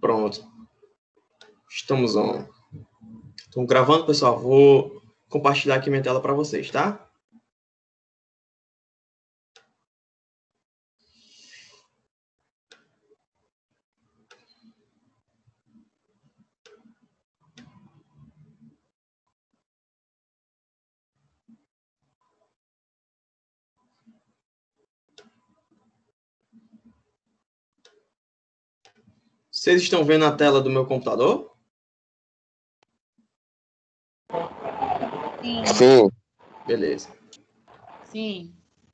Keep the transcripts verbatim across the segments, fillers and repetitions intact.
Pronto. Estamos on. Estamos gravando, pessoal. Vou compartilhar aqui minha tela para vocês, tá? Vocês estão vendo a tela do meu computador? Sim. Sim. Beleza. Sim.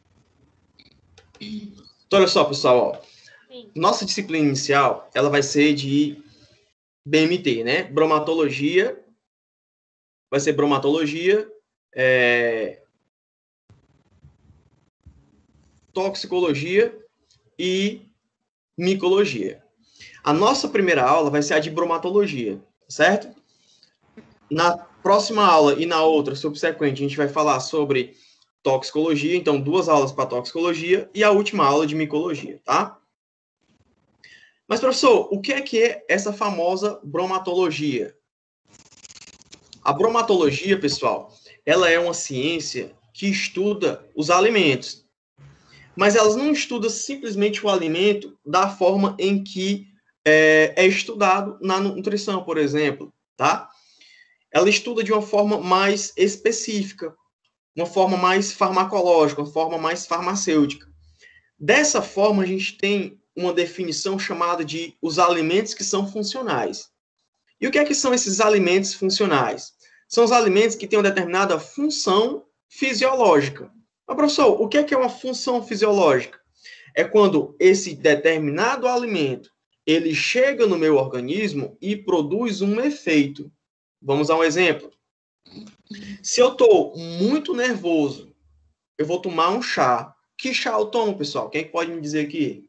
Então, olha só, pessoal. Ó. Sim. Nossa disciplina inicial, ela vai ser de B M T, né? Bromatologia. Vai ser bromatologia, é... toxicologia e micologia. A nossa primeira aula vai ser a de bromatologia, certo? Na próxima aula e na outra subsequente, a gente vai falar sobre toxicologia, então duas aulas para toxicologia e a última aula de micologia, tá? Mas, professor, o que é que é essa famosa bromatologia? A bromatologia, pessoal, ela é uma ciência que estuda os alimentos, mas ela não estuda simplesmente o alimento da forma em que é, é estudado na nutrição, por exemplo, tá? Ela estuda de uma forma mais específica, uma forma mais farmacológica, uma forma mais farmacêutica. Dessa forma, a gente tem uma definição chamada de os alimentos que são funcionais. E o que é que são esses alimentos funcionais? São os alimentos que têm uma determinada função fisiológica. Mas, professor, o que é que é uma função fisiológica? É quando esse determinado alimento ele chega no meu organismo e produz um efeito. Vamos a um exemplo. Se eu estou muito nervoso, eu vou tomar um chá. Que chá eu tomo, pessoal? Quem pode me dizer aqui?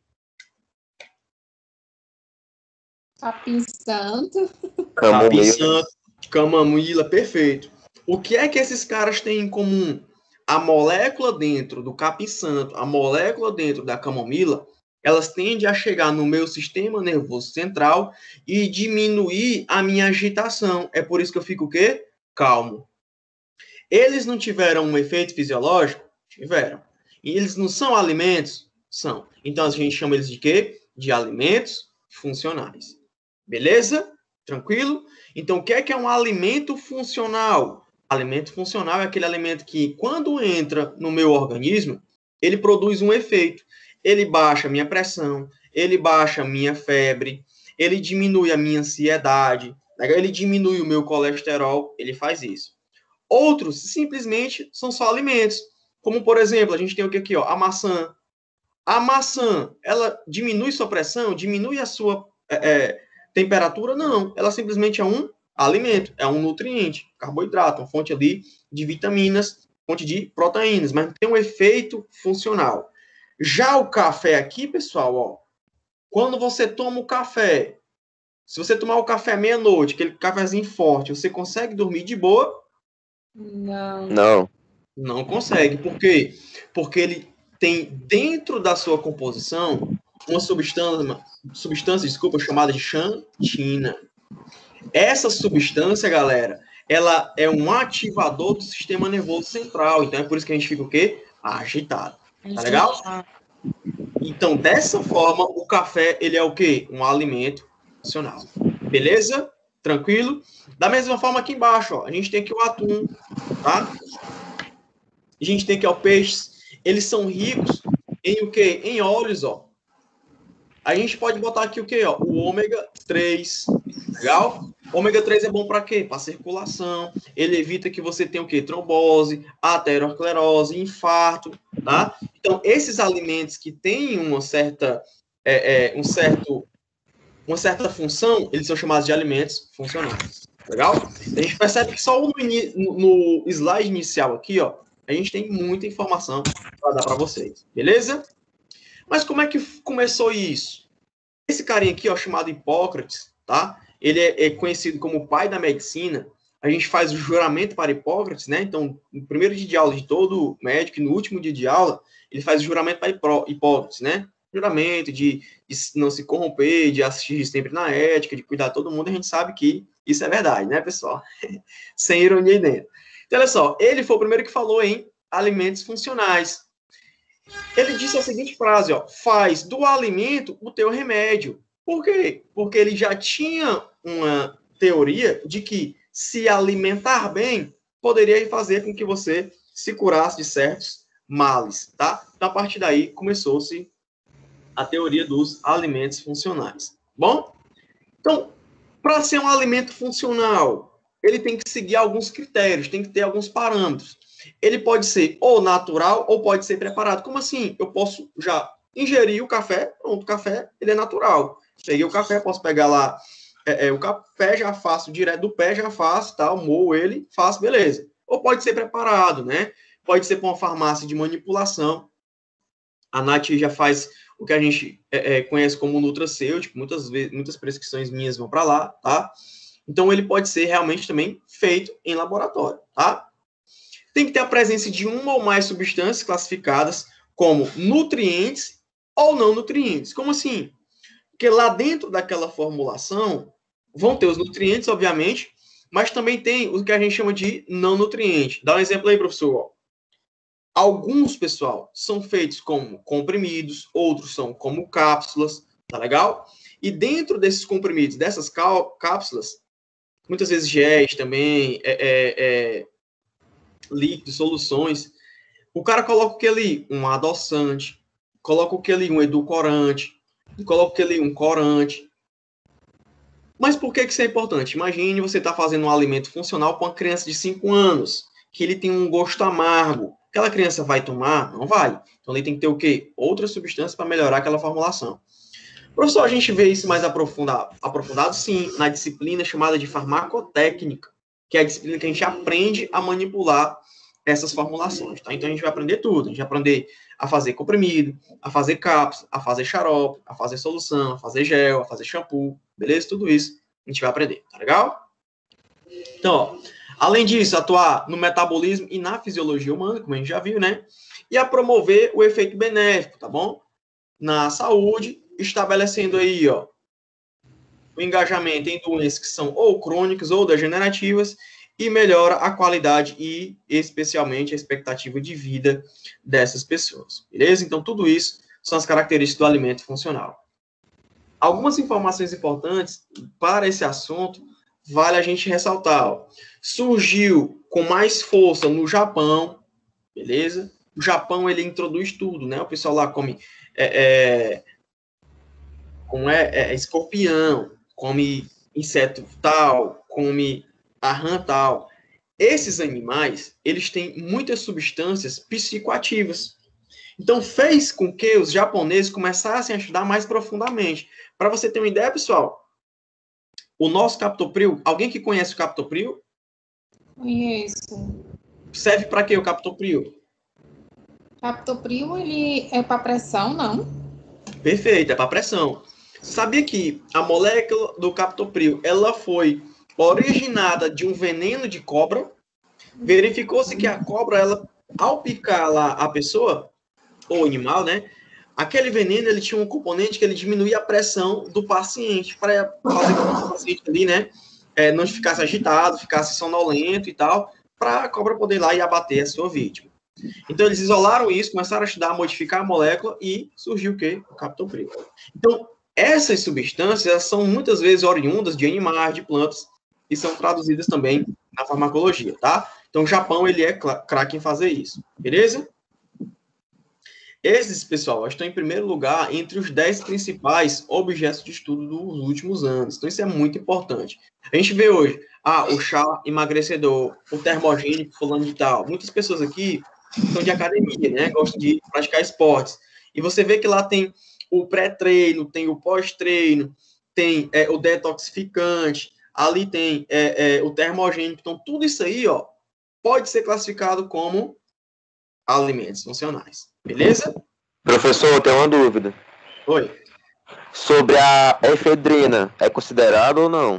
Capim Santo. Capim Santo, camomila, perfeito. O que é que esses caras têm em comum? A molécula dentro do capim santo, a molécula dentro da camomila, elas tendem a chegar no meu sistema nervoso central e diminuir a minha agitação. É por isso que eu fico o quê? Calmo. Eles não tiveram um efeito fisiológico? Tiveram. E eles não são alimentos? São. Então a gente chama eles de quê? De alimentos funcionais. Beleza? Tranquilo? Então o que é que é um alimento funcional? Alimento funcional é aquele alimento que, quando entra no meu organismo, ele produz um efeito. Ele baixa a minha pressão, ele baixa a minha febre, ele diminui a minha ansiedade, ele diminui o meu colesterol, ele faz isso. Outros, simplesmente, são só alimentos. Como, por exemplo, a gente tem o que aqui, ó, a maçã. A maçã, ela diminui sua pressão, diminui a sua é, é, temperatura? Não. Ela simplesmente é um alimento, é um nutriente, carboidrato, uma fonte ali de vitaminas, fonte de proteínas, mas tem um efeito funcional. Já o café aqui, pessoal, ó, quando você toma o café, se você tomar o café à meia-noite, aquele cafezinho forte, você consegue dormir de boa? Não. Não. Não consegue. Por quê? Porque ele tem dentro da sua composição uma substância, substância, desculpa, chamada de xantina. Essa substância, galera, ela é um ativador do sistema nervoso central. Então é por isso que a gente fica o quê? Agitado. Tá legal? Então, dessa forma, o café, ele é o quê? Um alimento funcional. Beleza? Tranquilo? Da mesma forma aqui embaixo, ó, a gente tem aqui o atum, tá? A gente tem aqui, ó, peixes. Eles são ricos em o quê? Em óleos, ó. A gente pode botar aqui o quê, ó? O ômega três. Legal? Ômega três é bom para quê? Para circulação. Ele evita que você tenha o quê? Trombose, aterosclerose, infarto, tá? Então, esses alimentos que têm uma certa, é, é, um certo, uma certa função, eles são chamados de alimentos funcionais. Legal? A gente percebe que só no, no slide inicial aqui, ó, a gente tem muita informação para dar para vocês. Beleza? Mas como é que começou isso? Esse carinha aqui, ó, chamado Hipócrates, tá? Ele é, é conhecido como o pai da medicina. A gente faz o juramento para Hipócrates, né? Então, no primeiro dia de aula de todo médico e no último dia de aula, ele faz o juramento para Hipócrates, né? juramento, de, de não se corromper, de assistir sempre na ética, de cuidar de todo mundo, a gente sabe que isso é verdade, né, pessoal? Sem ironia aí dentro. Então, olha só, ele foi o primeiro que falou em alimentos funcionais. Ele disse a seguinte frase, ó, faz do alimento o teu remédio. Por quê? Porque ele já tinha uma teoria de que se alimentar bem poderia fazer com que você se curasse de certos males, tá? Então, a partir daí, começou-se a teoria dos alimentos funcionais. Bom? Então, para ser um alimento funcional, ele tem que seguir alguns critérios, tem que ter alguns parâmetros. Ele pode ser ou natural ou pode ser preparado. Como assim? Eu posso já ingerir o café, pronto, o café, ele é natural. Peguei o café, posso pegar lá é, é, o café, já faço direto do pé, já faço, tá? Moo ele, faço, beleza. Ou pode ser preparado, né? Pode ser para uma farmácia de manipulação. A Nath já faz o que a gente é, é, conhece como nutracêutico, muitas vezes, muitas prescrições minhas vão para lá, tá? Então, ele pode ser realmente também feito em laboratório, tá? Tem que ter a presença de uma ou mais substâncias classificadas como nutrientes ou não nutrientes. Como assim? Porque lá dentro daquela formulação vão ter os nutrientes, obviamente, mas também tem o que a gente chama de não nutriente. Dá um exemplo aí, professor. Alguns, pessoal, são feitos como comprimidos, outros são como cápsulas, tá legal? E dentro desses comprimidos, dessas cápsulas, muitas vezes géis também, é, é, é, líquidos, soluções, o cara coloca o que ali? Um adoçante, coloca o que ali? Um edulcorante, coloca o que ali? Um corante. Mas por que, que isso é importante? Imagine você está fazendo um alimento funcional para uma criança de cinco anos, que ele tem um gosto amargo. Aquela criança vai tomar? Não vai. Então, ele tem que ter o quê? Outras substâncias para melhorar aquela formulação. Professor, a gente vê isso mais aprofundado, aprofundado, sim, na disciplina chamada de farmacotécnica, que é a disciplina que a gente aprende a manipular essas formulações, tá? Então, a gente vai aprender tudo. A gente vai aprender a fazer comprimido, a fazer cápsula, a fazer xarope, a fazer solução, a fazer gel, a fazer shampoo, beleza? Tudo isso a gente vai aprender, tá legal? Então, ó, além disso, atuar no metabolismo e na fisiologia humana, como a gente já viu, né? E a promover o efeito benéfico, tá bom? Na saúde, estabelecendo aí, ó, o engajamento em doenças que são ou crônicas ou degenerativas e melhora a qualidade e, especialmente, a expectativa de vida dessas pessoas, beleza? Então, tudo isso são as características do alimento funcional. Algumas informações importantes para esse assunto vale a gente ressaltar, ó. Surgiu com mais força no Japão, beleza? O Japão, ele introduz tudo, né? O pessoal lá come é, é, como é, é escorpião, come inseto tal, come a rã tal. Esses animais, eles têm muitas substâncias psicoativas. Então, fez com que os japoneses começassem a estudar mais profundamente. Para você ter uma ideia, pessoal, o nosso captopril, alguém que conhece o captopril? Conheço. Serve para quê o captopril? Captopril, ele é para pressão, não? Perfeito, é para pressão. Sabia que a molécula do captopril, ela foi originada de um veneno de cobra? Verificou-se que a cobra, ela, ao picar lá a pessoa, ou animal, né? Aquele veneno, ele tinha um componente que ele diminuía a pressão do paciente, para fazer com que o paciente ali, né, é, não ficasse agitado, ficasse sonolento e tal, para a cobra poder ir lá e abater a sua vítima. Então, eles isolaram isso, começaram a estudar, modificar a molécula e surgiu o quê? O captopril. Então, essas substâncias são muitas vezes oriundas de animais, de plantas, e são traduzidas também na farmacologia, tá? Então, o Japão, ele é craque em fazer isso, beleza? Esses, pessoal, estão em primeiro lugar entre os dez principais objetos de estudo dos últimos anos. Então, isso é muito importante. A gente vê hoje, ah, o chá emagrecedor, o termogênico, fulano de tal. Muitas pessoas aqui são de academia, né? Gostam de praticar esportes. E você vê que lá tem o pré-treino, tem o pós-treino, tem é, o detoxificante, ali tem é, é, o termogênico. Então, tudo isso aí, ó, pode ser classificado como alimentos funcionais. Beleza? Professor, eu tenho uma dúvida. Oi. Sobre a efedrina, é considerado ou não?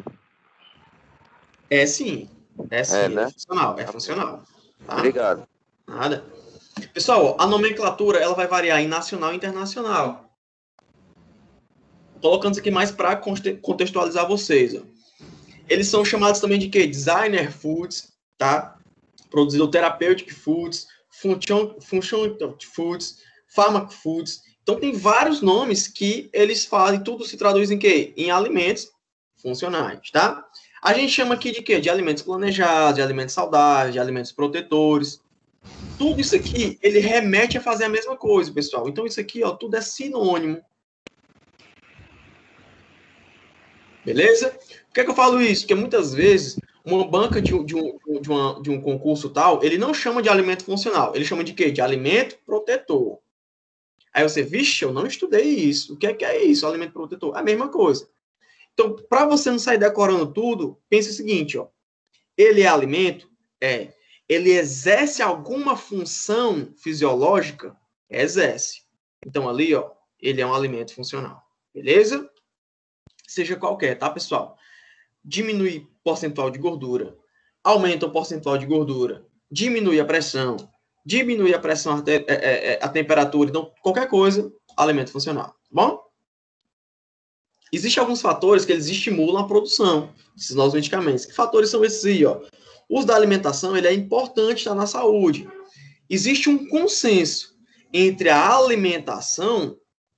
É sim. É sim, É, é, né? funcional. É funcional. Tá? Obrigado. Nada. Pessoal, a nomenclatura ela vai variar em nacional e internacional. colocando isso aqui mais para contextualizar vocês. Ó. Eles são chamados também de quê? Designer Foods, tá? Produzido Therapeutic Foods, Function, function Foods, Pharmac Foods. Então, tem vários nomes que eles fazem, tudo se traduz em quê? Em alimentos funcionais, tá? A gente chama aqui de quê? De alimentos planejados, de alimentos saudáveis, de alimentos protetores. Tudo isso aqui, ele remete a fazer a mesma coisa, pessoal. Então, isso aqui, ó, tudo é sinônimo. Beleza? Por que, é que eu falo isso? Porque muitas vezes, uma banca de, de, um, de, uma, de um concurso tal, ele não chama de alimento funcional. Ele chama de quê? De alimento protetor. Aí você, vixe, eu não estudei isso. O que é que é isso, alimento protetor? É a mesma coisa. Então, para você não sair decorando tudo, pense o seguinte, ó. Ele é alimento? É. Ele exerce alguma função fisiológica? Exerce. Então, ali, ó, ele é um alimento funcional. Beleza? Seja qualquer, tá, pessoal? Diminui o percentual de gordura, aumenta o percentual de gordura, diminui a pressão, diminui a pressão, a temperatura, então, qualquer coisa, alimento funcional, tá bom? Existem alguns fatores que eles estimulam a produção desses novos medicamentos. Que fatores são esses aí, ó? O uso da alimentação, ele é importante tá, na saúde. Existe um consenso entre a alimentação,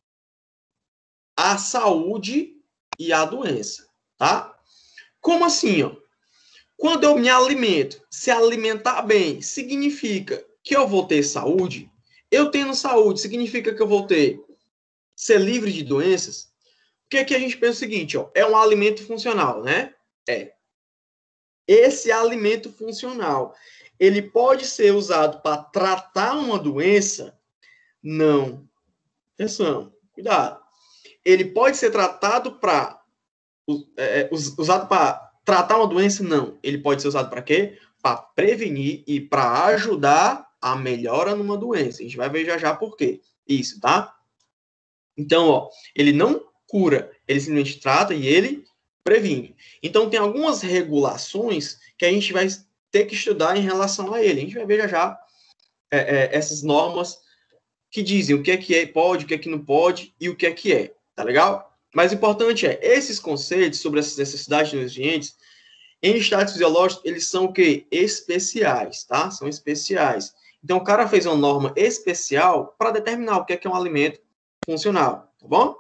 a saúde e a doença, tá? Como assim, ó? Quando eu me alimento, se alimentar bem, significa que eu vou ter saúde. Eu tendo saúde, significa que eu vou ter ser livre de doenças. Porque aqui a gente pensa o seguinte, ó, é um alimento funcional, né? É. Esse alimento funcional, ele pode ser usado para tratar uma doença? Não. Atenção, cuidado. Ele pode ser tratado para é, usado para tratar uma doença? Não. Ele pode ser usado para quê? Para prevenir e para ajudar a melhora numa doença. A gente vai ver já já por quê. Isso, tá? Então, ó, ele não cura, ele simplesmente trata e ele previne. Então, tem algumas regulações que a gente vai ter que estudar em relação a ele. A gente vai ver já já é, é, essas normas que dizem o que é que é, pode, o que é que não pode e o que é que é. Tá legal? Mas o importante é, esses conceitos sobre essas necessidades dos nutrientes, em estados fisiológicos, eles são o quê? Especiais, tá? São especiais. Então, o cara fez uma norma especial para determinar o que é que é um alimento funcional, tá bom?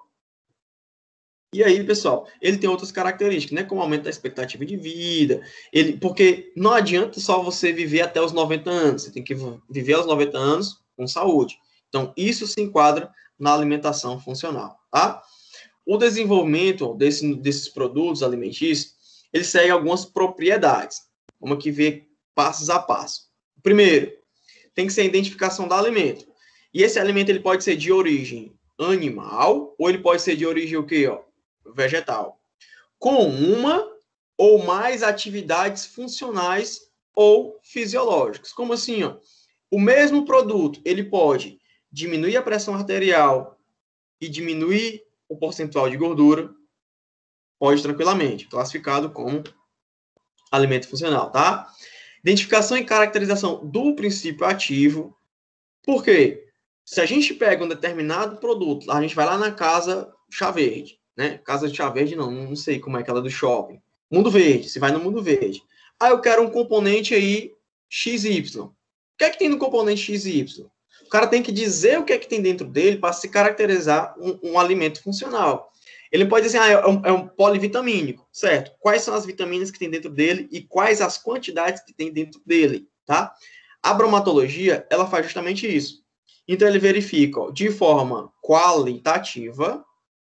E aí, pessoal, ele tem outras características, né? Como aumento da expectativa de vida, ele, porque não adianta só você viver até os noventa anos, você tem que viver aos noventa anos com saúde. Então, isso se enquadra na alimentação funcional, tá? O desenvolvimento desse, desses produtos alimentícios, ele segue algumas propriedades. Vamos aqui ver passos a passo. Primeiro, tem que ser a identificação do alimento. E esse alimento ele pode ser de origem animal ou ele pode ser de origem o quê, ó? Vegetal. Com uma ou mais atividades funcionais ou fisiológicas. Como assim, ó? O mesmo produto, ele pode diminuir a pressão arterial e diminuir o percentual de gordura, pode tranquilamente, classificado como alimento funcional, tá? Identificação e caracterização do princípio ativo. Por quê? Se a gente pega um determinado produto, a gente vai lá na casa Chá Verde, né? Casa de Chá Verde, não, não sei como é aquela do shopping. Mundo Verde, você vai no Mundo Verde. Ah, eu quero um componente aí X Y. O que é que tem no componente X Y? O cara tem que dizer o que é que tem dentro dele para se caracterizar um, um alimento funcional. Ele pode dizer, ah, é um, é um polivitamínico, certo? Quais são as vitaminas que tem dentro dele e quais as quantidades que tem dentro dele, tá? A bromatologia, ela faz justamente isso. Então, ele verifica, ó, de forma qualitativa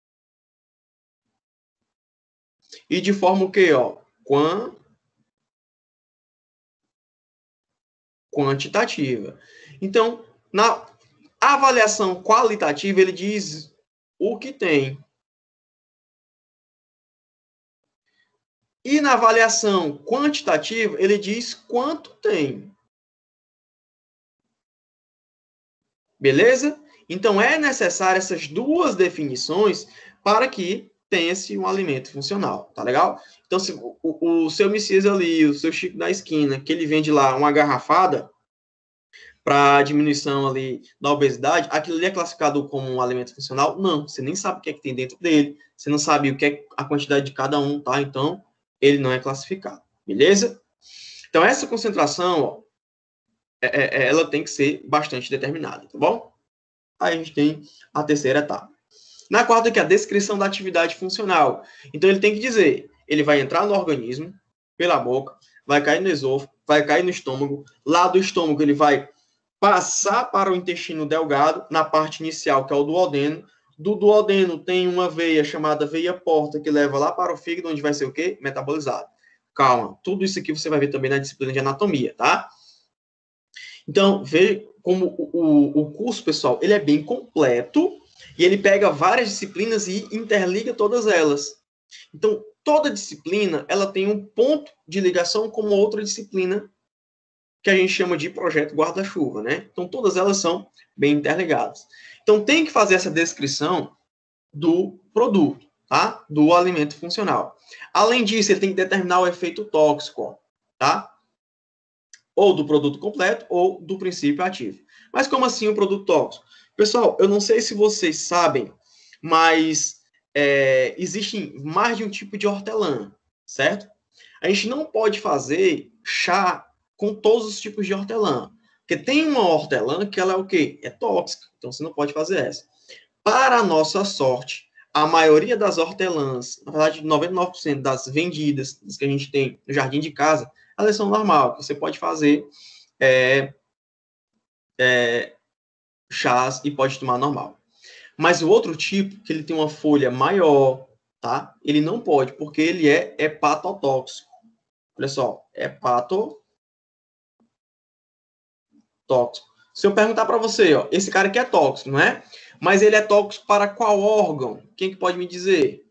e de forma o quê, ó? Quant... quantitativa. Então, na avaliação qualitativa, ele diz o que tem. E na avaliação quantitativa, ele diz quanto tem. Beleza? Então, é necessário essas duas definições para que tenha-se um alimento funcional. Tá legal? Então, se o, o seu Messias ali, o seu Chico da esquina, que ele vende lá uma garrafada, para diminuição ali da obesidade, aquilo ali é classificado como um alimento funcional? Não, você nem sabe o que é que tem dentro dele, você não sabe o que é a quantidade de cada um, tá? Então, ele não é classificado, beleza? Então, essa concentração, ó, é, é, ela tem que ser bastante determinada, tá bom? Aí a gente tem a terceira etapa. Na quarta, que é a descrição da atividade funcional. Então, ele tem que dizer, ele vai entrar no organismo, pela boca, vai cair no esôfago, vai cair no estômago, lá do estômago ele vai passar para o intestino delgado, na parte inicial, que é o duodeno. Do duodeno tem uma veia chamada veia porta, que leva lá para o fígado, onde vai ser o quê? Metabolizado. Calma, tudo isso aqui você vai ver também na disciplina de anatomia, tá? Então, veja como o, o, o curso, pessoal, ele é bem completo e ele pega várias disciplinas e interliga todas elas. Então, toda disciplina, ela tem um ponto de ligação com outra disciplina que a gente chama de projeto guarda-chuva, né? Então, todas elas são bem interligadas. Então, tem que fazer essa descrição do produto, tá? Do alimento funcional. Além disso, ele tem que determinar o efeito tóxico, tá? Ou do produto completo, ou do princípio ativo. Mas como assim o produto tóxico? Pessoal, eu não sei se vocês sabem, mas é, existe mais de um tipo de hortelã, certo? A gente não pode fazer chá com todos os tipos de hortelã. Porque tem uma hortelã que ela é o quê? É tóxica. Então, você não pode fazer essa. Para a nossa sorte, a maioria das hortelãs, na verdade, noventa e nove por cento das vendidas, das que a gente tem no jardim de casa, elas são normais. Você pode fazer é, é, chás e pode tomar normal. Mas o outro tipo, que ele tem uma folha maior, tá? Ele não pode, porque ele é hepatotóxico. Olha só, hepatotóxico. Se eu perguntar para você, ó, esse cara aqui é tóxico, não é? Mas ele é tóxico para qual órgão? Quem que pode me dizer?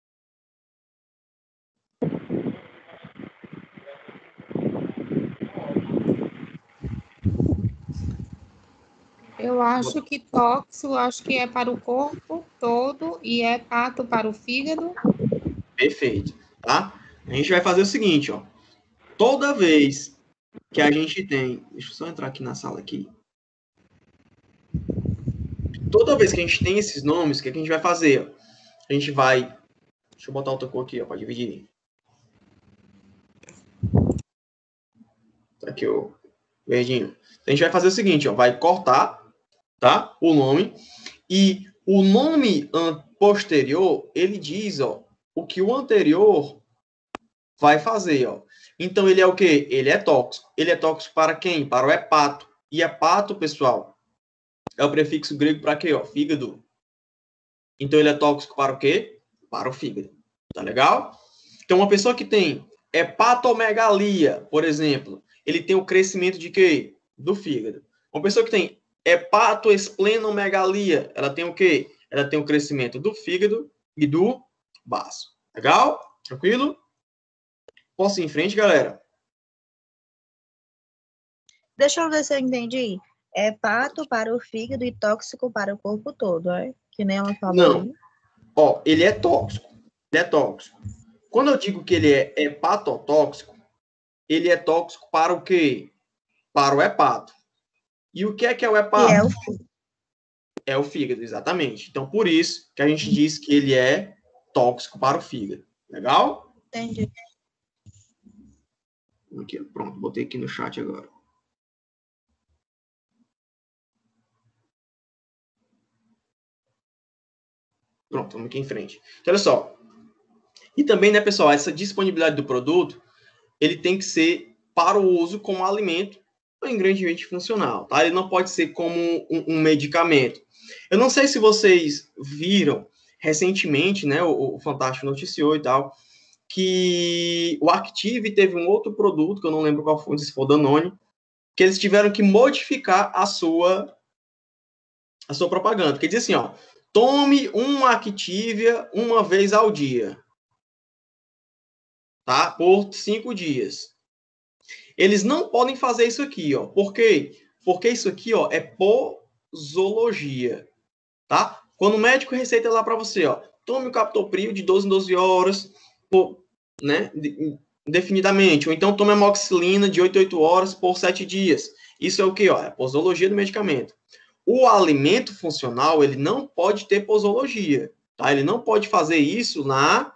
Eu acho que tóxico, acho que é para o corpo todo e é hepato para o fígado. Perfeito, tá? A gente vai fazer o seguinte, ó. Toda vez que a gente tem... Deixa eu só entrar aqui na sala aqui. Toda vez que a gente tem esses nomes, o que, é que a gente vai fazer? A gente vai... Deixa eu botar outra cor aqui, ó, para dividir. Tá aqui o verdinho. A gente vai fazer o seguinte, ó. Vai cortar, tá? O nome. E o nome posterior, ele diz, ó, o que o anterior vai fazer, ó. Então, ele é o quê? Ele é tóxico. Ele é tóxico para quem? Para o hepato. E hepato, pessoal, é o prefixo grego para quê? Ó, fígado. Então, ele é tóxico para o quê? Para o fígado. Tá legal? Então, uma pessoa que tem hepatomegalia, por exemplo, ele tem o crescimento de quê? Do fígado. Uma pessoa que tem hepatoesplenomegalia, ela tem o quê? Ela tem o crescimento do fígado e do baço. Legal? Tranquilo? Posso ir em frente, galera? Deixa eu ver se eu entendi. É hepato para o fígado e tóxico para o corpo todo, é? Que nem ela falou. Não. Aí. Ó, ele é tóxico. Ele é tóxico. Quando eu digo que ele é hepatotóxico, ele é tóxico para o quê? Para o hepato. E o que é que é o hepato? Que é o fígado. É o fígado, exatamente. Então, por isso que a gente diz que ele é tóxico para o fígado. Legal? Entendi. Aqui, pronto, botei aqui no chat agora. Pronto, vamos aqui em frente. Então, olha só. E também, né, pessoal, essa disponibilidade do produto, ele tem que ser para o uso como alimento ou ingrediente funcional, tá? Ele não pode ser como um, um medicamento. Eu não sei se vocês viram recentemente, né, o, o Fantástico noticiou e tal, que o Active teve um outro produto, que eu não lembro qual foi, se for Danone, que eles tiveram que modificar a sua, a sua propaganda. Porque diz assim, ó, tome um Activia uma vez ao dia. Tá? Por cinco dias. Eles não podem fazer isso aqui, ó. Por quê? Porque isso aqui, ó, é posologia. Tá? Quando o médico receita lá para você, ó, tome o captopril de doze em doze horas, por, né, indefinidamente. Ou então tome a amoxicilina de oito em oito horas por sete dias. Isso é o que? Ó, é a posologia do medicamento. O alimento funcional, ele não pode ter posologia, tá? Ele não pode fazer isso na,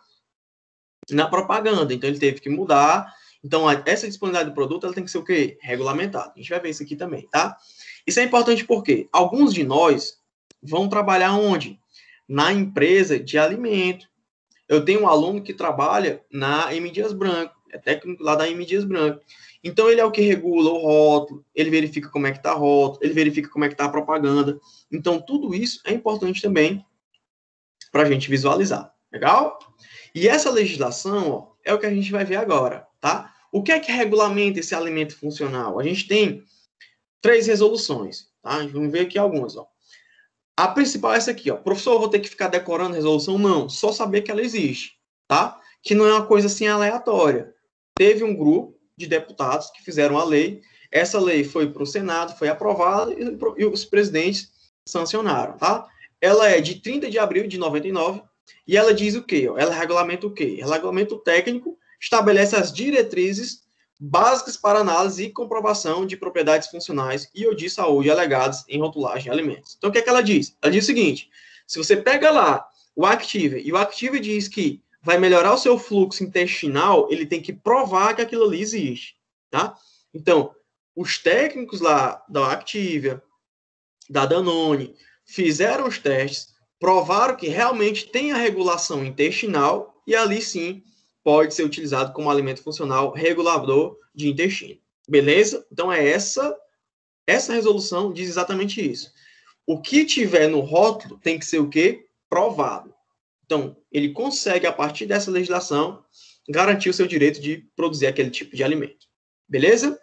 na propaganda. Então, ele teve que mudar. Então, essa disponibilidade do produto, ela tem que ser o quê? Regulamentada. A gente vai ver isso aqui também, tá? Isso é importante porque alguns de nós vão trabalhar onde? Na empresa de alimento. Eu tenho um aluno que trabalha na M. Dias Branco, é técnico lá da M. Dias Branco. Então, ele é o que regula o rótulo, ele verifica como é que está o rótulo, ele verifica como é que está a propaganda. Então, tudo isso é importante também para a gente visualizar. Legal? E essa legislação, ó, é o que a gente vai ver agora, tá? O que é que regulamenta esse alimento funcional? A gente tem três resoluções, tá? Vamos ver aqui algumas, ó. A principal é essa aqui, ó. Professor, eu vou ter que ficar decorando a resolução? Não, só saber que ela existe, tá? Que não é uma coisa assim aleatória. Teve um grupo de deputados que fizeram a lei, essa lei foi para o Senado, foi aprovada e, e os presidentes sancionaram, tá? Ela é de trinta de abril de noventa e nove e ela diz o quê? Ó? Ela regulamenta o quê? Regulamento técnico estabelece as diretrizes básicas para análise e comprovação de propriedades funcionais e ou de saúde alegadas em rotulagem de alimentos. Então, o que é que ela diz? Ela diz o seguinte, se você pega lá o Active, e o Active diz que vai melhorar o seu fluxo intestinal, ele tem que provar que aquilo ali existe, tá? Então, os técnicos lá da Activia, da Danone, fizeram os testes, provaram que realmente tem a regulação intestinal e ali sim pode ser utilizado como alimento funcional regulador de intestino. Beleza? Então, é essa, essa resolução diz exatamente isso. O que tiver no rótulo tem que ser o quê? Provado. Então, ele consegue, a partir dessa legislação, garantir o seu direito de produzir aquele tipo de alimento. Beleza?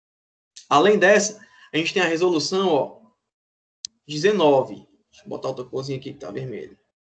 Além dessa, a gente tem a resolução, ó, dezenove. Deixa eu botar outra corzinha aqui que está vermelha.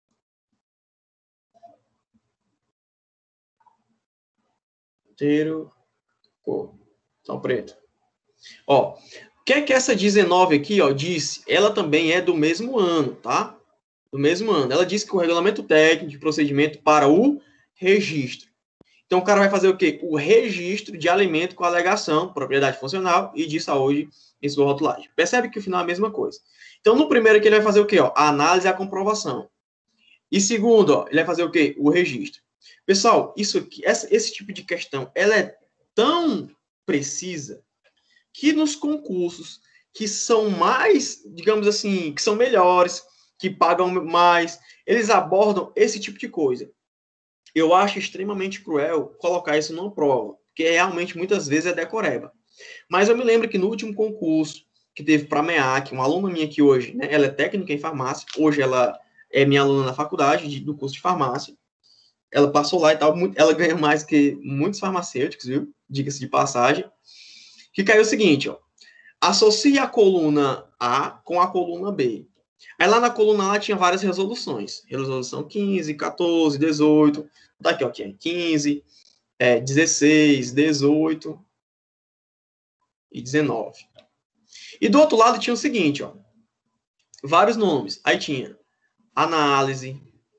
Inteiro, cor. Então, preto. Ó, o que é que essa dezenove aqui, ó, disse? Ela também é do mesmo ano, tá? Do mesmo ano. Ela disse que o regulamento técnico de procedimento para o registro. Então, o cara vai fazer o quê? O registro de alimento com alegação, propriedade funcional e de saúde em sua rotulagem. Percebe que o final é a mesma coisa. Então, no primeiro aqui, ele vai fazer o quê? Ó? A análise e a comprovação. E segundo, ó, ele vai fazer o quê? O registro. Pessoal, isso aqui, essa, esse tipo de questão, ela é tão precisa que nos concursos que são mais, digamos assim, que são melhores, que pagam mais, eles abordam esse tipo de coisa. Eu acho extremamente cruel colocar isso numa prova, porque realmente muitas vezes é decoreba. Mas eu me lembro que no último concurso que teve para a MEAC, uma aluna minha aqui hoje, né, ela é técnica em farmácia, hoje ela é minha aluna na faculdade de, do curso de farmácia, ela passou lá e tal, ela ganha mais que muitos farmacêuticos, viu? Diga-se de passagem. Que caiu o seguinte, ó. Associa a coluna A com a coluna B. Aí lá na coluna A tinha várias resoluções. Resolução quinze, quatorze, dezoito. Tá aqui, ó. Aqui é quinze, é, dezesseis, dezoito e dezenove. E do outro lado tinha o seguinte, ó. Vários nomes. Aí tinha análise,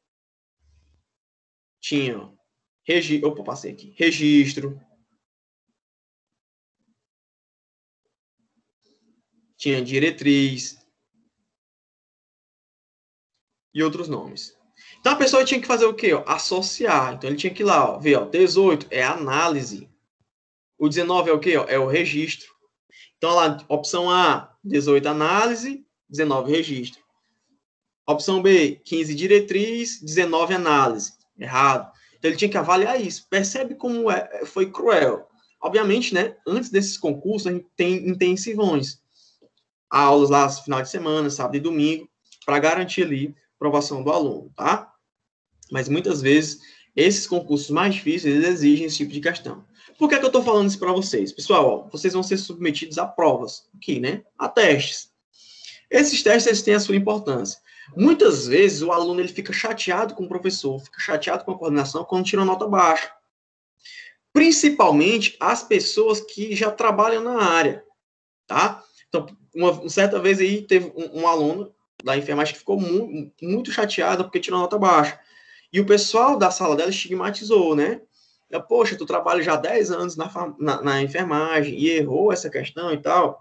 tinha regi... Opa, passei aqui. Registro. Tinha diretriz. E outros nomes. Então, a pessoa tinha que fazer o quê? Ó? Associar. Então, ele tinha que ir lá, ó, ver, ó, dezoito é análise. O dezenove é o quê? Ó? É o registro. Então, lá, opção A, dezoito análise, dezenove registro. Opção B, quinze diretriz, dezenove análise. Errado. Então, ele tinha que avaliar isso. Percebe como é, foi cruel. Obviamente, né, antes desses concursos, a gente tem intensivões. Aulas lá, final de semana, sábado e domingo, para garantir ali a aprovação do aluno, tá? Mas, muitas vezes, esses concursos mais difíceis, eles exigem esse tipo de questão. Por que é que eu estou falando isso para vocês? Pessoal, ó, vocês vão ser submetidos a provas, aqui, né? A testes. Esses testes, eles têm a sua importância. Muitas vezes, o aluno ele fica chateado com o professor, fica chateado com a coordenação quando tira uma nota baixa. Principalmente as pessoas que já trabalham na área, tá? Então, uma, uma certa vez aí, teve um, um aluno da enfermagem que ficou muito, muito chateado porque tirou nota baixa. E o pessoal da sala dela estigmatizou, né? Poxa, tu trabalha já há dez anos na, na, na enfermagem e errou essa questão e tal.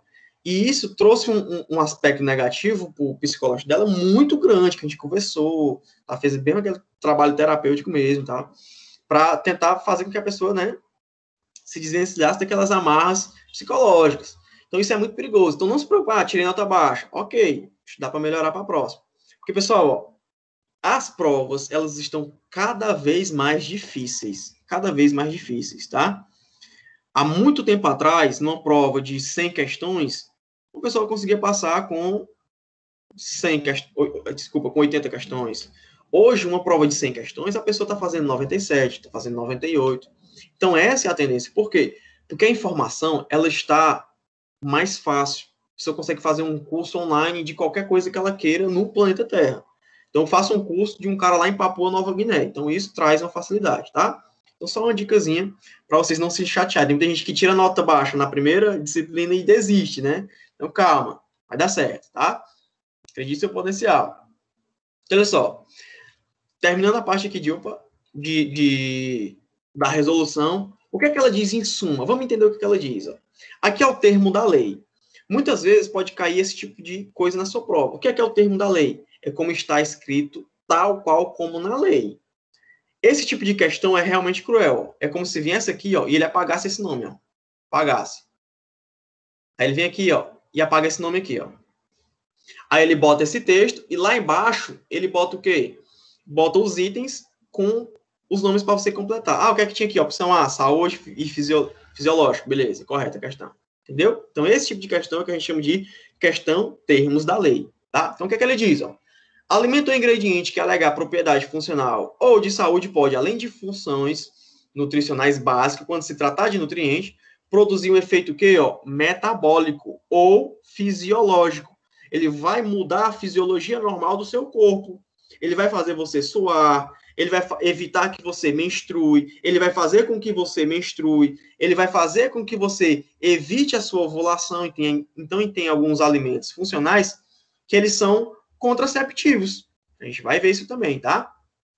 E isso trouxe um, um, um aspecto negativo para o psicológico dela muito grande, que a gente conversou, ela fez bem aquele trabalho terapêutico mesmo, tá? Para tentar fazer com que a pessoa, né, se desvencilhasse daquelas amarras psicológicas. Então, isso é muito perigoso. Então, não se preocupe, ah, tirei nota baixa. Ok, dá para melhorar para a próxima. Porque, pessoal, ó, as provas, elas estão cada vez mais difíceis. Cada vez mais difíceis, tá? Há muito tempo atrás, numa prova de cem questões, o pessoal conseguia passar com cem questões, desculpa, com oitenta questões. Hoje, uma prova de cem questões, a pessoa está fazendo noventa e sete, está fazendo noventa e oito. Então, essa é a tendência. Por quê? Porque a informação, ela está mais fácil. A pessoa consegue fazer um curso online de qualquer coisa que ela queira no planeta Terra. Então, faça um curso de um cara lá em Papua Nova Guiné. Então, isso traz uma facilidade, tá? Então, só uma dicasinha para vocês não se chatearem. Tem gente que tira nota baixa na primeira disciplina e desiste, né? Então, calma. Vai dar certo, tá? Acredite no seu potencial. Então, olha só. Terminando a parte aqui de, opa, de, de, da resolução, o que é que ela diz em suma? Vamos entender o que, é que ela diz. Ó. Aqui é o termo da lei. Muitas vezes pode cair esse tipo de coisa na sua prova. O que é que é o termo da lei? É como está escrito, tal qual como na lei. Esse tipo de questão é realmente cruel. Ó. É como se viesse aqui, ó, e ele apagasse esse nome, ó. Apagasse. Aí ele vem aqui, ó, e apaga esse nome aqui, ó. Aí ele bota esse texto e lá embaixo ele bota o quê? Bota os itens com os nomes para você completar. Ah, o que é que tinha aqui? Opção A, saúde e fisio... fisiológico. Beleza, correta a questão. Entendeu? Então, esse tipo de questão é que a gente chama de questão termos da lei. Tá? Então, o que é que ele diz? Ó? Alimento ou ingrediente que alegar propriedade funcional ou de saúde pode, além de funções nutricionais básicas, quando se tratar de nutriente, produzir um efeito o quê? Ó? Metabólico ou fisiológico. Ele vai mudar a fisiologia normal do seu corpo. Ele vai fazer você suar, ele vai evitar que você menstrue, ele vai fazer com que você menstrue, ele vai fazer com que você evite a sua ovulação. E tem, então, tem alguns alimentos funcionais que eles são contraceptivos. A gente vai ver isso também, tá?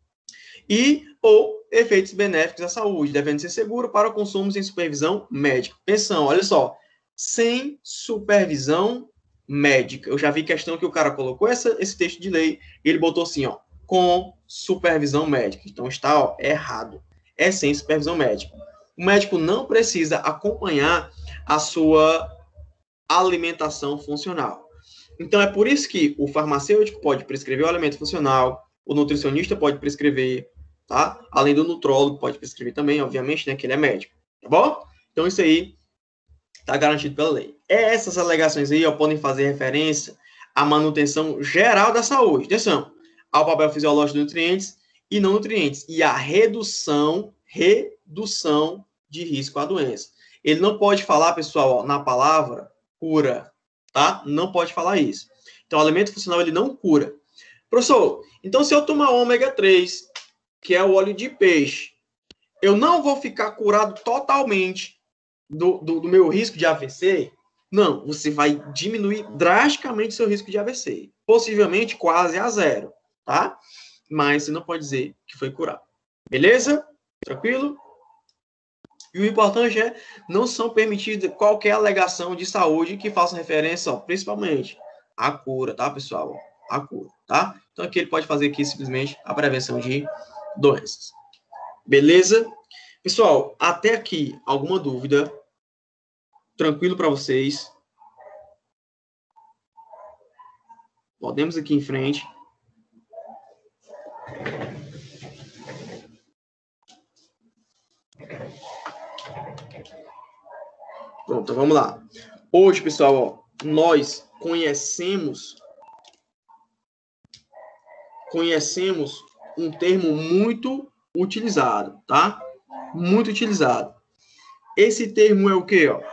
E, ou efeitos benéficos à saúde, devendo ser seguro para o consumo sem supervisão médica. Atenção, olha só, sem supervisão médica. Eu já vi questão que o cara colocou essa, esse texto de lei e ele botou assim, ó, com supervisão médica. Então está, ó, errado. É sem supervisão médica. O médico não precisa acompanhar a sua alimentação funcional. Então é por isso que o farmacêutico pode prescrever o alimento funcional, o nutricionista pode prescrever, tá? Além do nutrólogo pode prescrever também, obviamente, né, que ele é médico, tá bom? Então isso aí está garantido pela lei. Essas alegações aí ó, podem fazer referência à manutenção geral da saúde. Atenção, ao papel fisiológico dos nutrientes e não nutrientes. E à redução, redução de risco à doença. Ele não pode falar, pessoal, ó, na palavra cura, tá? Não pode falar isso. Então, o alimento funcional, ele não cura. Professor, então se eu tomar ômega três, que é o óleo de peixe, eu não vou ficar curado totalmente Do, do, do meu risco de A V C? Não, você vai diminuir drasticamente seu risco de A V C. Possivelmente quase a zero, tá? Mas você não pode dizer que foi curado. Beleza? Tranquilo? E o importante é, não são permitidas qualquer alegação de saúde que faça referência, ó, principalmente, à cura, tá, pessoal? A cura, tá? Então aqui ele pode fazer aqui simplesmente a prevenção de doenças. Beleza? Pessoal, até aqui, alguma dúvida? Tranquilo para vocês? Podemos aqui em frente. Pronto, então vamos lá. Hoje, pessoal, ó, nós conhecemos conhecemos um termo muito utilizado, tá? Muito utilizado. Esse termo é o quê, ó?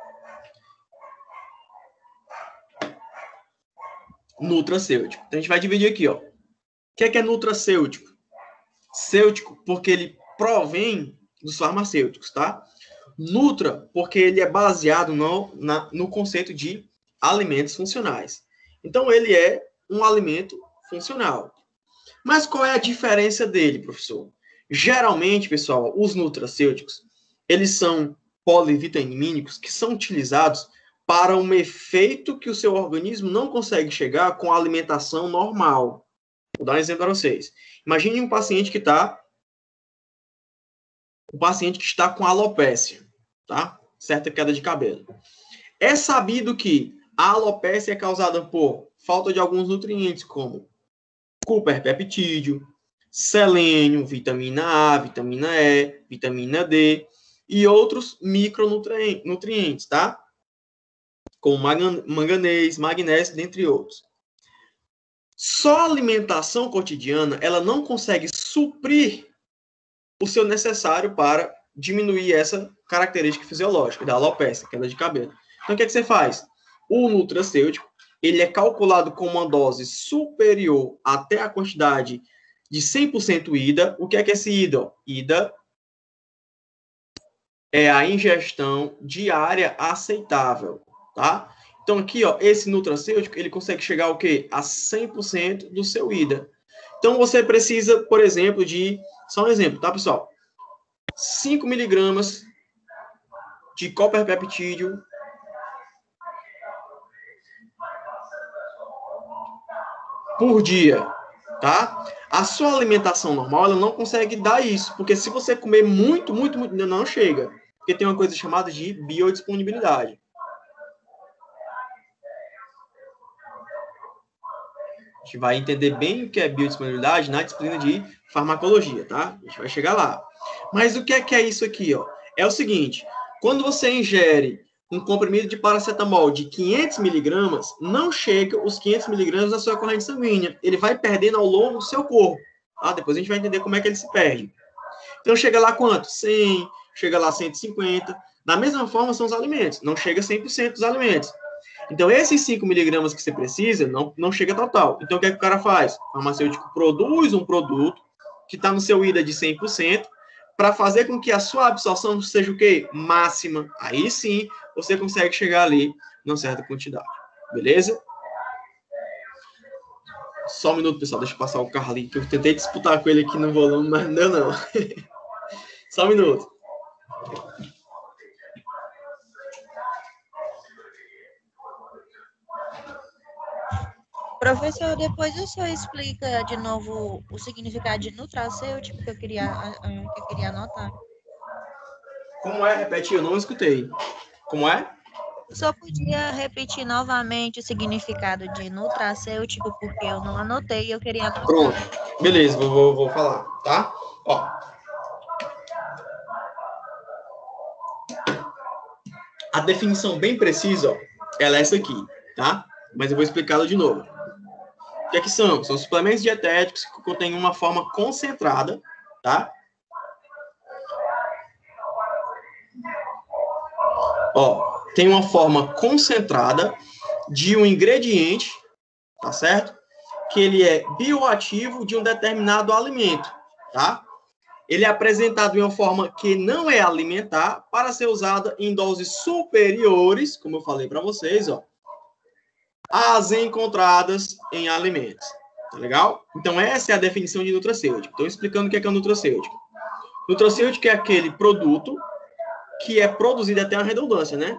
Nutracêutico. Então, a gente vai dividir aqui, ó. O que é, que é nutracêutico? Cêutico, porque ele provém dos farmacêuticos, tá? Nutra, porque ele é baseado no, na, no conceito de alimentos funcionais. Então, ele é um alimento funcional. Mas qual é a diferença dele, professor? Geralmente, pessoal, os nutracêuticos, eles são polivitamínicos que são utilizados para um efeito que o seu organismo não consegue chegar com a alimentação normal. Vou dar um exemplo para vocês. Imagine um paciente que está um paciente que está com alopécia, tá? Certa queda de cabelo. É sabido que a alopécia é causada por falta de alguns nutrientes, como cuperpeptídeo, selênio, vitamina A, vitamina E, vitamina D e outros micronutrientes, tá? Como manganês, magnésio, dentre outros. Só a alimentação cotidiana, ela não consegue suprir o seu necessário para diminuir essa característica fisiológica da alopécia, queda de cabelo. Então, o que é que você faz? O nutracêutico, ele é calculado com uma dose superior até a quantidade de cem por cento I D A. O que é que é esse I D A? I D A é a ingestão diária aceitável, tá? Então, aqui, ó, esse nutracêutico, ele consegue chegar ao quê? A cem por cento do seu I D A. Então, você precisa, por exemplo, de... Só um exemplo, tá, pessoal? cinco miligramas de copperpeptídeo por dia, tá? A sua alimentação normal, ela não consegue dar isso, porque se você comer muito, muito, muito, não chega. Porque tem uma coisa chamada de biodisponibilidade. A gente vai entender bem o que é biodisponibilidade na disciplina de farmacologia, tá? A gente vai chegar lá. Mas o que é que é isso aqui, ó? É o seguinte, quando você ingere um comprimido de paracetamol de quinhentos miligramas, não chega os quinhentos miligramas na sua corrente sanguínea. Ele vai perdendo ao longo do seu corpo, tá? Depois a gente vai entender como é que ele se perde. Então, chega lá quanto? cem, chega lá cento e cinquenta. Da mesma forma, são os alimentos. Não chega a cem por cento dos alimentos. Então, esses cinco miligramas que você precisa, não, não chega total. Então, o que é que o cara faz? O farmacêutico produz um produto que está no seu I D A de cem por cento para fazer com que a sua absorção seja o quê? Máxima. Aí sim, você consegue chegar ali numa certa quantidade. Beleza? Só um minuto, pessoal. Deixa eu passar o carro ali, que eu tentei disputar com ele aqui no volume, mas não deu, não. Só um minuto. Professor, depois o senhor explica de novo o significado de nutracêutico que eu queria, que eu queria anotar. Como é? Repete, eu não escutei. Como é? O senhor podia repetir novamente o significado de nutracêutico, porque eu não anotei e eu queria anotar. Pronto. Beleza, vou, vou, vou falar, tá? Ó. A definição bem precisa, ó, ela é essa aqui, tá? Mas eu vou explicá-la de novo. O que é que são? São suplementos dietéticos que contêm uma forma concentrada, tá? Ó, tem uma forma concentrada de um ingrediente, tá certo? Que ele é bioativo de um determinado alimento, tá? Ele é apresentado em uma forma que não é alimentar para ser usada em doses superiores, como eu falei para vocês, ó, às encontradas em alimentos. Tá legal? Então, essa é a definição de nutracêutico. Estou explicando o que é, que é o nutracêutico. Nutracêutico é aquele produto que é produzido, até uma redundância, né?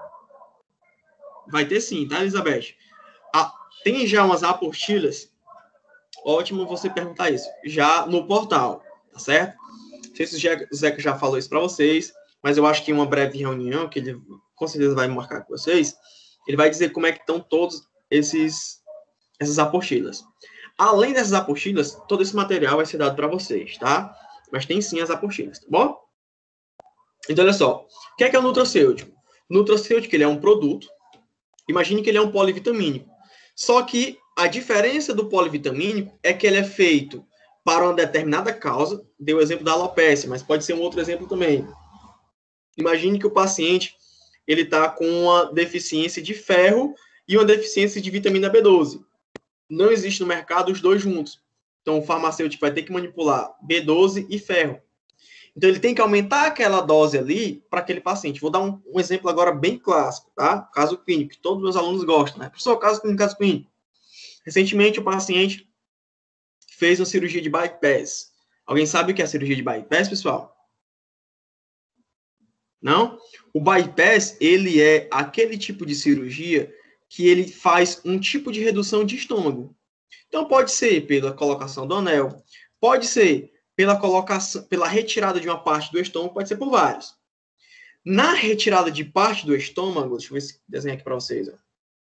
Vai ter sim, tá, Elizabeth? Ah, tem já umas apostilas. Ótimo você perguntar isso. Já no portal, tá certo? Não sei se o Zeca já falou isso para vocês, mas eu acho que em uma breve reunião, que ele com certeza vai marcar com vocês, ele vai dizer como é que estão todos esses essas apostilas. Além dessas apostilas, todo esse material vai ser dado para vocês, tá? Mas tem sim as apostilas, tá bom? Então, olha só. O que é, que é o nutracêutico? O nutracêutico, ele é um produto. Imagine que ele é um polivitamínico. Só que a diferença do polivitamínico é que ele é feito para uma determinada causa. Dei o exemplo da alopécia, mas pode ser um outro exemplo também. Imagine que o paciente ele está com uma deficiência de ferro e uma deficiência de vitamina B doze. Não existe no mercado os dois juntos. Então, o farmacêutico vai ter que manipular B doze e ferro. Então, ele tem que aumentar aquela dose ali para aquele paciente. Vou dar um, um exemplo agora bem clássico, tá? Caso clínico, que todos os meus alunos gostam, né? Professor, caso clínico, caso clínico. Recentemente, o paciente fez uma cirurgia de bypass. Alguém sabe o que é a cirurgia de bypass, pessoal? Não? O bypass, ele é aquele tipo de cirurgia que ele faz um tipo de redução de estômago. Então, pode ser pela colocação do anel, pode ser pela colocação, pela retirada de uma parte do estômago, pode ser por vários. Na retirada de parte do estômago, deixa eu ver se desenho aqui para vocês. Ó.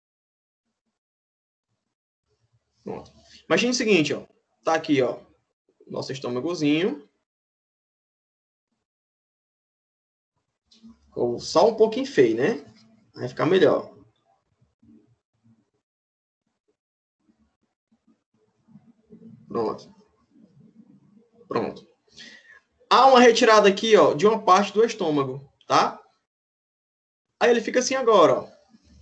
Pronto. Imagine o seguinte, ó. Tá aqui, ó, nosso estômagozinho. Ficou só um pouquinho feio, né? Vai ficar melhor. Pronto. Pronto. Há uma retirada aqui, ó, de uma parte do estômago, tá? Aí ele fica assim agora, ó.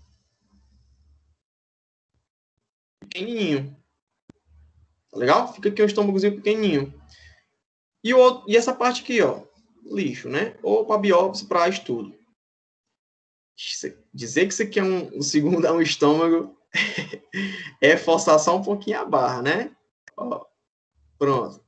Pequenininho. Tá legal? Fica aqui um estômagozinho pequenininho. E, o outro, e essa parte aqui, ó, lixo, né? Ou para biópsia, para estudo. Dizer que isso aqui é um, um segundo é um estômago é forçar só um pouquinho a barra, né? Ó, pronto.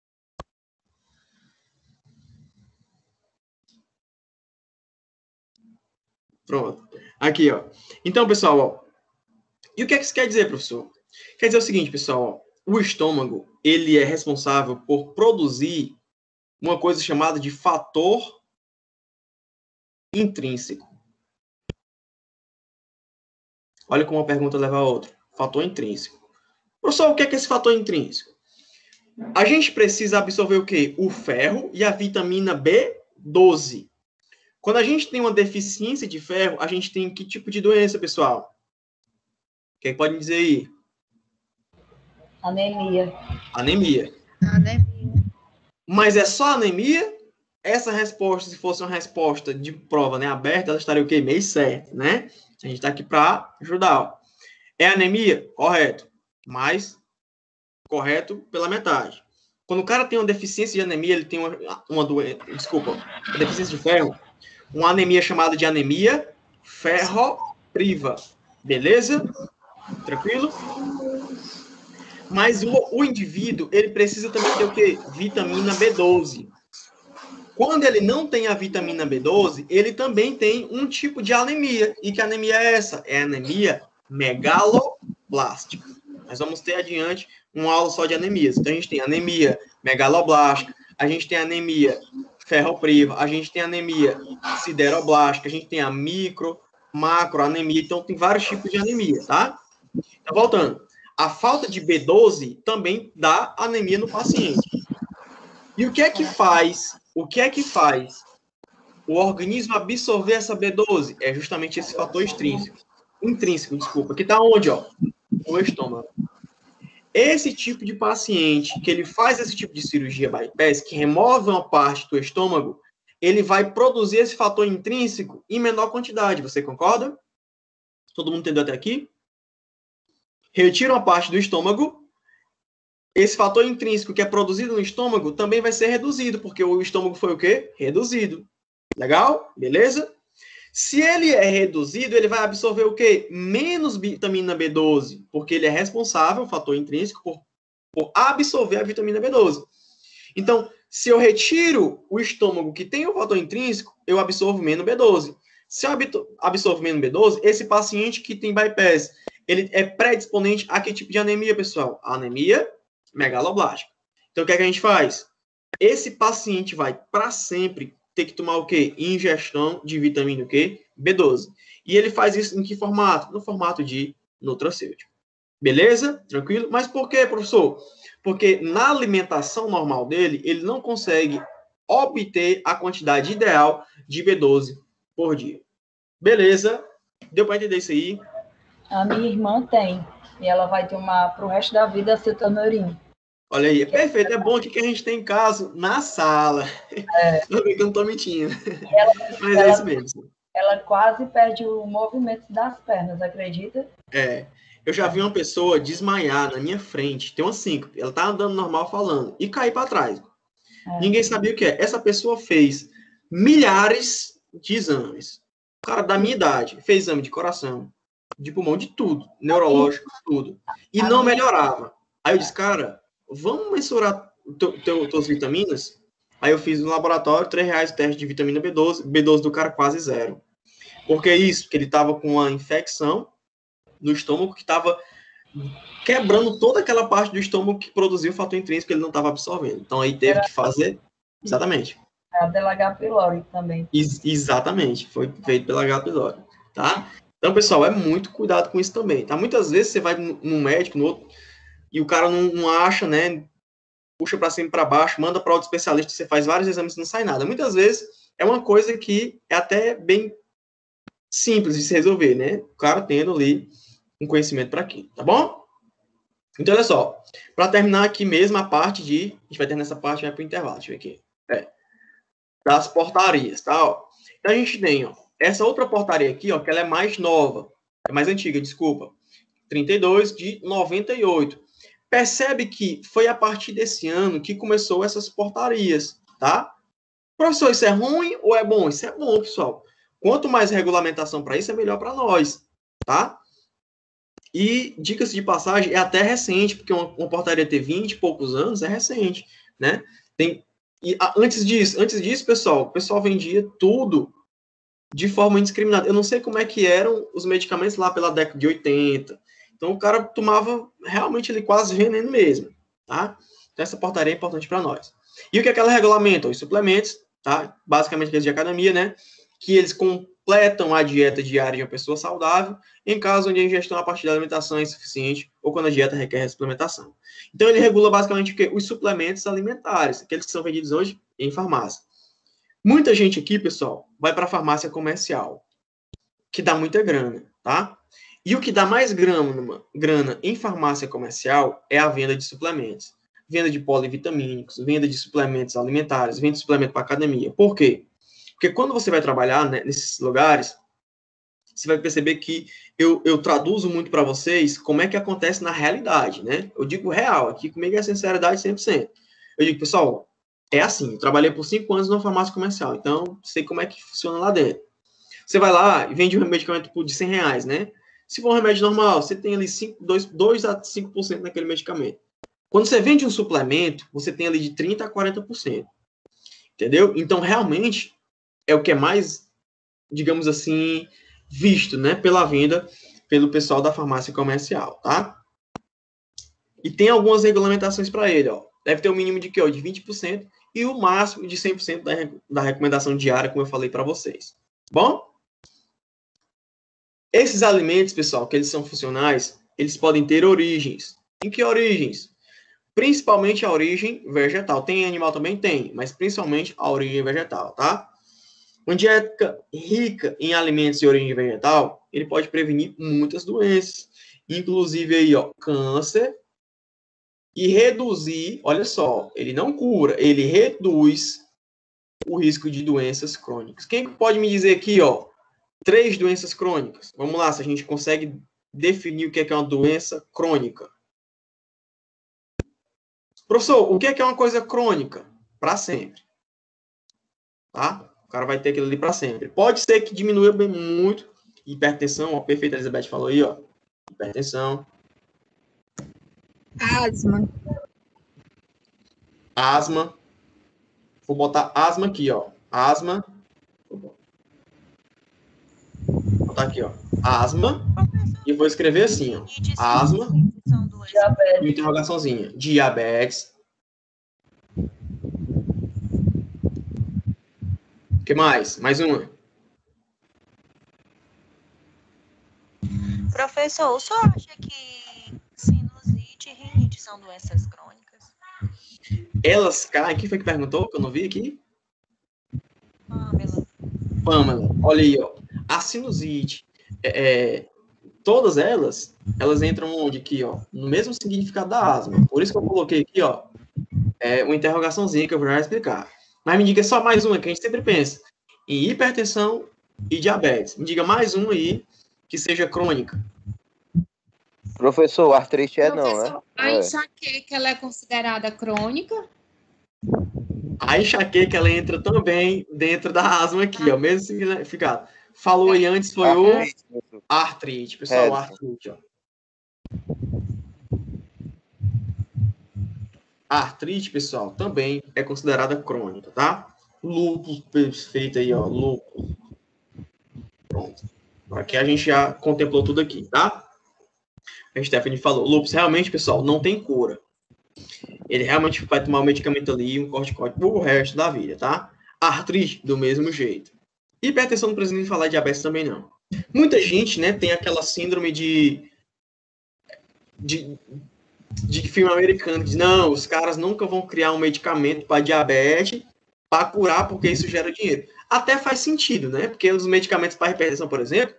Pronto. Aqui, ó. Então, pessoal, ó. E o que é que isso quer dizer, professor? Quer dizer o seguinte, pessoal, ó. O estômago, ele é responsável por produzir uma coisa chamada de fator intrínseco. Olha como uma pergunta leva a outra. Fator intrínseco. Professor, o que é, que é esse fator intrínseco? A gente precisa absorver o quê? O ferro e a vitamina B doze. Quando a gente tem uma deficiência de ferro, a gente tem que tipo de doença, pessoal? Quem pode dizer aí? Anemia. Anemia. Anemia. Mas é só anemia? Essa resposta, se fosse uma resposta de prova, né, aberta, ela estaria o quê? Meio certa, né? A gente está aqui para ajudar. Ó. É anemia? Correto. Mas correto pela metade. Quando o cara tem uma deficiência de anemia, ele tem uma, uma doença, desculpa, uma deficiência de ferro, uma anemia chamada de anemia ferropriva. Beleza? Tranquilo? Mas o, o indivíduo, ele precisa também ter o quê? Vitamina B doze. Quando ele não tem a vitamina B doze, ele também tem um tipo de anemia. E que anemia é essa? É a anemia megaloblástica. Nós vamos ter adiante uma aula só de anemias. Então, a gente tem anemia megaloblástica, a gente tem anemia ferropriva, a gente tem anemia sideroblástica, a gente tem a micro, macro, anemia. Então, tem vários tipos de anemia, tá? Então, voltando. A falta de B doze também dá anemia no paciente. E o que é que faz? O que é que faz o organismo absorver essa B doze? É justamente esse fator extrínseco. Intrínseco, desculpa. Que está onde, ó? No estômago. Esse tipo de paciente que ele faz esse tipo de cirurgia bypass, que remove uma parte do estômago, ele vai produzir esse fator intrínseco em menor quantidade. Você concorda? Todo mundo entendeu até aqui? Retira uma parte do estômago, esse fator intrínseco que é produzido no estômago também vai ser reduzido, porque o estômago foi o quê? Reduzido. Legal? Beleza? Se ele é reduzido, ele vai absorver o quê? Menos vitamina B doze, porque ele é responsável, o fator intrínseco, por, por absorver a vitamina B doze. Então, se eu retiro o estômago que tem o fator intrínseco, eu absorvo menos B doze. Se eu absorvo menos B doze, esse paciente que tem bypass, ele é predisponente a que tipo de anemia, pessoal? A anemia megaloblástica. Então, o que é que a gente faz? Esse paciente vai, para sempre, ter que tomar o quê? Ingestão de vitamina o quê? B doze. E ele faz isso em que formato? No formato de nutracêutico. Beleza? Tranquilo? Mas por quê, professor? Porque na alimentação normal dele, ele não consegue obter a quantidade ideal de B doze por dia. Beleza? Deu para entender isso aí? A minha irmã tem. E ela vai tomar para o resto da vida cetanorim. Olha aí, é perfeito. É bom aqui que a gente tem caso na sala. É. Eu não estou mentindo. Ela, Mas ela, é isso mesmo. Ela quase perde o movimento das pernas, acredita? É. Eu já vi uma pessoa desmaiar na minha frente. Tem uma síncope. Ela tá andando normal falando. E cair para trás. É. Ninguém sabia o que é. Essa pessoa fez milhares de exames. O cara da minha idade fez exame de coração, de pulmão, de tudo. Neurológico, tudo. E não melhorava. Aí eu disse, cara, vamos mensurar teu, teu, tuas vitaminas? Aí eu fiz no laboratório, três reais o teste de vitamina B doze, B doze do cara quase zero. Por que isso? Porque ele estava com uma infecção no estômago que estava quebrando toda aquela parte do estômago que produziu o fator intrínseco que ele não estava absorvendo. Então aí teve Era- que fazer... Exatamente. A dela H. pylori também. Ex- exatamente. Foi feito pela H. pylori, tá? Então, pessoal, é muito cuidado com isso também, tá? Muitas vezes você vai num médico, no outro, e o cara não, não acha, né? Puxa para cima e para baixo, manda para outro especialista, você faz vários exames e não sai nada. Muitas vezes é uma coisa que é até bem simples de se resolver, né? O cara tendo ali um conhecimento para aquilo, tá bom? Então, olha só. Para terminar aqui mesmo a parte de... A gente vai terminar essa parte e vai para o intervalo. Deixa eu ver aqui. É. Das portarias, tá? Ó. Então, a gente tem, ó, essa outra portaria aqui, ó, que ela é mais nova. É mais antiga, desculpa. trinta e dois de noventa e oito. Percebe que foi a partir desse ano que começou essas portarias, tá? Professor, isso é ruim ou é bom? Isso é bom, pessoal. Quanto mais regulamentação para isso, é melhor para nós, tá? E, dica-se de passagem, é até recente, porque uma, uma portaria ter vinte e poucos anos é recente, né? Tem, e a, antes disso, antes disso, pessoal, o pessoal vendia tudo de forma indiscriminada. Eu não sei como é que eram os medicamentos lá pela década de oitenta. Então, o cara tomava realmente ele quase veneno mesmo, tá? Então, essa portaria é importante para nós. E o que é que ela regulamenta? Os suplementos, tá? Basicamente, aqueles de academia, né? Que eles completam a dieta diária de uma pessoa saudável, em caso onde a ingestão a partir da alimentação é insuficiente ou quando a dieta requer suplementação. Então, ele regula basicamente o quê? Os suplementos alimentares, aqueles que são vendidos hoje em farmácia. Muita gente aqui, pessoal, vai para a farmácia comercial, que dá muita grana, tá? E o que dá mais grana, grana em farmácia comercial é a venda de suplementos. Venda de polivitamínicos, venda de suplementos alimentares, venda de suplemento para academia. Por quê? Porque quando você vai trabalhar, né, nesses lugares, você vai perceber que eu, eu traduzo muito para vocês como é que acontece na realidade, né? Eu digo real, aqui comigo é sinceridade cem por cento. Eu digo, pessoal, é assim, eu trabalhei por cinco anos numa farmácia comercial, então sei como é que funciona lá dentro. Você vai lá e vende um medicamento de cem reais, né? Se for um remédio normal, você tem ali dois a cinco por cento naquele medicamento. Quando você vende um suplemento, você tem ali de trinta a quarenta por cento. Entendeu? Então, realmente, é o que é mais, digamos assim, visto, né? Pela venda, pelo pessoal da farmácia comercial, tá? E tem algumas regulamentações para ele, ó. Deve ter um mínimo de, que, ó, de vinte por cento e o máximo de cem por cento da, da recomendação diária, como eu falei para vocês. Bom? Esses alimentos, pessoal, que eles são funcionais, eles podem ter origens. Em que origens? Principalmente a origem vegetal. Tem animal também? Tem, mas principalmente a origem vegetal, tá? Uma dieta rica em alimentos de origem vegetal, ele pode prevenir muitas doenças, inclusive aí, ó, câncer, e reduzir, olha só, ele não cura, ele reduz o risco de doenças crônicas. Quem pode me dizer aqui, ó, três doenças crônicas? Vamos lá, se a gente consegue definir o que é uma doença crônica. Professor, o que é uma coisa crônica? Para sempre. Tá? O cara vai ter aquilo ali para sempre. Pode ser que diminua bem muito. Hipertensão, ó, perfeito, a Elizabeth falou aí, ó. Hipertensão. Asma. Asma. Vou botar asma aqui, ó. Asma. Vou botar aqui, ó. Asma. E vou escrever assim, ó. Asma. Diabetes. E interrogaçãozinha. Diabetes. O que mais? Mais uma. Professor, o senhor acha que sinusite e rinite são doenças crônicas? Elas caem. Quem foi que perguntou? Que eu não vi aqui. Pamela. Pamela. Olha aí, ó. A sinusite. É, é, todas elas, elas entram onde? Aqui, ó. No mesmo significado da asma. Por isso que eu coloquei aqui, ó. É, uma interrogaçãozinha que eu vou já explicar. Mas me diga só mais uma, que a gente sempre pensa em hipertensão e diabetes. Me diga mais uma aí que seja crônica. Professor, artrite é não, né? Professor, a É. enxaqueca, ela é considerada crônica? A enxaqueca, ela entra também dentro da asma aqui, ó. Mesmo significado. Falou aí antes, foi o Artrite, professor. artrite. Pessoal, É. artrite, ó. A artrite, pessoal, também é considerada crônica, tá? Lúpus, perfeito aí, ó, lúpus. Pronto. Aqui a gente já contemplou tudo aqui, tá? A Stephanie falou, lúpus realmente, pessoal, não tem cura. Ele realmente vai tomar um medicamento ali, um corticóide, o resto da vida, tá? Artrite, do mesmo jeito. Hipertensão não precisa nem falar, diabetes também não. Muita gente, né, tem aquela síndrome de... de de filme americano, que diz, não, os caras nunca vão criar um medicamento para diabetes para curar, porque isso gera dinheiro. Até faz sentido, né? Porque os medicamentos para hipertensão, por exemplo,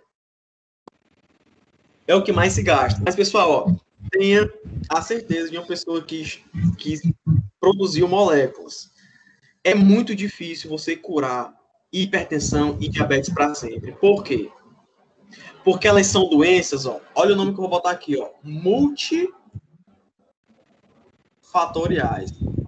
é o que mais se gasta. Mas, pessoal, ó, tenha a certeza de uma pessoa que, que produziu moléculas. É muito difícil você curar hipertensão e diabetes para sempre. Por quê? Porque elas são doenças, ó. Olha o nome que eu vou botar aqui, ó. Multi fatoriais.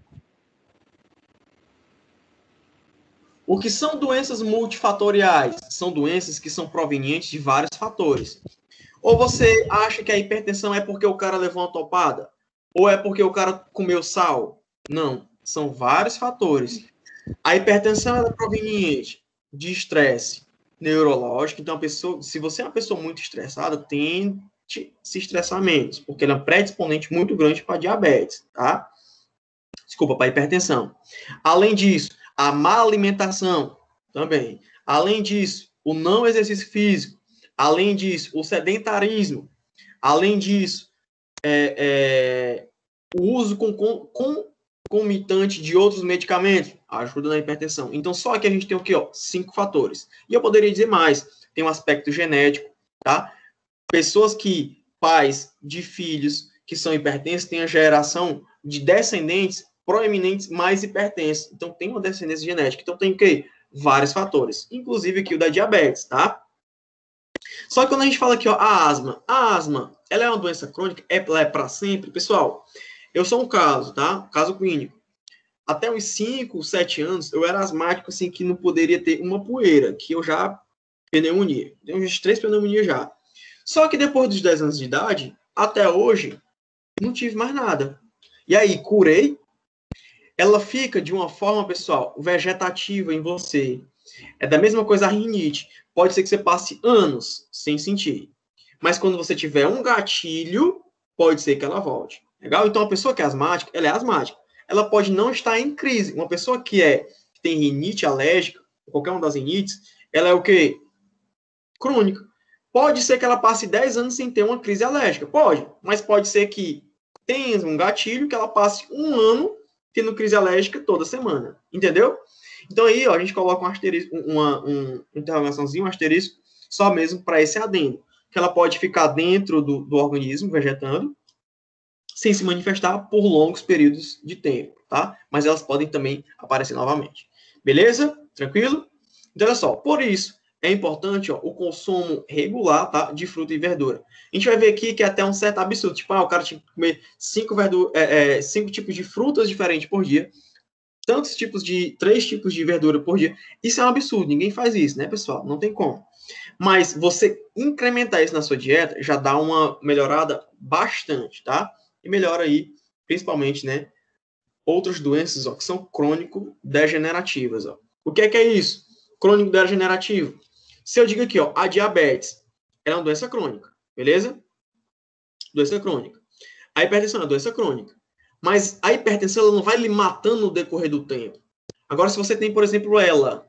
O que são doenças multifatoriais? São doenças que são provenientes de vários fatores. Ou você acha que a hipertensão é porque o cara levou uma topada? Ou é porque o cara comeu sal? Não, são vários fatores. A hipertensão é proveniente de estresse neurológico. Então, a pessoa, se você é uma pessoa muito estressada, tende se estressar menos, porque ele é um predisponente muito grande para diabetes, tá? Desculpa, para hipertensão. Além disso, a má alimentação também. Além disso, o não exercício físico. Além disso, o sedentarismo. Além disso, é, é, o uso com, com, concomitante de outros medicamentos ajuda na hipertensão. Então, só aqui a gente tem o quê? Ó, cinco fatores. E eu poderia dizer mais. Tem um aspecto genético, tá? Pessoas que, pais de filhos que são hipertensos, têm a geração de descendentes proeminentes mais hipertensos. Então, tem uma descendência genética. Então, tem o quê? Vários fatores. Inclusive aqui o da diabetes, tá? Só que quando a gente fala aqui, ó, a asma. A asma, ela é uma doença crônica? Ela é para sempre? Pessoal, eu sou um caso, tá? Caso clínico. Até uns cinco, sete anos, eu era asmático, assim, que não poderia ter uma poeira, que eu já pneumonia. Tenho uns três pneumonias já. Só que depois dos dez anos de idade, até hoje, não tive mais nada. E aí, curei. Ela fica de uma forma, pessoal, vegetativa em você. É da mesma coisa a rinite. Pode ser que você passe anos sem sentir. Mas quando você tiver um gatilho, pode ser que ela volte. Legal? Então, a pessoa que é asmática, ela é asmática. Ela pode não estar em crise. Uma pessoa que é que tem rinite alérgica, qualquer uma das rinites, ela é o quê? Crônica. Pode ser que ela passe dez anos sem ter uma crise alérgica. Pode. Mas pode ser que tenha um gatilho que ela passe um ano tendo crise alérgica toda semana. Entendeu? Então aí, ó, a gente coloca um asterisco, uma, um interrogaçãozinho, um asterisco, só mesmo para esse adendo. Que ela pode ficar dentro do, do organismo, vegetando, sem se manifestar por longos períodos de tempo, tá? Mas elas podem também aparecer novamente. Beleza? Tranquilo? Então, olha só, por isso, é importante, ó, o consumo regular, tá, de fruta e verdura. A gente vai ver aqui que é até um certo absurdo. Tipo, ah, o cara tinha que comer cinco, verdura, é, é, cinco tipos de frutas diferentes por dia, tantos tipos de, três tipos de verdura por dia. Isso é um absurdo, ninguém faz isso, né, pessoal? Não tem como. Mas você incrementar isso na sua dieta já dá uma melhorada bastante, tá? E melhora aí, principalmente, né, outras doenças, ó, que são crônico-degenerativas, ó. O que é que é isso? Crônico-degenerativo. Se eu digo aqui, ó, a diabetes, ela é uma doença crônica, beleza? Doença crônica. A hipertensão é uma doença crônica. Mas a hipertensão, ela não vai lhe matando no decorrer do tempo. Agora, se você tem, por exemplo, ela,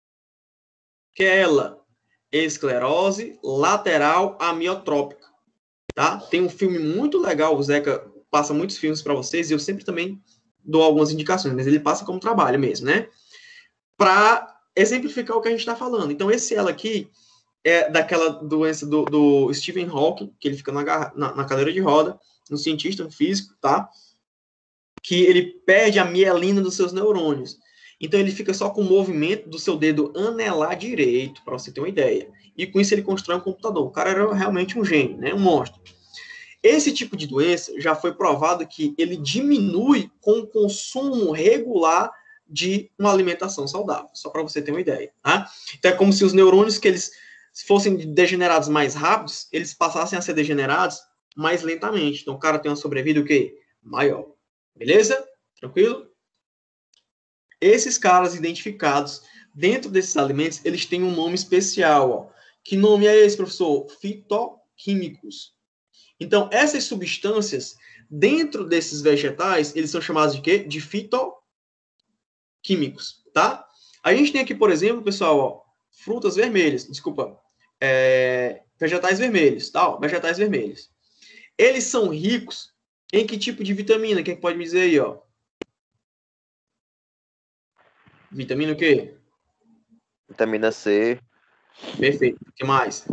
que é ela, esclerose lateral amiotrópica, tá? Tem um filme muito legal, o Zeca passa muitos filmes para vocês, e eu sempre também dou algumas indicações, mas ele passa como trabalho mesmo, né? Para exemplificar o que a gente está falando. Então, esse ela aqui é daquela doença do, do Stephen Hawking, que ele fica na, na, na cadeira de roda, um cientista, um físico, tá? Que ele perde a mielina dos seus neurônios. Então, ele fica só com o movimento do seu dedo anelar direito, para você ter uma ideia. E com isso, ele constrói um computador. O cara era realmente um gênio, né? Um monstro. Esse tipo de doença já foi provado que ele diminui com o consumo regular de uma alimentação saudável, só para você ter uma ideia, tá? Então é como se os neurônios que eles fossem degenerados mais rápidos, eles passassem a ser degenerados mais lentamente. Então o cara tem uma sobrevida o quê? Maior. Beleza? Tranquilo? Esses caras identificados dentro desses alimentos, eles têm um nome especial, ó. Que nome é esse, professor? Fitoquímicos. Então, essas substâncias dentro desses vegetais, eles são chamados de quê? De fitoquímicos, tá? A gente tem aqui, por exemplo, pessoal, ó, frutas vermelhas, desculpa, é, vegetais vermelhos, tá? Ó, vegetais vermelhos. Eles são ricos em que tipo de vitamina? Quem pode me dizer aí, ó? Vitamina o quê? Vitamina C. Perfeito. O que mais?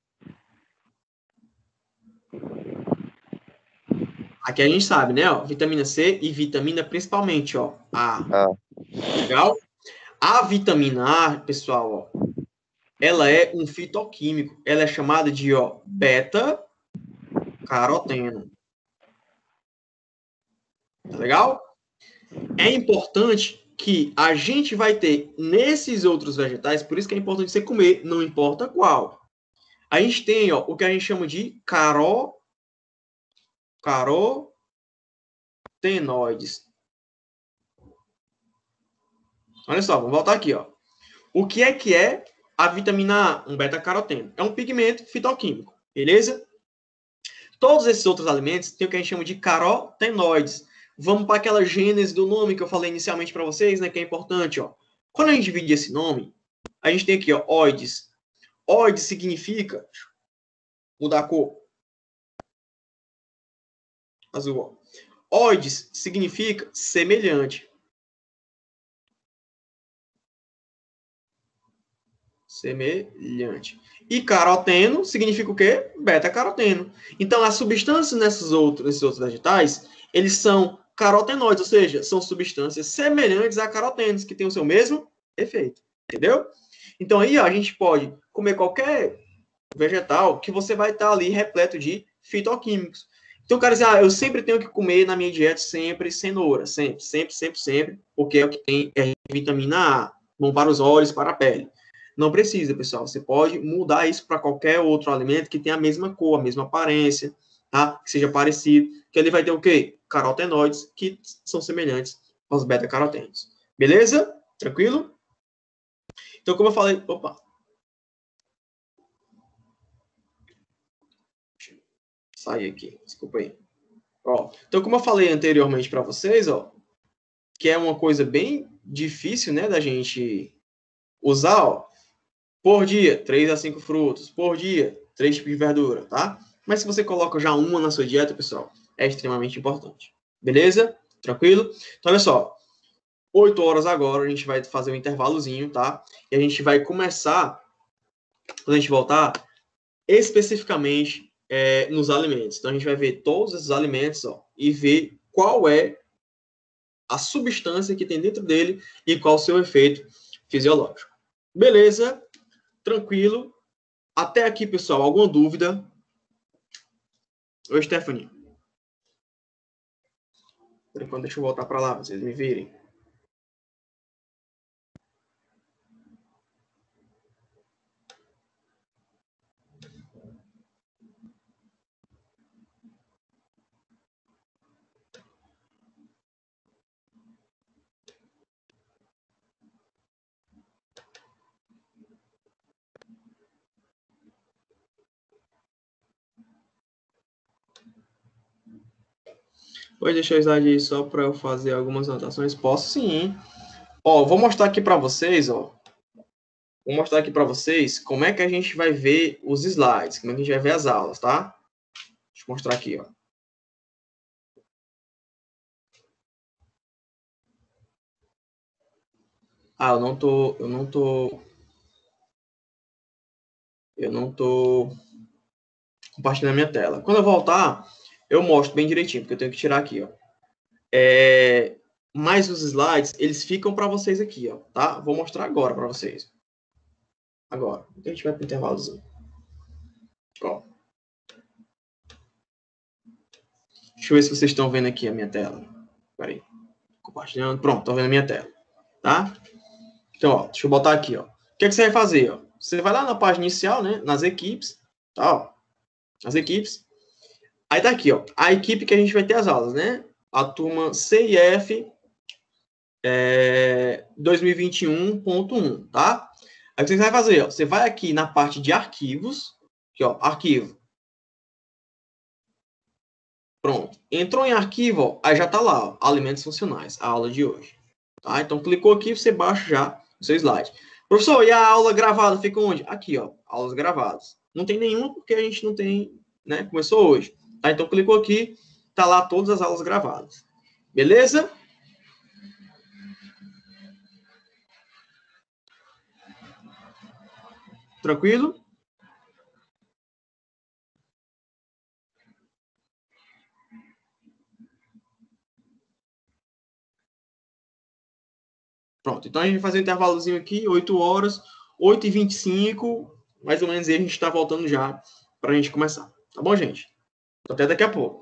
Aqui a gente sabe, né? Ó, vitamina C e vitamina principalmente, ó, A. Ah. Legal? A vitamina A, pessoal, ó, ela é um fitoquímico. Ela é chamada de, ó, beta-caroteno. Tá legal? É importante que a gente vai ter nesses outros vegetais, por isso que é importante você comer, não importa qual. A gente tem, ó, o que a gente chama de caro, carotenoides. Olha só, vamos voltar aqui, ó. O que é que é a vitamina A? Um beta-caroteno. É um pigmento fitoquímico, beleza? Todos esses outros alimentos têm o que a gente chama de carotenoides. Vamos para aquela gênese do nome que eu falei inicialmente para vocês, né, que é importante, ó. Quando a gente divide esse nome, a gente tem aqui, ó, oides. Oides significa, mudar a cor, azul, ó. Oides significa semelhante. Semelhante. E caroteno significa o quê? Beta-caroteno. Então, as substâncias nesses outros, nesses outros vegetais, eles são carotenoides, ou seja, são substâncias semelhantes a carotenos, que têm o seu mesmo efeito. Entendeu? Então, aí ó, a gente pode comer qualquer vegetal que você vai estar ali repleto de fitoquímicos. Então, o cara diz, ah, eu sempre tenho que comer na minha dieta sempre cenoura, sempre, sempre, sempre, sempre, porque é o que tem é vitamina A, bom para os olhos, para a pele. Não precisa, pessoal. Você pode mudar isso para qualquer outro alimento que tenha a mesma cor, a mesma aparência, tá? Que seja parecido. Que ele vai ter o quê? Carotenoides, que são semelhantes aos beta-carotenos. Beleza? Tranquilo? Então, como eu falei... Opa! Sai aqui. Desculpa aí. Ó, então, como eu falei anteriormente para vocês, ó, que é uma coisa bem difícil, né, da gente usar, ó. Por dia, três a cinco frutos. Por dia, três tipos de verdura, tá? Mas se você coloca já uma na sua dieta, pessoal, é extremamente importante. Beleza? Tranquilo? Então, olha só. oito horas agora, a gente vai fazer um intervalozinho, tá? E a gente vai começar, quando a gente voltar, especificamente é, nos alimentos. Então, a gente vai ver todos esses alimentos, ó, e ver qual é a substância que tem dentro dele e qual o seu efeito fisiológico. Beleza? Tranquilo. Até aqui, pessoal, alguma dúvida? Oi, Stephanie. Por enquanto, deixa eu voltar para lá, pra vocês me virem. Pois deixa eu slide aí só para eu fazer algumas anotações. Posso sim. Ó, vou mostrar aqui para vocês, ó. Vou mostrar aqui para vocês como é que a gente vai ver os slides, como é que a gente vai ver as aulas, tá? Deixa eu mostrar aqui, ó. Ah, eu não tô, eu não tô, eu não tô compartilhando a minha tela. Quando eu voltar, eu mostro bem direitinho, porque eu tenho que tirar aqui, ó. É, mas os slides, eles ficam para vocês aqui, ó, tá? Vou mostrar agora para vocês. Agora, a gente vai para o intervalozinho. Ó. Deixa eu ver se vocês estão vendo aqui a minha tela. Espera aí. Compartilhando. Pronto, estão vendo a minha tela. Tá? Então, ó, deixa eu botar aqui, ó. O que, é que você vai fazer, ó? Você vai lá na página inicial, né? Nas equipes. Tá, ó. As equipes. Aí tá aqui, ó. A equipe que a gente vai ter as aulas, né? A turma C e F é, dois mil e vinte e um ponto um, tá? Aí o que você vai fazer? Ó, você vai aqui na parte de arquivos, aqui, ó, arquivo. Pronto. Entrou em arquivo, ó, aí já tá lá, ó, alimentos funcionais, a aula de hoje. Tá? Então, clicou aqui, você baixa já o seu slide. Professor, e a aula gravada fica onde? Aqui, ó, aulas gravadas. Não tem nenhuma porque a gente não tem, né? Começou hoje. Tá? Então, clicou aqui, tá lá todas as aulas gravadas. Beleza? Tranquilo? Pronto. Então, a gente vai fazer um intervalozinho aqui, oito horas, oito e vinte e cinco, mais ou menos aí a gente está voltando já para a gente começar. Tá bom, gente? Até daqui a pouco.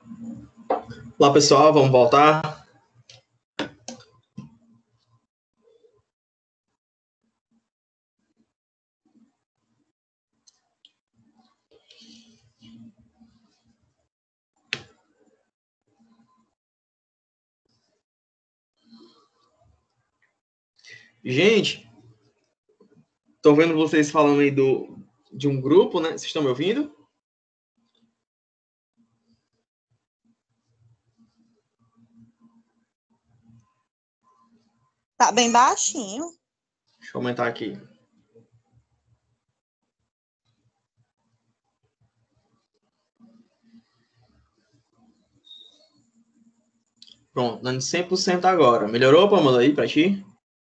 Olá, pessoal, vamos voltar. Gente, tô vendo vocês falando aí do, de um grupo, né? Vocês estão me ouvindo? Tá bem baixinho. Deixa eu aumentar aqui. Pronto, dando cem por cento agora. Melhorou, Pamela, aí pra ti?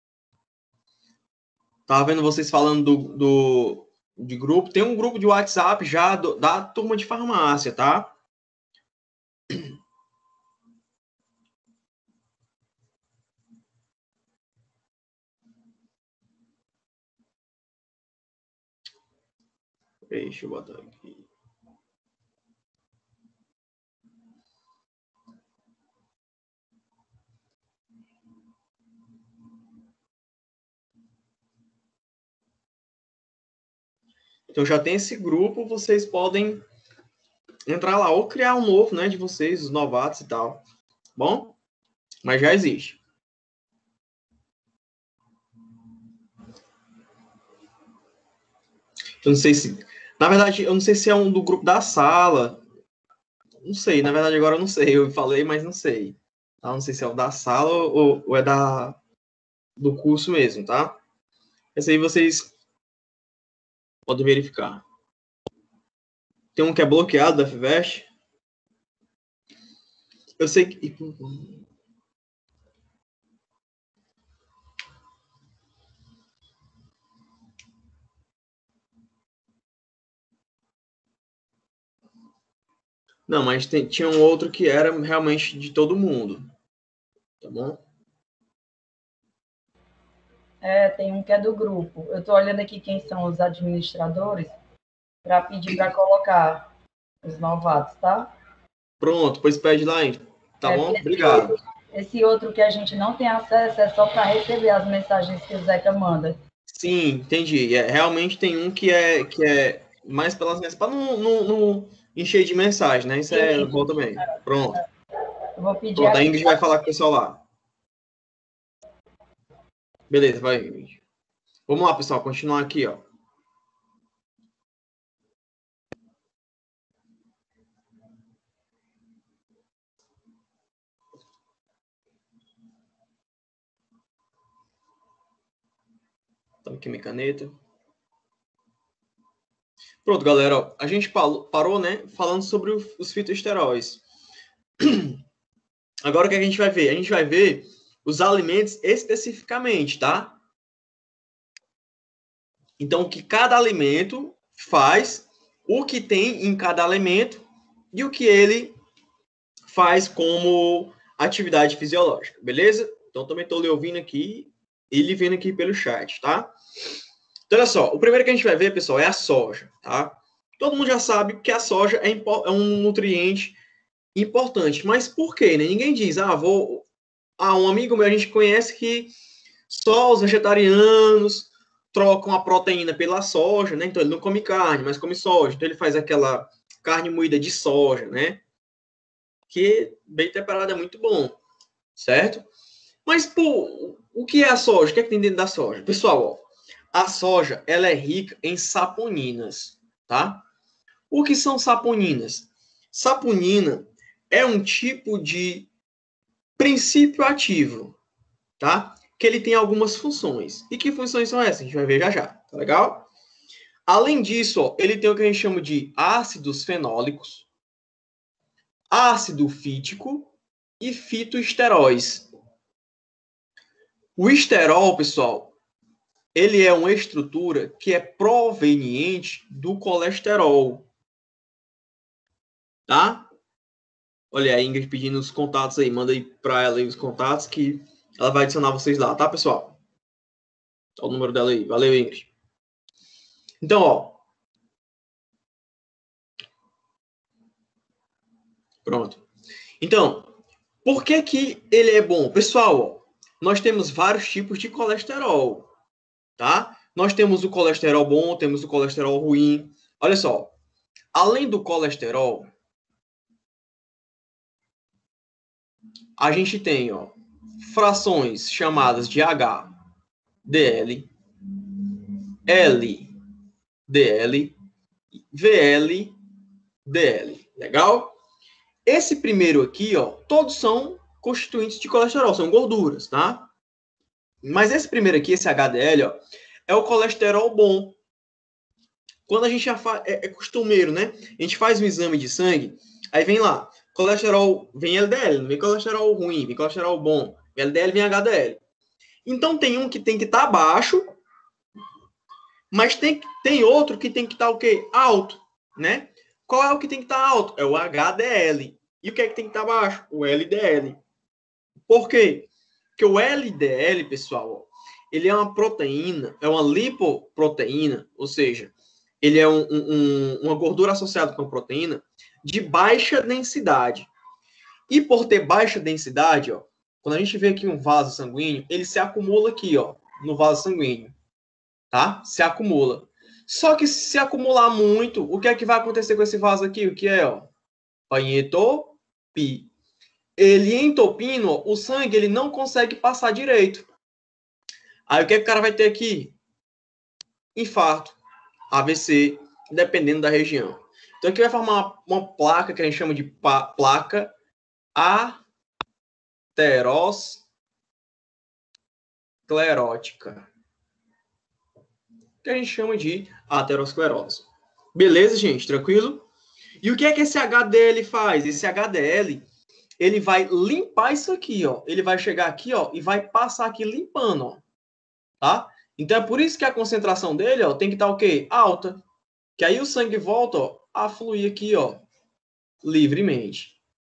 Tava vendo vocês falando do, do, de grupo. Tem um grupo de WhatsApp já do, da turma de farmácia, tá? Deixa eu botar aqui. Então já tem esse grupo, vocês podem entrar lá ou criar um novo, né, de vocês, os novatos e tal. Bom? Mas já existe. Eu não sei se... Na verdade, eu não sei se é um do grupo da sala. Não sei, na verdade agora eu não sei. Eu falei, mas não sei. Tá? Não sei se é o da sala ou, ou é da, do curso mesmo, tá? Esse aí vocês podem verificar. Tem um que é bloqueado da FIVEST. Eu sei que... Não, mas tem, tinha um outro que era realmente de todo mundo. Tá bom? É, tem um que é do grupo. Eu estou olhando aqui quem são os administradores para pedir para colocar os novatos, tá? Pronto, pois pede lá, hein? Tá É, bom? esse Obrigado. outro, esse outro que a gente não tem acesso é só para receber as mensagens que o Zeca manda. Sim, entendi. É, realmente tem um que é, que é mais pelas mensagens, para não, não, não encher de mensagem, né? Isso é bom também. Pronto. Eu vou pedir Pronto, a aqui. Ingrid vai falar com o pessoal lá. Beleza, vai, Ingrid. Vamos lá, pessoal, continuar aqui, ó. Toma aqui minha caneta. Pronto, galera, ó, a gente parou, né, falando sobre os fitoesteróis. Agora o que a gente vai ver? A gente vai ver os alimentos especificamente, tá? Então, o que cada alimento faz, o que tem em cada alimento e o que ele faz como atividade fisiológica, beleza? Então, também estou lhe ouvindo aqui e lhe vendo aqui pelo chat, tá? Então, olha só, o primeiro que a gente vai ver, pessoal, é a soja, tá? Todo mundo já sabe que a soja é, é um nutriente importante, mas por quê, né? Ninguém diz, ah, vou... Ah, um amigo meu, a gente conhece que só os vegetarianos trocam a proteína pela soja, né? Então, ele não come carne, mas come soja. Então, ele faz aquela carne moída de soja, né? Que bem temperada é muito bom, certo? Mas, pô, o que é a soja? O que é que tem dentro da soja? Pessoal, ó, a soja, ela é rica em saponinas, tá? O que são saponinas? Saponina é um tipo de princípio ativo, tá? Que ele tem algumas funções. E que funções são essas? A gente vai ver já já, tá legal? Além disso, ó, ele tem o que a gente chama de ácidos fenólicos, ácido fítico e fitoesteróis. O esterol, pessoal, ele é uma estrutura que é proveniente do colesterol. Tá? Olha a Ingrid pedindo os contatos aí. Manda aí para ela aí os contatos que ela vai adicionar vocês lá, tá, pessoal? Olha o número dela aí. Valeu, Ingrid. Então, ó. Pronto. Então, por que que ele é bom? Pessoal, ó, nós temos vários tipos de colesterol, tá? Nós temos o colesterol bom, temos o colesterol ruim. Olha só, além do colesterol, a gente tem, ó, frações chamadas de H D L, L D L, V L D L. Legal? Esse primeiro aqui, ó, todos são constituintes de colesterol, são gorduras, tá? Mas esse primeiro aqui, esse H D L, ó, é o colesterol bom. Quando a gente já faz, é, é costumeiro, né? A gente faz um exame de sangue, aí vem lá, colesterol, vem L D L, não vem colesterol ruim, vem colesterol bom. Vem L D L, vem H D L. Então tem um que tem que estar baixo, mas tem, tem outro que tem que estar o quê? Alto, né? Qual é o que tem que estar alto? É o H D L. E o que é que tem que estar baixo? O L D L. Por quê? Porque o L D L, pessoal, ó, ele é uma proteína, é uma lipoproteína, ou seja, ele é um, um, uma gordura associada com a proteína de baixa densidade. E por ter baixa densidade, ó, quando a gente vê aqui um vaso sanguíneo, ele se acumula aqui, ó, no vaso sanguíneo, tá? Se acumula. Só que se acumular muito, o que é que vai acontecer com esse vaso aqui? O que é, ó? Vai entupir. Ele entupindo, ó, o sangue ele não consegue passar direito. Aí o que é que o cara vai ter aqui? Infarto, A V C, dependendo da região. Então aqui vai formar uma, uma placa que a gente chama de pa, placa aterosclerótica, que a gente chama de aterosclerose. Beleza, gente? Tranquilo? E o que é que esse H D L faz? Esse H D L, ele vai limpar isso aqui, ó. Ele vai chegar aqui, ó, e vai passar aqui limpando, ó. Tá? Então é por isso que a concentração dele, ó, tem que estar o quê? Alta. Que aí o sangue volta, ó, a fluir aqui, ó, livremente.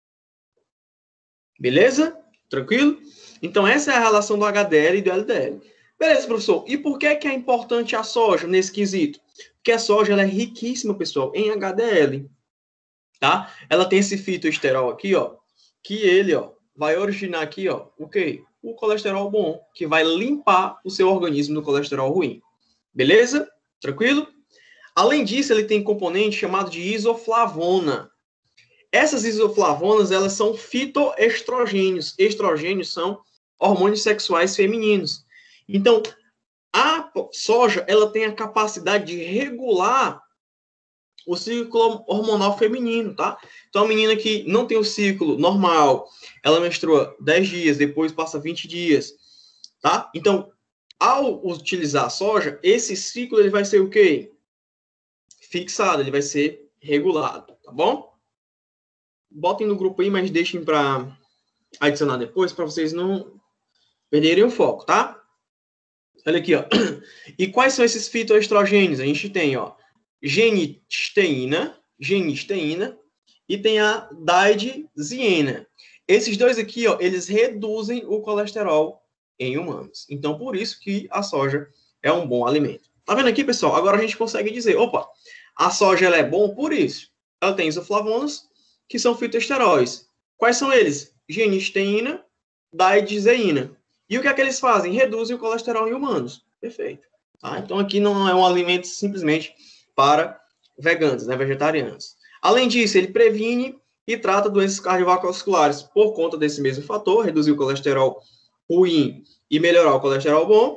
Beleza? Tranquilo? Então essa é a relação do H D L e do L D L. Beleza, professor. E por que que é importante a soja nesse quesito? Porque a soja ela é riquíssima, pessoal, em H D L. Tá? Ela tem esse fitoesterol aqui, ó, que ele, ó, vai originar aqui, ó, o quê? O colesterol bom, que vai limpar o seu organismo do colesterol ruim. Beleza? Tranquilo? Além disso, ele tem componente chamado de isoflavona. Essas isoflavonas, elas são fitoestrogênios. Estrogênios são hormônios sexuais femininos. Então, a soja, ela tem a capacidade de regular o ciclo hormonal feminino, tá? Então, a menina que não tem o ciclo normal, ela menstrua dez dias, depois passa vinte dias, tá? Então, ao utilizar a soja, esse ciclo ele vai ser o quê? Fixado, ele vai ser regulado, tá bom? Botem no grupo aí, mas deixem para adicionar depois, para vocês não perderem o foco, tá? Olha aqui, ó. E quais são esses fitoestrogênios? A gente tem, ó, genisteína, genisteína e tem a daidzeína. Esses dois aqui, ó, eles reduzem o colesterol em humanos. Então, por isso que a soja é um bom alimento. Tá vendo aqui, pessoal? Agora a gente consegue dizer, opa, a soja ela é bom por isso. Ela tem isoflavonas, que são fitoesteróis. Quais são eles? Genisteína, daidzeína. E o que é que eles fazem? Reduzem o colesterol em humanos. Perfeito. Tá? Então, aqui não é um alimento simplesmente para veganos, né, vegetarianos. Além disso, ele previne e trata doenças cardiovasculares por conta desse mesmo fator, reduzir o colesterol ruim e melhorar o colesterol bom.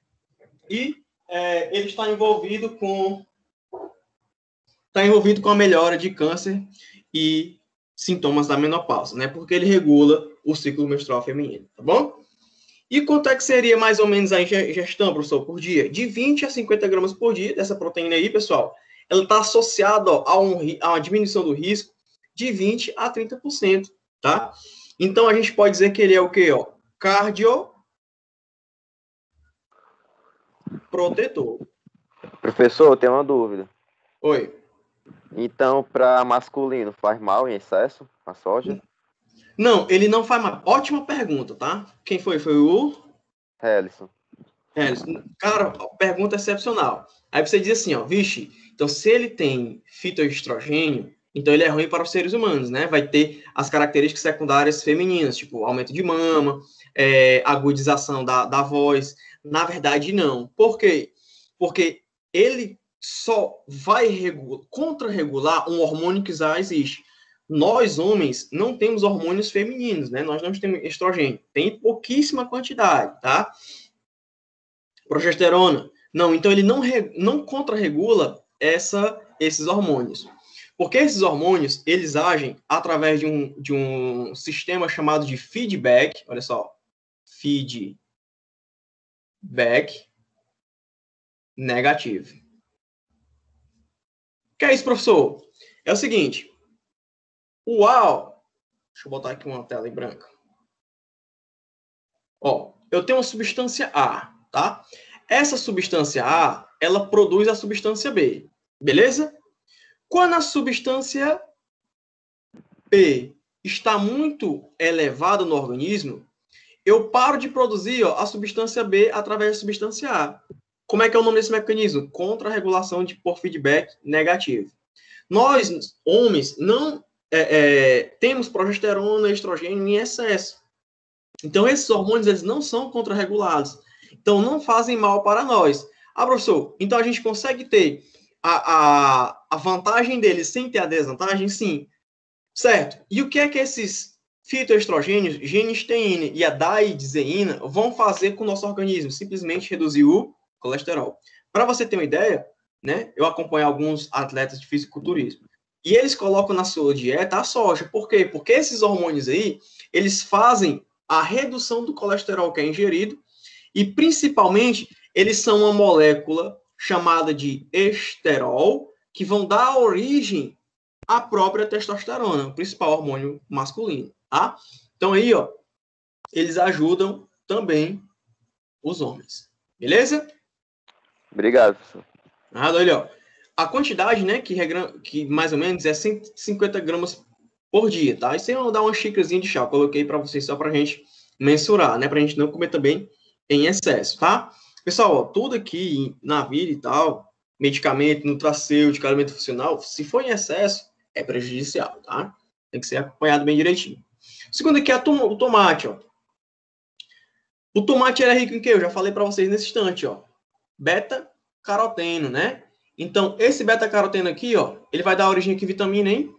E é, ele está envolvido com está envolvido com a melhora de câncer e sintomas da menopausa, né? Porque ele regula o ciclo menstrual feminino, tá bom? E quanto é que seria mais ou menos a ingestão, professor, por dia? De vinte a cinquenta gramas por dia dessa proteína aí, pessoal. Ela está associada ó, a, um, a uma diminuição do risco de vinte a trinta por cento, tá? Então, a gente pode dizer que ele é o quê? Ó? Cardio protetor. Professor, eu tenho uma dúvida. Oi. Então, para masculino, faz mal em excesso a soja? Não, ele não faz mal. Ótima pergunta, tá? Quem foi? Foi o... Helison. Helison. Cara, pergunta excepcional. Aí você diz assim, ó, vixe, então se ele tem fitoestrogênio, Então, ele é ruim para os seres humanos, né? Vai ter as características secundárias femininas, tipo aumento de mama, é, agudização da, da voz. Na verdade, não. Por quê? Porque ele só vai regular, contra-regular um hormônio que já existe. Nós, homens, não temos hormônios femininos, né? Nós não temos estrogênio. Tem pouquíssima quantidade, tá? Progesterona. Não, então ele não, não contra-regula essa, esses hormônios. Porque esses hormônios, eles agem através de um, de um sistema chamado de feedback. Olha só. Feedback negativo. O que é isso, professor? É o seguinte. Uau! Deixa eu botar aqui uma tela em branco. Ó, eu tenho uma substância A, tá? Essa substância A, ela produz a substância B. Beleza? Quando a substância B está muito elevada no organismo, eu paro de produzir ó, a substância B através da substância A. Como é que é o nome desse mecanismo? Contra-regulação de por feedback negativo. Nós, homens, não é, é, temos progesterona e estrogênio em excesso. Então, esses hormônios eles não são contra-regulados. Então, não fazem mal para nós. Ah, professor, então a gente consegue ter a, a, a vantagem deles sem ter a desvantagem? Sim. Certo. E o que é que esses fitoestrogênios, genisteína e a daidzeína, vão fazer com o nosso organismo? Simplesmente reduzir o colesterol. Para você ter uma ideia, né, eu acompanho alguns atletas de fisiculturismo. E eles colocam na sua dieta a soja. Por quê? Porque esses hormônios aí, eles fazem a redução do colesterol que é ingerido e, principalmente, eles são uma molécula chamada de esterol, que vão dar origem à própria testosterona, o principal hormônio masculino, tá? Então, aí, ó, eles ajudam também os homens. Beleza? Obrigado, professor. Nada, olha, ó. A quantidade, né, que, regra, que mais ou menos é cento e cinquenta gramas por dia, tá? Isso aí eu vou dar uma xícarazinha de chá. Eu coloquei para vocês só para a gente mensurar, né? Para a gente não comer também em excesso, tá? Pessoal, ó, tudo aqui na vida e tal, medicamento, nutracêutico, alimento funcional, se for em excesso, é prejudicial, tá? Tem que ser acompanhado bem direitinho. O segundo aqui é o tomate, ó. O tomate é rico em quê? Eu já falei para vocês nesse instante, ó. Beta-caroteno, né? Então, esse beta-caroteno aqui, ó, ele vai dar origem a que vitamina, hein?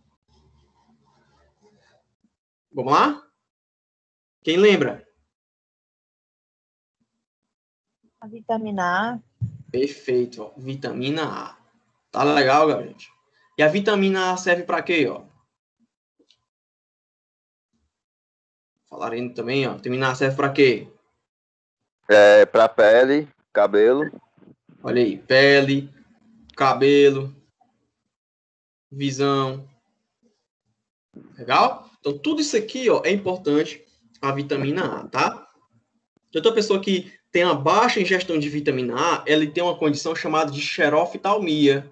Vamos lá? Quem lembra? A vitamina A. Perfeito, ó. Vitamina A. Tá legal, galera, gente? E a vitamina A serve para quê, ó? Falaram também, ó. Vitamina A serve para quê? É, para pele, cabelo. Olha aí, pele, cabelo, visão. Legal? Então, tudo isso aqui, ó, é importante a vitamina A, tá? Outra pessoa que tem uma baixa ingestão de vitamina A, ela tem uma condição chamada de xeroftalmia.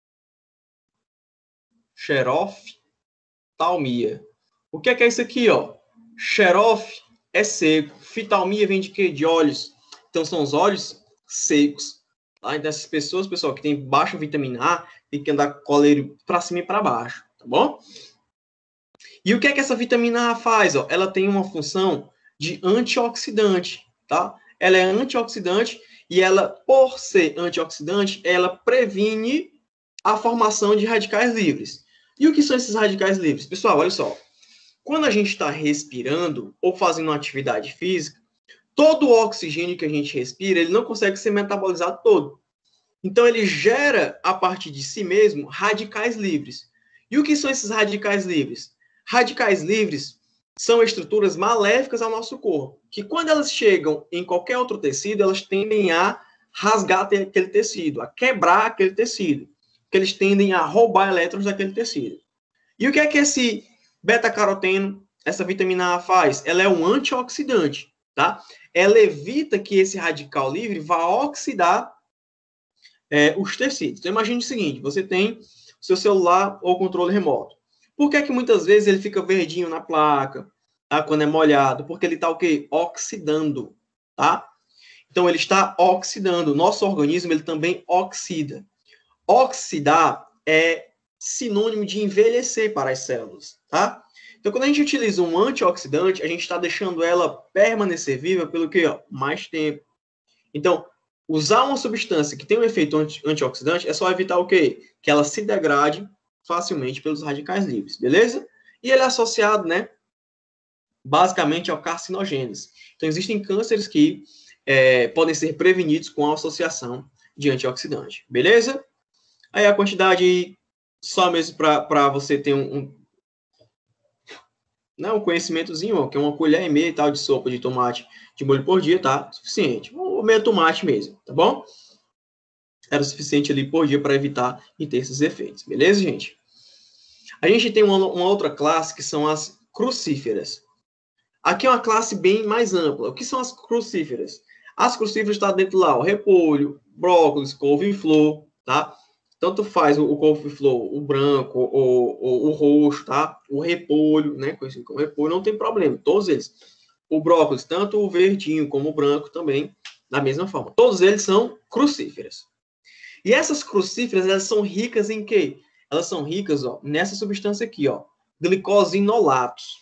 Xeroftalmia. O que é que é isso aqui, ó? Xerof é seco. Fitalmia vem de quê? De olhos. Então, são os olhos secos. Tá? Então, essas pessoas, pessoal, que tem baixa vitamina A, tem que andar com o coleiro para cima e para baixo, tá bom? E o que é que essa vitamina A faz? Ó? Ela tem uma função de antioxidante, tá? Ela é antioxidante e ela, por ser antioxidante, ela previne a formação de radicais livres. E o que são esses radicais livres? Pessoal, olha só. Quando a gente está respirando ou fazendo uma atividade física, todo o oxigênio que a gente respira, ele não consegue ser metabolizado todo. Então, ele gera, a partir de si mesmo, radicais livres. E o que são esses radicais livres? Radicais livres são estruturas maléficas ao nosso corpo, que quando elas chegam em qualquer outro tecido, elas tendem a rasgar aquele tecido, a quebrar aquele tecido, porque eles tendem a roubar elétrons daquele tecido. E o que é que esse beta-caroteno, essa vitamina A faz? Ela é um antioxidante, tá? Ela evita que esse radical livre vá oxidar é, os tecidos. Então, imagine o seguinte, você tem o seu celular ou controle remoto. Por que é que muitas vezes ele fica verdinho na placa, tá? Quando é molhado? Porque ele está o quê? Oxidando, tá? Então, ele está oxidando. Nosso organismo, ele também oxida. Oxidar é sinônimo de envelhecer para as células, tá? Então, quando a gente utiliza um antioxidante, a gente está deixando ela permanecer viva pelo quê? Ó, mais tempo. Então, usar uma substância que tem um efeito anti antioxidante é só evitar o quê? Que ela se degrade facilmente pelos radicais livres, beleza? E ele é associado, né, basicamente ao carcinogênese. Então, existem cânceres que é, podem ser prevenidos com a associação de antioxidante, beleza? Aí a quantidade, só mesmo para você ter um, um, não, um conhecimentozinho, ó, que é uma colher e meia e tal de sopa de tomate de molho por dia, tá? Suficiente. O meio tomate mesmo, tá bom? Era o suficiente ali por dia para evitar de ter esses efeitos, beleza, gente? A gente tem uma, uma outra classe que são as crucíferas. Aqui é uma classe bem mais ampla. O que são as crucíferas? As crucíferas estão dentro lá, o repolho, brócolis, couve-flor, tá? Tanto faz o, o couve-flor, o branco, o, o, o roxo, tá? O repolho, né? Conhecido como repolho, não tem problema. Todos eles. O brócolis, tanto o verdinho como o branco também, da mesma forma. Todos eles são crucíferas. E essas crucíferas, elas são ricas em quê? Elas são ricas, ó, nessa substância aqui, ó, glicosinolatos.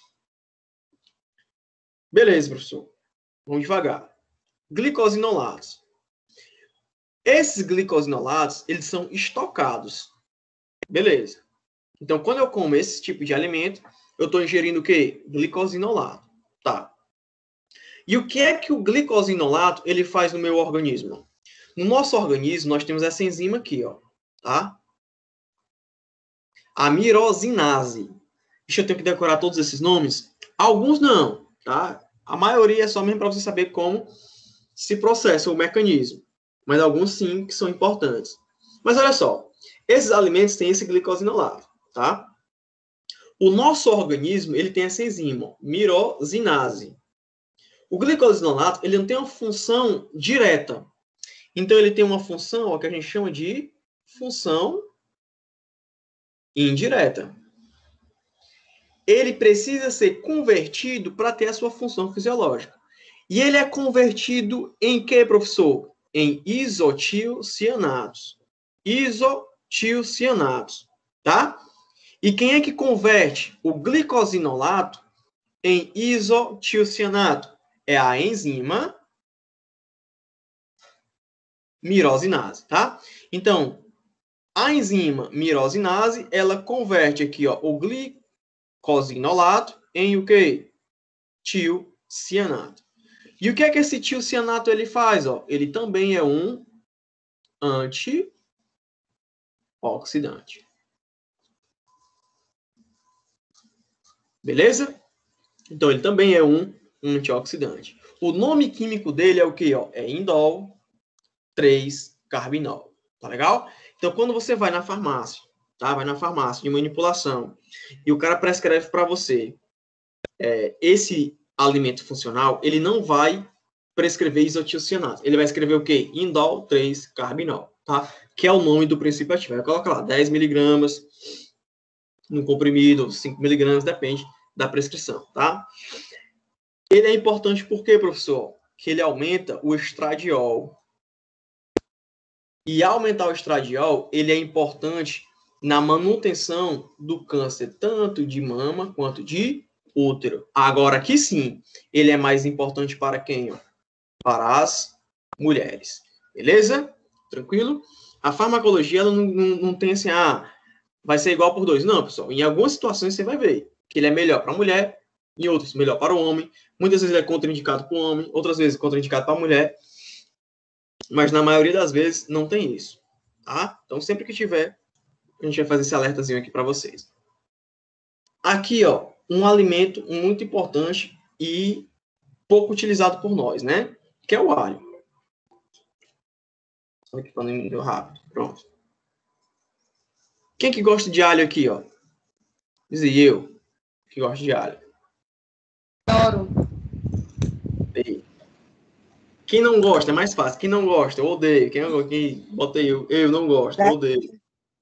Beleza, professor. Vamos devagar. Glicosinolatos. Esses glicosinolatos, eles são estocados. Beleza. Então, quando eu como esse tipo de alimento, eu estou ingerindo o quê? Glicosinolato. Tá. E o que é que o glicosinolato ele faz no meu organismo? No nosso organismo, nós temos essa enzima aqui, ó. Tá? A mirosinase. Deixa eu ter que decorar todos esses nomes? Alguns não, tá? A maioria é só mesmo para você saber como se processa o mecanismo. Mas alguns sim que são importantes. Mas olha só, esses alimentos têm esse glicosinolato, tá? O nosso organismo, ele tem essa enzima, mirosinase. O glicosinolato, ele não tem uma função direta. Então, ele tem uma função ó, que a gente chama de função indireta. Ele precisa ser convertido para ter a sua função fisiológica. E ele é convertido em que, professor? Em isotilcianatos. Isotilcianatos, tá? E quem é que converte o glicosinolato em isotilcianato? É a enzima mirosinase, tá? Então, a enzima mirosinase, ela converte aqui, ó, o glicosinolato em o quê? Tilcianato. E o que é que esse tilcianato ele faz? Ó? Ele também é um antioxidante. Beleza? Então, ele também é um antioxidante. O nome químico dele é o quê? Ó? É indol três carbinol. Tá legal? Então, quando você vai na farmácia, tá? Vai na farmácia de manipulação e o cara prescreve para você é, esse alimento funcional, ele não vai prescrever isotilcianato. Ele vai escrever o quê? Indol três carbinol, tá? Que é o nome do princípio ativo. Vai colocar lá dez miligramas no comprimido, cinco miligramas, depende da prescrição, tá? Ele é importante por quê, professor? Que ele aumenta o estradiol. E aumentar o estradiol, ele é importante na manutenção do câncer, tanto de mama quanto de útero. Agora, aqui sim, ele é mais importante para quem? Ó? Para as mulheres. Beleza? Tranquilo? A farmacologia ela não, não, não tem assim, ah, vai ser igual por dois. Não, pessoal. Em algumas situações você vai ver que ele é melhor para a mulher, em outras melhor para o homem. Muitas vezes ele é contraindicado para o homem, outras vezes contraindicado para a mulher. Mas na maioria das vezes não tem isso. Tá? Então, sempre que tiver, a gente vai fazer esse alertazinho aqui para vocês. Aqui, ó, um alimento muito importante e pouco utilizado por nós, né? Que é o alho. Só que para não rápido. Pronto. Quem que gosta de alho aqui, ó? Diz aí, eu que gosto de alho. Adoro. E quem não gosta, é mais fácil. Quem não gosta, eu odeio. Quem, não, quem botei eu, eu não gosto, eu odeio.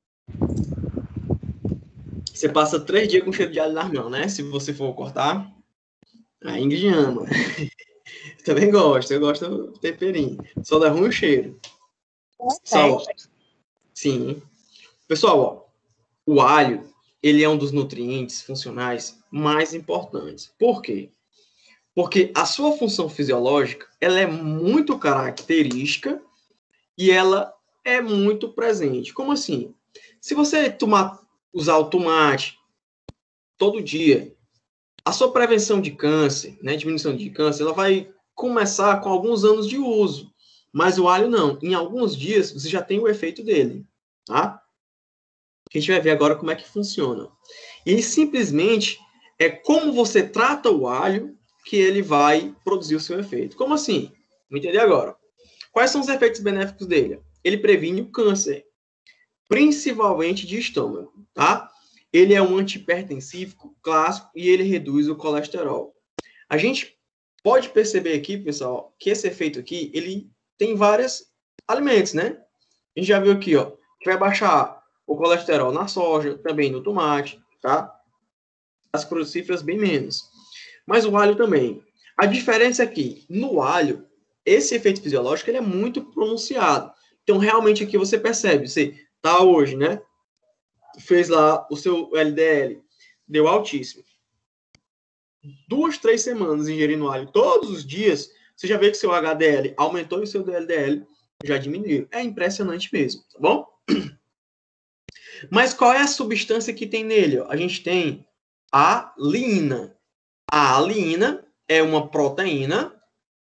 Você passa três dias com cheiro de alho nas mãos, né? Se você for cortar. A Ingrid ama. Também gosto, eu gosto do temperinho. Só dá ruim o cheiro. Só, ó. Sim. Pessoal, ó. o alho, ele é um dos nutrientes funcionais mais importantes. Por quê? Porque a sua função fisiológica, ela é muito característica e ela é muito presente. Como assim? Se você tomar, usar o tomate todo dia, a sua prevenção de câncer, né, diminuição de câncer, ela vai começar com alguns anos de uso. Mas o alho não. Em alguns dias, você já tem o efeito dele. Tá? A gente vai ver agora como é que funciona. E simplesmente é como você trata o alho que ele vai produzir o seu efeito. Como assim? Vamos entender agora. Quais são os efeitos benéficos dele? Ele previne o câncer, principalmente de estômago, tá? Ele é um antihipertensivo clássico e ele reduz o colesterol. A gente pode perceber aqui, pessoal, que esse efeito aqui, ele tem vários alimentos, né? A gente já viu aqui, ó, que vai baixar o colesterol na soja, também no tomate, tá? As crucíferas bem menos. Mas o alho também. A diferença é que, no alho, esse efeito fisiológico ele é muito pronunciado. Então, realmente, aqui você percebe. Você tá hoje, né? Fez lá o seu L D L. Deu altíssimo. Duas, três semanas ingerindo alho todos os dias, você já vê que seu H D L aumentou e o seu L D L já diminuiu. É impressionante mesmo, tá bom? Mas qual é a substância que tem nele? A gente tem a liina. A liina é uma proteína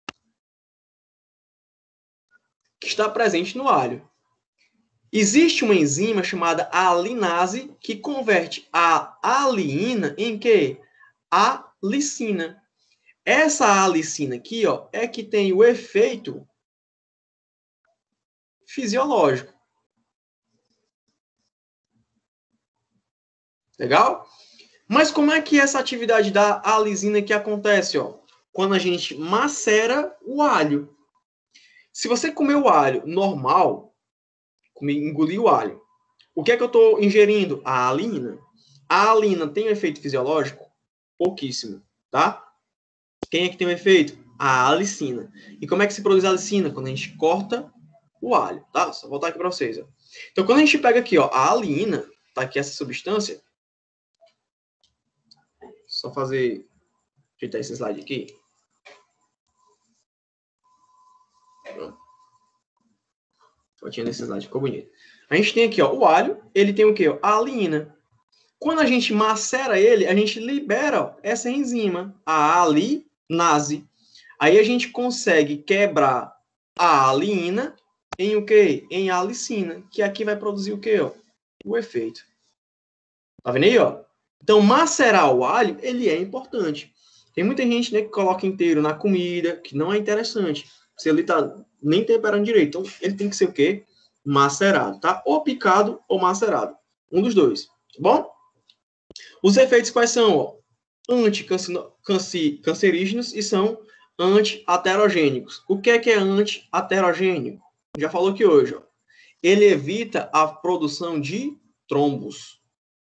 que está presente no alho. Existe uma enzima chamada alinase que converte a aliina em quê? A alicina. Essa alicina aqui, ó, é que tem o efeito fisiológico. Legal? Mas como é que essa atividade da alicina que acontece, ó? Quando a gente macera o alho. Se você comer o alho normal, engolir o alho, o que é que eu estou ingerindo? A alina. A alina tem um efeito fisiológico? Pouquíssimo, tá? Quem é que tem o efeito? A alicina. E como é que se produz a alicina? Quando a gente corta o alho, tá? Só voltar aqui para vocês, ó. Então, quando a gente pega aqui, ó, a alina, tá aqui essa substância. Só fazer, ajeitar esse slide aqui. Fotinha nesse slide, ficou bonito. A gente tem aqui, ó, o alho, ele tem o quê? A alina. Quando a gente macera ele, a gente libera ó, essa enzima, a alinase. Aí a gente consegue quebrar a alina em o quê? Em alicina, que aqui vai produzir o quê? Ó? O efeito. Tá vendo aí, ó? Então, macerar o alho, ele é importante. Tem muita gente, né, que coloca inteiro na comida, que não é interessante. Se ele tá nem temperando direito. Então, ele tem que ser o quê? Macerado, tá? Ou picado ou macerado. Um dos dois, tá bom? Os efeitos quais são? Ó? Anticancerígenos e são anti-aterogênicos. O que é que é anti-aterogênico? Já falou aqui hoje, ó. Ele evita a produção de trombos,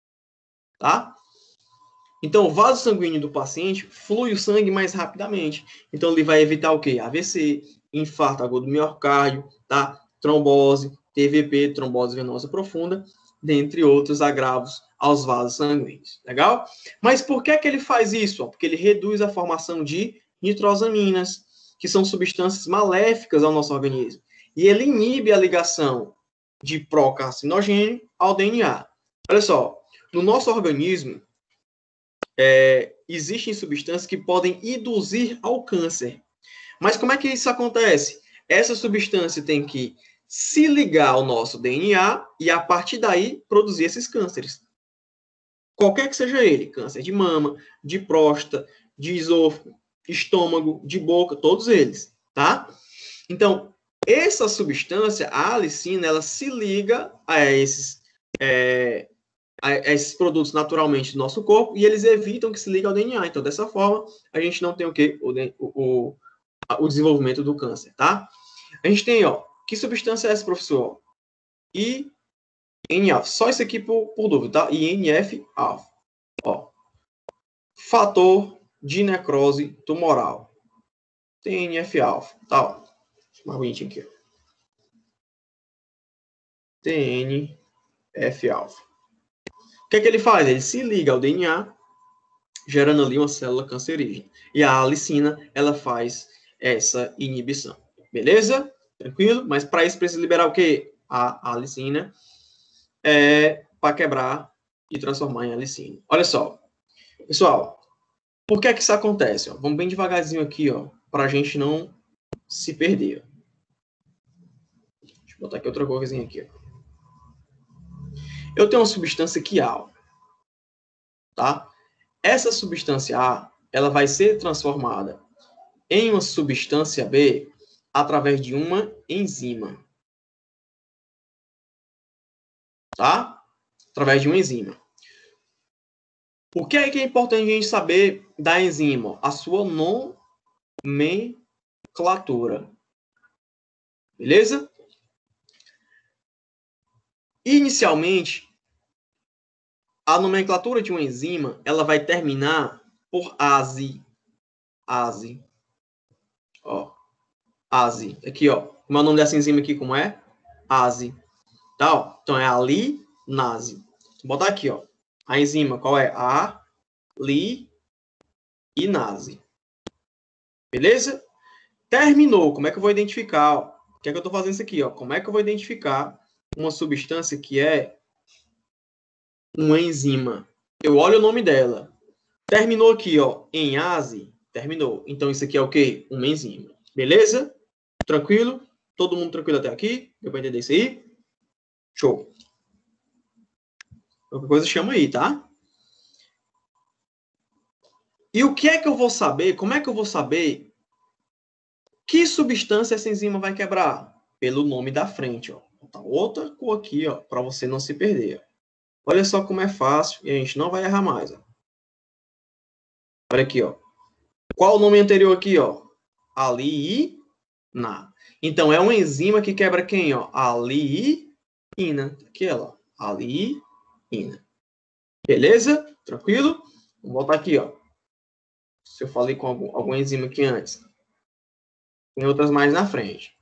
tá? Então, o vaso sanguíneo do paciente flui o sangue mais rapidamente. Então, ele vai evitar o quê? A V C, infarto agudo do miocárdio, tá? Trombose, T V P, trombose venosa profunda, dentre outros agravos aos vasos sanguíneos. Legal? Mas por que que ele faz isso? Porque ele reduz a formação de nitrosaminas, que são substâncias maléficas ao nosso organismo. E ele inibe a ligação de procarcinogênio ao D N A. Olha só, no nosso organismo, é, existem substâncias que podem induzir ao câncer. Mas como é que isso acontece? Essa substância tem que se ligar ao nosso D N A e, a partir daí, produzir esses cânceres. Qualquer que seja ele, câncer de mama, de próstata, de esôfago, estômago, de boca, todos eles, tá? Então, essa substância, a alicina, ela se liga a esses, é, a esses produtos naturalmente do nosso corpo e eles evitam que se ligue ao D N A. Então, dessa forma, a gente não tem o quê? O, o, o desenvolvimento do câncer, tá? A gente tem, ó, que substância é essa, professor? I N F. Só isso aqui por, por dúvida, tá? I N F alfa. Ó. Fator de necrose tumoral. T N F alfa. Tá, ó. Mais bonitinho aqui, ó. T N F alfa. que é que ele faz? Ele se liga ao D N A, gerando ali uma célula cancerígena. E a alicina, ela faz essa inibição. Beleza? Tranquilo? Mas para isso precisa liberar o quê? A alicina é para quebrar e transformar em alicina. Olha só. Pessoal, por que é que isso acontece? Ó? Vamos bem devagarzinho aqui, ó, para a gente não se perder. Deixa eu botar aqui outra coisinha aqui. Ó. Eu tenho uma substância aqui A, tá? Essa substância A, ela vai ser transformada em uma substância B através de uma enzima. Tá? Através de uma enzima. O que é que é importante a gente saber da enzima? A sua nomenclatura. Beleza? Inicialmente, a nomenclatura de uma enzima, ela vai terminar por ase. Ase. Ó. Ase. Aqui, ó. Como é o nome dessa enzima aqui? Como é? Ase. Tá, ó. Então, é a linase. Vou botar aqui, ó. A enzima, qual é? A linase. Beleza? Terminou. Como é que eu vou identificar? Ó? O que é que eu estou fazendo isso aqui? Ó? Como é que eu vou identificar uma substância que é uma enzima? Eu olho o nome dela. Terminou aqui, ó, em ase. Terminou. Então, isso aqui é o quê? Uma enzima. Beleza? Tranquilo? Todo mundo tranquilo até aqui? Deu para entender isso aí? Show. Qualquer coisa chama aí, tá? E o que é que eu vou saber? Como é que eu vou saber que substância essa enzima vai quebrar? Pelo nome da frente, ó. Vou botar outra cor aqui, ó, para você não se perder. Ó. Olha só como é fácil e a gente não vai errar mais, ó. Olha aqui, ó. Qual o nome anterior aqui, ó? Aliina. Então, é uma enzima que quebra quem, ó? Aliina. Aqui, ó. Aliina. Beleza? Tranquilo? Vamos voltar aqui, ó. Se eu falei com algum, alguma enzima aqui antes. Tem outras mais na frente.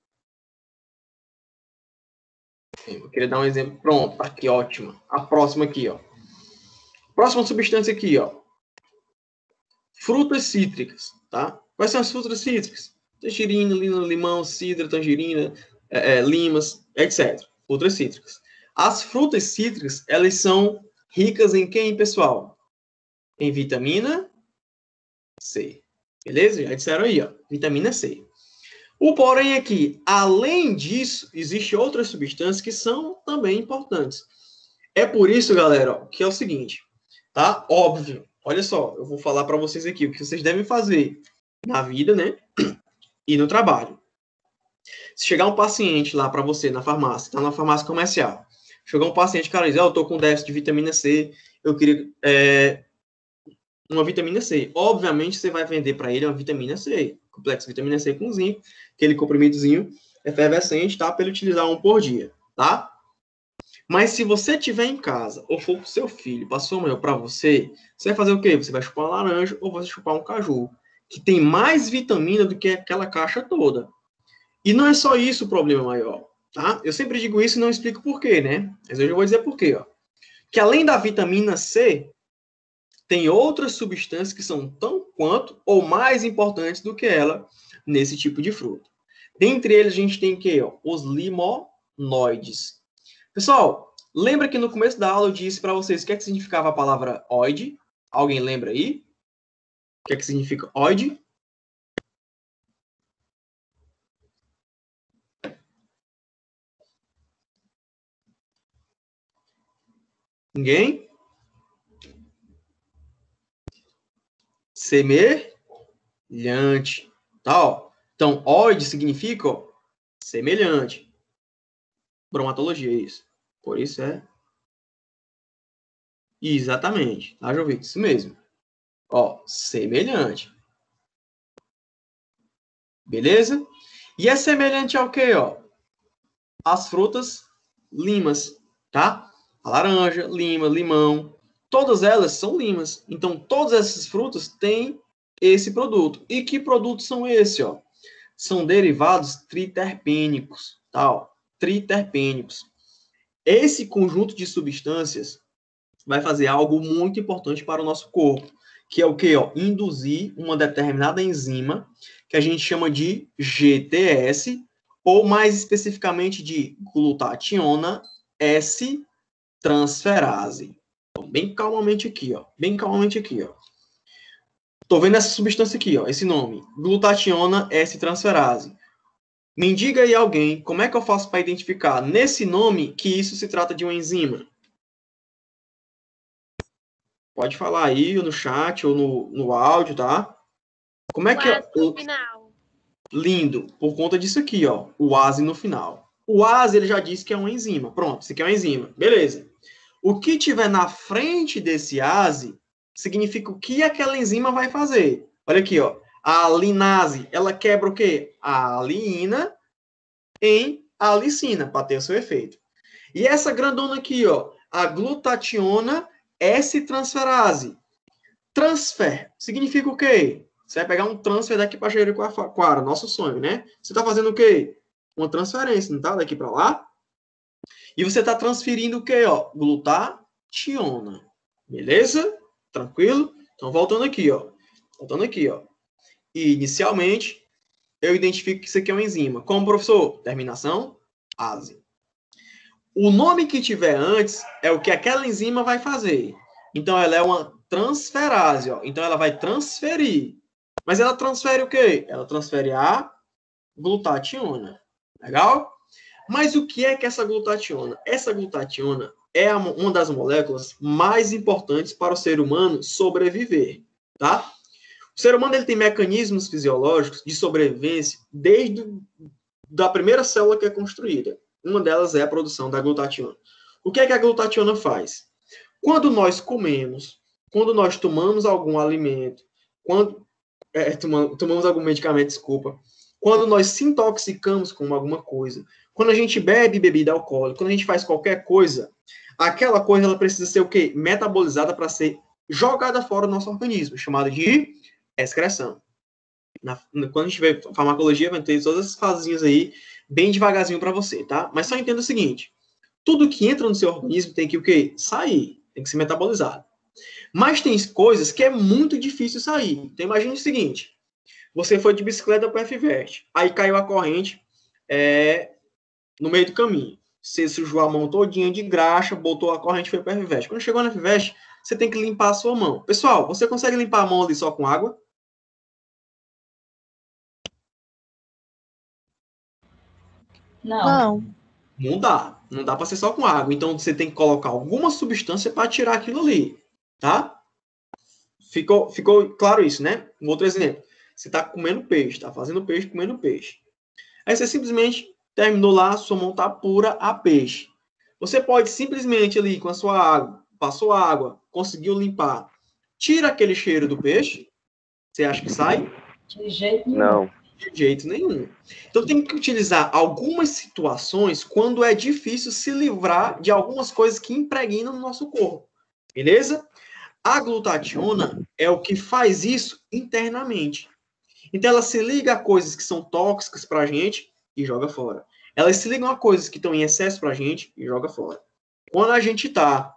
Eu queria dar um exemplo. Pronto, tá aqui, ótima. A próxima aqui, ó. Próxima substância aqui, ó. Frutas cítricas, tá? Quais são as frutas cítricas? Tangerina, lima, limão, cidra, tangerina, é, é, limas, etcétera. Frutas cítricas. As frutas cítricas, elas são ricas em quem, pessoal? Em vitamina C. Beleza? Já disseram aí, ó. Vitamina C. O porém aqui, além disso, existem outras substâncias que são também importantes. É por isso, galera, ó, que é o seguinte, tá? Óbvio. Olha só, eu vou falar para vocês aqui o que vocês devem fazer na vida, né? E no trabalho. Se chegar um paciente lá para você na farmácia, tá na farmácia comercial, chegar um paciente, cara, diz, oh, eu tô com déficit de vitamina C, eu queria é, uma vitamina C. Obviamente, você vai vender para ele uma vitamina C, complexo vitamina C com zinco, aquele comprimidozinho efervescente, tá? Para ele utilizar um por dia, tá? Mas se você tiver em casa, ou for pro seu filho, passou amanhã para você, você vai fazer o quê? Você vai chupar uma laranja ou vai chupar um caju, que tem mais vitamina do que aquela caixa toda. E não é só isso o problema maior, tá? Eu sempre digo isso e não explico por quê, né? Mas hoje eu vou dizer por quê, ó. Que além da vitamina C, tem outras substâncias que são tão quanto ou mais importantes do que ela nesse tipo de fruta. Dentre eles, a gente tem o quê? Ó? Os limonoides. Pessoal, lembra que no começo da aula eu disse para vocês o que é que significava a palavra oide? Alguém lembra aí? O que é que significa oide? Ninguém? Semelhante. Tá, ó. Então, oide significa ó, semelhante. Bromatologia, é isso. Por isso é... Exatamente. Tá, Jovito? Isso mesmo. Ó, semelhante. Beleza? E é semelhante ao quê, ó? As frutas limas, tá? A laranja, lima, limão. Todas elas são limas. Então, todas essas frutas têm esse produto. E que produtos são esses, ó? São derivados triterpênicos, tá? Ó, triterpênicos. Esse conjunto de substâncias vai fazer algo muito importante para o nosso corpo, que é o quê? Ó, induzir uma determinada enzima, que a gente chama de G T S, ou mais especificamente de glutationa S-transferase. Então, bem calmamente aqui, ó. Bem calmamente aqui, ó. Tô vendo essa substância aqui, ó, esse nome, glutationa S-transferase. Me diga aí alguém, como é que eu faço para identificar nesse nome que isso se trata de uma enzima? Pode falar aí no chat ou no, no áudio, tá? Como é que é? No final. Lindo, por conta disso aqui, ó, o ase no final. O ase, ele já disse que é uma enzima. Pronto, isso aqui é uma enzima. Beleza. O que tiver na frente desse ase significa o que aquela enzima vai fazer. Olha aqui, ó. A linase, ela quebra o quê? A aliina em alicina, para ter o seu efeito. E essa grandona aqui, ó, a glutationa S-transferase. Transfer significa o quê? Você vai pegar um transfer daqui para Jericoacoara, nosso sonho, né? Você está fazendo o quê? Uma transferência, não tá? Daqui para lá. E você está transferindo o quê, ó? Glutationa. Beleza? Tranquilo? Então, voltando aqui, ó. Voltando aqui, ó. E, inicialmente, eu identifico que isso aqui é uma enzima. Como, professor? Terminação ase. O nome que tiver antes é o que aquela enzima vai fazer. Então, ela é uma transferase, ó. Então, ela vai transferir. Mas ela transfere o quê? Ela transfere a glutationa. Legal? Mas o que é que essa glutationa? Essa glutationa é uma das moléculas mais importantes para o ser humano sobreviver, tá? O ser humano ele tem mecanismos fisiológicos de sobrevivência desde a primeira célula que é construída. Uma delas é a produção da glutationa. O que é que a glutationa faz? Quando nós comemos, quando nós tomamos algum alimento, quando é, tomamos, tomamos algum medicamento, desculpa, quando nós se intoxicamos com alguma coisa, quando a gente bebe bebida alcoólica, quando a gente faz qualquer coisa, aquela coisa ela precisa ser o quê? Metabolizada para ser jogada fora do nosso organismo, chamada de excreção. Na, quando a gente vê farmacologia, vai ter todas essas fasezinhas aí, bem devagarzinho para você, tá? Mas só entenda o seguinte, tudo que entra no seu organismo tem que o quê? Sair, tem que ser metabolizado. Mas tem coisas que é muito difícil sair. Então imagine o seguinte, você foi de bicicleta para a F V E S T, aí caiu a corrente é, no meio do caminho. Você sujou a mão todinha de graxa, botou a corrente e foi para a F V E S T. Quando chegou na F V E S T, você tem que limpar a sua mão. Pessoal, você consegue limpar a mão ali só com água? Não. Não. Não dá. Não dá para ser só com água. Então, você tem que colocar alguma substância para tirar aquilo ali. Tá? Ficou, ficou claro isso, né? Um outro exemplo. Você está comendo peixe, está fazendo peixe, comendo peixe. Aí você simplesmente terminou lá, sua mão está pura a peixe. Você pode simplesmente ali, com a sua água, passou água, conseguiu limpar, tira aquele cheiro do peixe, você acha que sai? De jeito nenhum. Não. De jeito nenhum. Então tem que utilizar algumas situações quando é difícil se livrar de algumas coisas que impregnam no nosso corpo. Beleza? A glutationa é o que faz isso internamente. Então ela se liga a coisas que são tóxicas para a gente e joga fora. Elas se ligam a coisas que estão em excesso para a gente e joga fora. Quando a gente está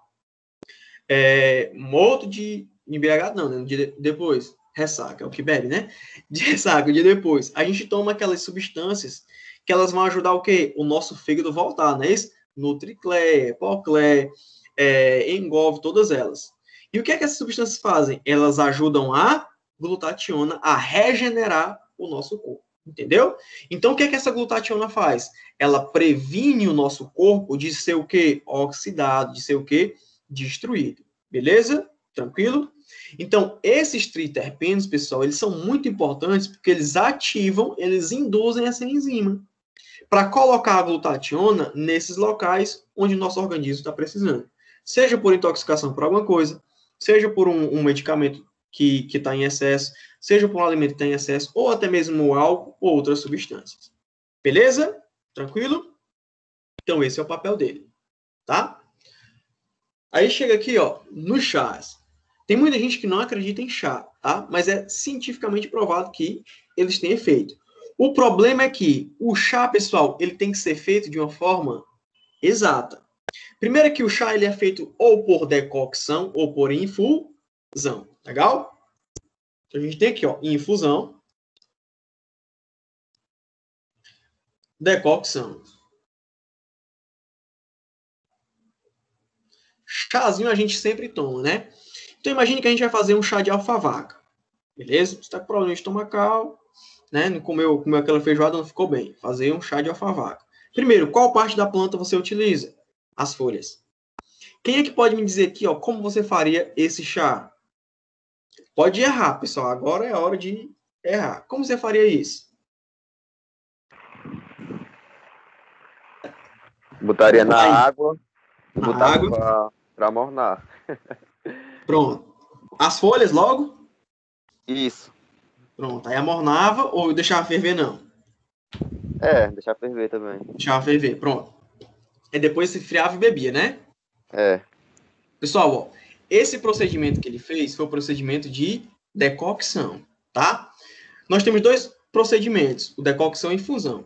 é, morto de embriagado, não, né? De, depois, ressaca, é o que bebe, né? De ressaca, de depois. A gente toma aquelas substâncias que elas vão ajudar o quê? O nosso fígado voltar, não é isso? Nutriclé, Epoclé, é, Engolve, todas elas. E o que é que essas substâncias fazem? Elas ajudam a glutationa a regenerar o nosso corpo. Entendeu? Então, o que é que essa glutationa faz? Ela previne o nosso corpo de ser o quê? Oxidado, de ser o quê? Destruído. Beleza? Tranquilo? Então, esses triterpenos, pessoal, eles são muito importantes porque eles ativam, eles induzem essa enzima para colocar a glutationa nesses locais onde o nosso organismo está precisando. Seja por intoxicação por alguma coisa, seja por um, um medicamento que está em excesso, seja por um alimento que está em excesso, ou até mesmo álcool ou outras substâncias. Beleza? Tranquilo? Então, esse é o papel dele. Tá? Aí chega aqui, ó, nos chás. Tem muita gente que não acredita em chá, tá? Mas é cientificamente provado que eles têm efeito. O problema é que o chá, pessoal, ele tem que ser feito de uma forma exata. Primeiro que o chá ele é feito ou por decocção ou por infusão. Legal? Então, a gente tem aqui, ó, infusão, decocção. Chazinho a gente sempre toma, né? Então, imagine que a gente vai fazer um chá de alfavaca. Beleza? Você está com problema de estomacal, né? Não comeu, comeu aquela feijoada, não ficou bem. Fazer um chá de alfavaca. Primeiro, qual parte da planta você utiliza? As folhas. Quem é que pode me dizer aqui, ó, como você faria esse chá? Pode errar, pessoal. Agora é a hora de errar. Como você faria isso? Botaria na Aí. água, Na botava água. pra, pra mornar. Pronto. As folhas logo? Isso. Pronto. Aí amornava ou deixava ferver, não? É, deixar ferver também. Deixava ferver, pronto. Aí depois se friava e bebia, né? É. Pessoal, ó, esse procedimento que ele fez foi o procedimento de decocção, tá? Nós temos dois procedimentos, o decocção e infusão.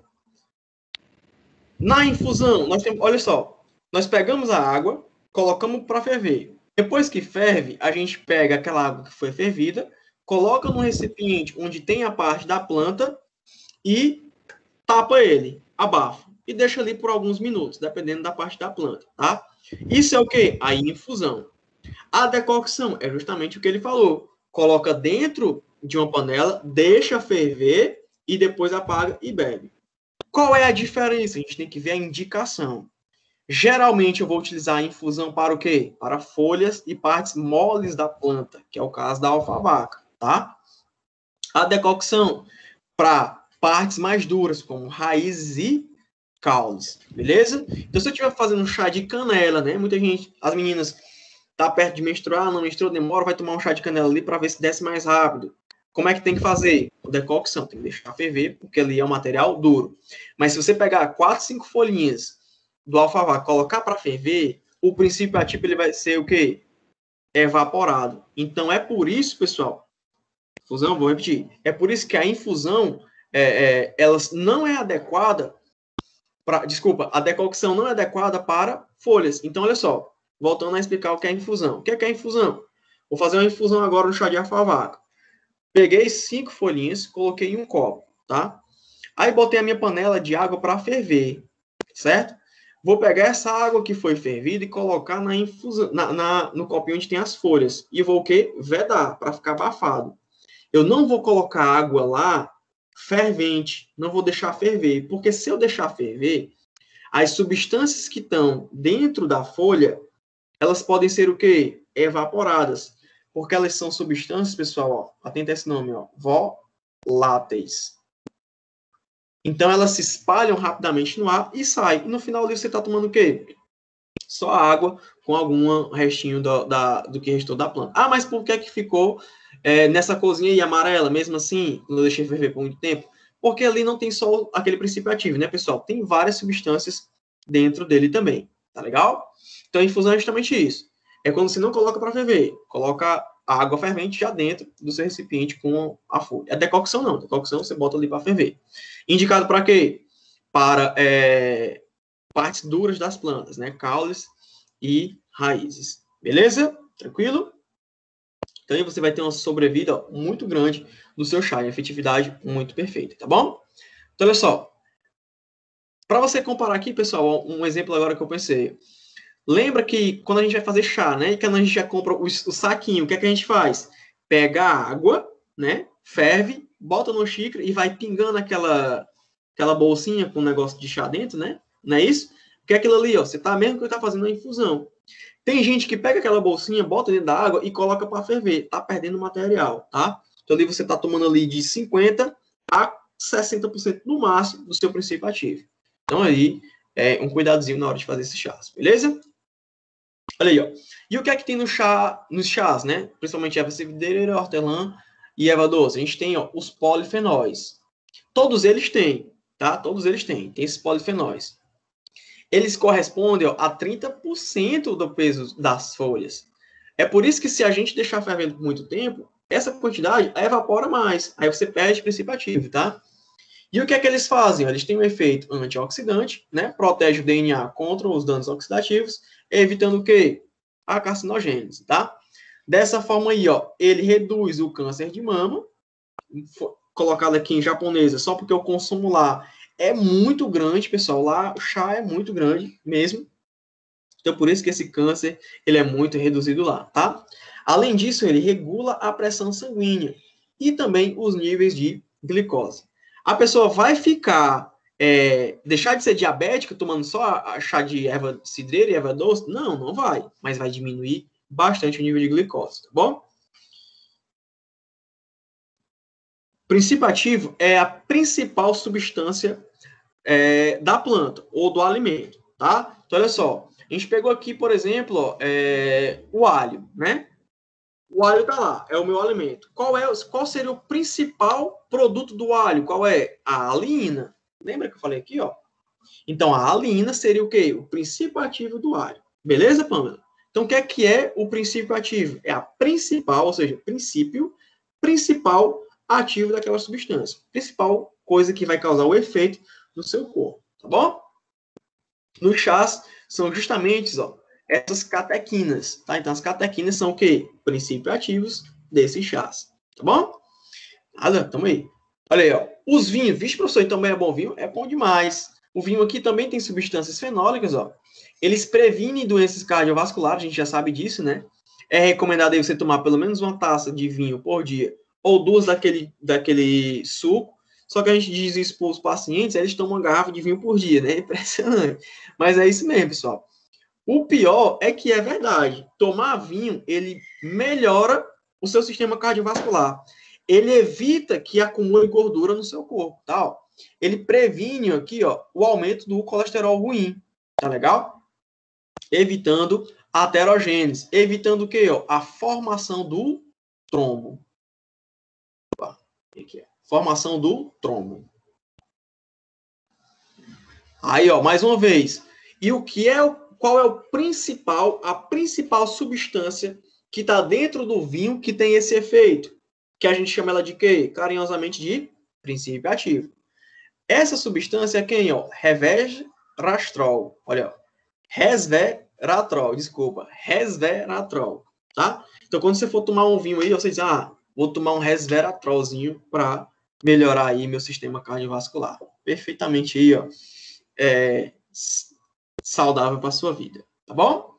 Na infusão, nós temos, olha só, nós pegamos a água, colocamos para ferver. Depois que ferve, a gente pega aquela água que foi fervida, coloca num recipiente onde tem a parte da planta e tapa ele, abafa e deixa ali por alguns minutos, dependendo da parte da planta, tá? Isso é o quê? A infusão. A decocção é justamente o que ele falou. Coloca dentro de uma panela, deixa ferver e depois apaga e bebe. Qual é a diferença? A gente tem que ver a indicação. Geralmente eu vou utilizar a infusão para o quê? Para folhas e partes moles da planta, que é o caso da alfavaca, tá? A decocção para partes mais duras, como raízes e caules, beleza? Então, se eu estiver fazendo um chá de canela, né? Muita gente, as meninas, tá perto de menstruar, não menstruou, demora, vai tomar um chá de canela ali para ver se desce mais rápido. Como é que tem que fazer? Decocção, tem que deixar ferver, porque ali é um material duro. Mas se você pegar quatro, cinco folhinhas do alfavaca, colocar para ferver, o princípio ativo ele vai ser o quê? Evaporado. Então, é por isso, pessoal, infusão, vou repetir, é por isso que a infusão, é, é, ela não é adequada Pra, desculpa, a decocção não é adequada para folhas. Então, olha só, voltando a explicar o que é infusão. O que é, que é infusão? Vou fazer uma infusão agora no chá de alfavaca. Peguei cinco folhinhas, coloquei em um copo, tá? Aí botei a minha panela de água para ferver, certo? Vou pegar essa água que foi fervida e colocar na infusão, na, na, no copinho onde tem as folhas. E vou o quê? Vedar, para ficar abafado. Eu não vou colocar água lá fervente, não vou deixar ferver, porque se eu deixar ferver, as substâncias que estão dentro da folha, elas podem ser o quê? Evaporadas, porque elas são substâncias, pessoal, ó, atenta a esse nome, ó, voláteis. Então, elas se espalham rapidamente no ar e saem. E no final ali você está tomando o quê? Só água com algum restinho do, da, do que restou da planta. Ah, mas por que que ficou é, nessa corzinha aí amarela, mesmo assim, quando eu deixei ferver por muito tempo? Porque ali não tem só aquele princípio ativo, né, pessoal? Tem várias substâncias dentro dele também, tá legal? Então, a infusão é justamente isso. É quando você não coloca para ferver, coloca a água fervente já dentro do seu recipiente com a folha. A decocção não, a decocção você bota ali para ferver. Indicado para quê? Para é, partes duras das plantas, né? Caules e raízes. Beleza? Tranquilo? Então aí você vai ter uma sobrevida ó, muito grande do seu chá, e efetividade muito perfeita, tá bom? Então, olha só. Para você comparar aqui, pessoal, um exemplo agora que eu pensei. Lembra que quando a gente vai fazer chá, né? E quando a gente já compra o, o saquinho, o que é que a gente faz? Pega a água, né? Ferve, bota no xícara e vai pingando aquela, aquela bolsinha com um negócio de chá dentro, né? Não é isso? Porque aquilo ali, ó, você tá mesmo que tá fazendo a infusão. Tem gente que pega aquela bolsinha, bota dentro da água e coloca para ferver. Tá perdendo material, tá? Então ali você tá tomando ali de cinquenta a sessenta por cento no máximo do seu princípio ativo. Então aí, é um cuidadozinho na hora de fazer esses chás, beleza? Olha aí, ó. E o que é que tem no chá, nos chás, né? Principalmente erva cidreira, hortelã e erva doce. A gente tem, ó, os polifenóis. Todos eles têm, tá? Todos eles têm. Tem esses polifenóis. Eles correspondem ó, a trinta por cento do peso das folhas. É por isso que se a gente deixar fervendo por muito tempo, essa quantidade evapora mais. Aí você perde o princípio ativo, tá? E o que é que eles fazem? Eles têm um efeito antioxidante, né? Protege o D N A contra os danos oxidativos, evitando o quê? A carcinogênese, tá? Dessa forma aí, ó, ele reduz o câncer de mama, colocado aqui em japonesa, só porque o consumo lá é muito grande, pessoal. Lá o chá é muito grande mesmo. Então, por isso que esse câncer, ele é muito reduzido lá, tá? Além disso, ele regula a pressão sanguínea e também os níveis de glicose. A pessoa vai ficar, é, deixar de ser diabética tomando só a, a chá de erva cidreira e erva doce? Não, não vai. Mas vai diminuir bastante o nível de glicose, tá bom? O princípio ativo é a principal substância é, da planta ou do alimento, tá? Então, olha só. A gente pegou aqui, por exemplo, ó, é, o alho, né? O alho está lá, é o meu alimento. Qual, é, qual seria o principal produto do alho? Qual é? A alina. Lembra que eu falei aqui, ó? Então, a alina seria o quê? O princípio ativo do alho. Beleza, Pamela? Então, o que é que é o princípio ativo? É a principal, ou seja, princípio principal ativo daquela substância. Principal coisa que vai causar o efeito no seu corpo, tá bom? Nos chás, são justamente, ó, essas catequinas, tá? Então, as catequinas são o quê? Princípios ativos desses chás, tá bom? Nada, tamo aí. Olha aí, ó. Os vinhos, vixe, professor, também é bom vinho? É bom demais. O vinho aqui também tem substâncias fenólicas, ó. Eles previnem doenças cardiovasculares, a gente já sabe disso, né? É recomendado aí você tomar pelo menos uma taça de vinho por dia, ou duas daquele, daquele suco. Só que a gente diz isso para os pacientes, eles tomam uma garrafa de vinho por dia, né? Impressionante. Mas é isso mesmo, pessoal. O pior é que é verdade. Tomar vinho, ele melhora o seu sistema cardiovascular. Ele evita que acumule gordura no seu corpo, tá? Ó. Ele previne aqui, ó, o aumento do colesterol ruim, tá legal? Evitando a aterogênese, evitando o quê? Ó? A formação do trombo. Opa, aqui é. Formação do trombo. Aí, ó, mais uma vez. E o que é o, qual é o principal, a principal substância que está dentro do vinho que tem esse efeito? Que a gente chama ela de quê? Carinhosamente de princípio ativo. Essa substância é quem, ó? Resveratrol. Olha, ó. Resveratrol, desculpa. Resveratrol, tá? Então, quando você for tomar um vinho aí, você diz, ah, vou tomar um resveratrolzinho para melhorar aí meu sistema cardiovascular. Perfeitamente aí, ó. É, saudável para sua vida, tá bom?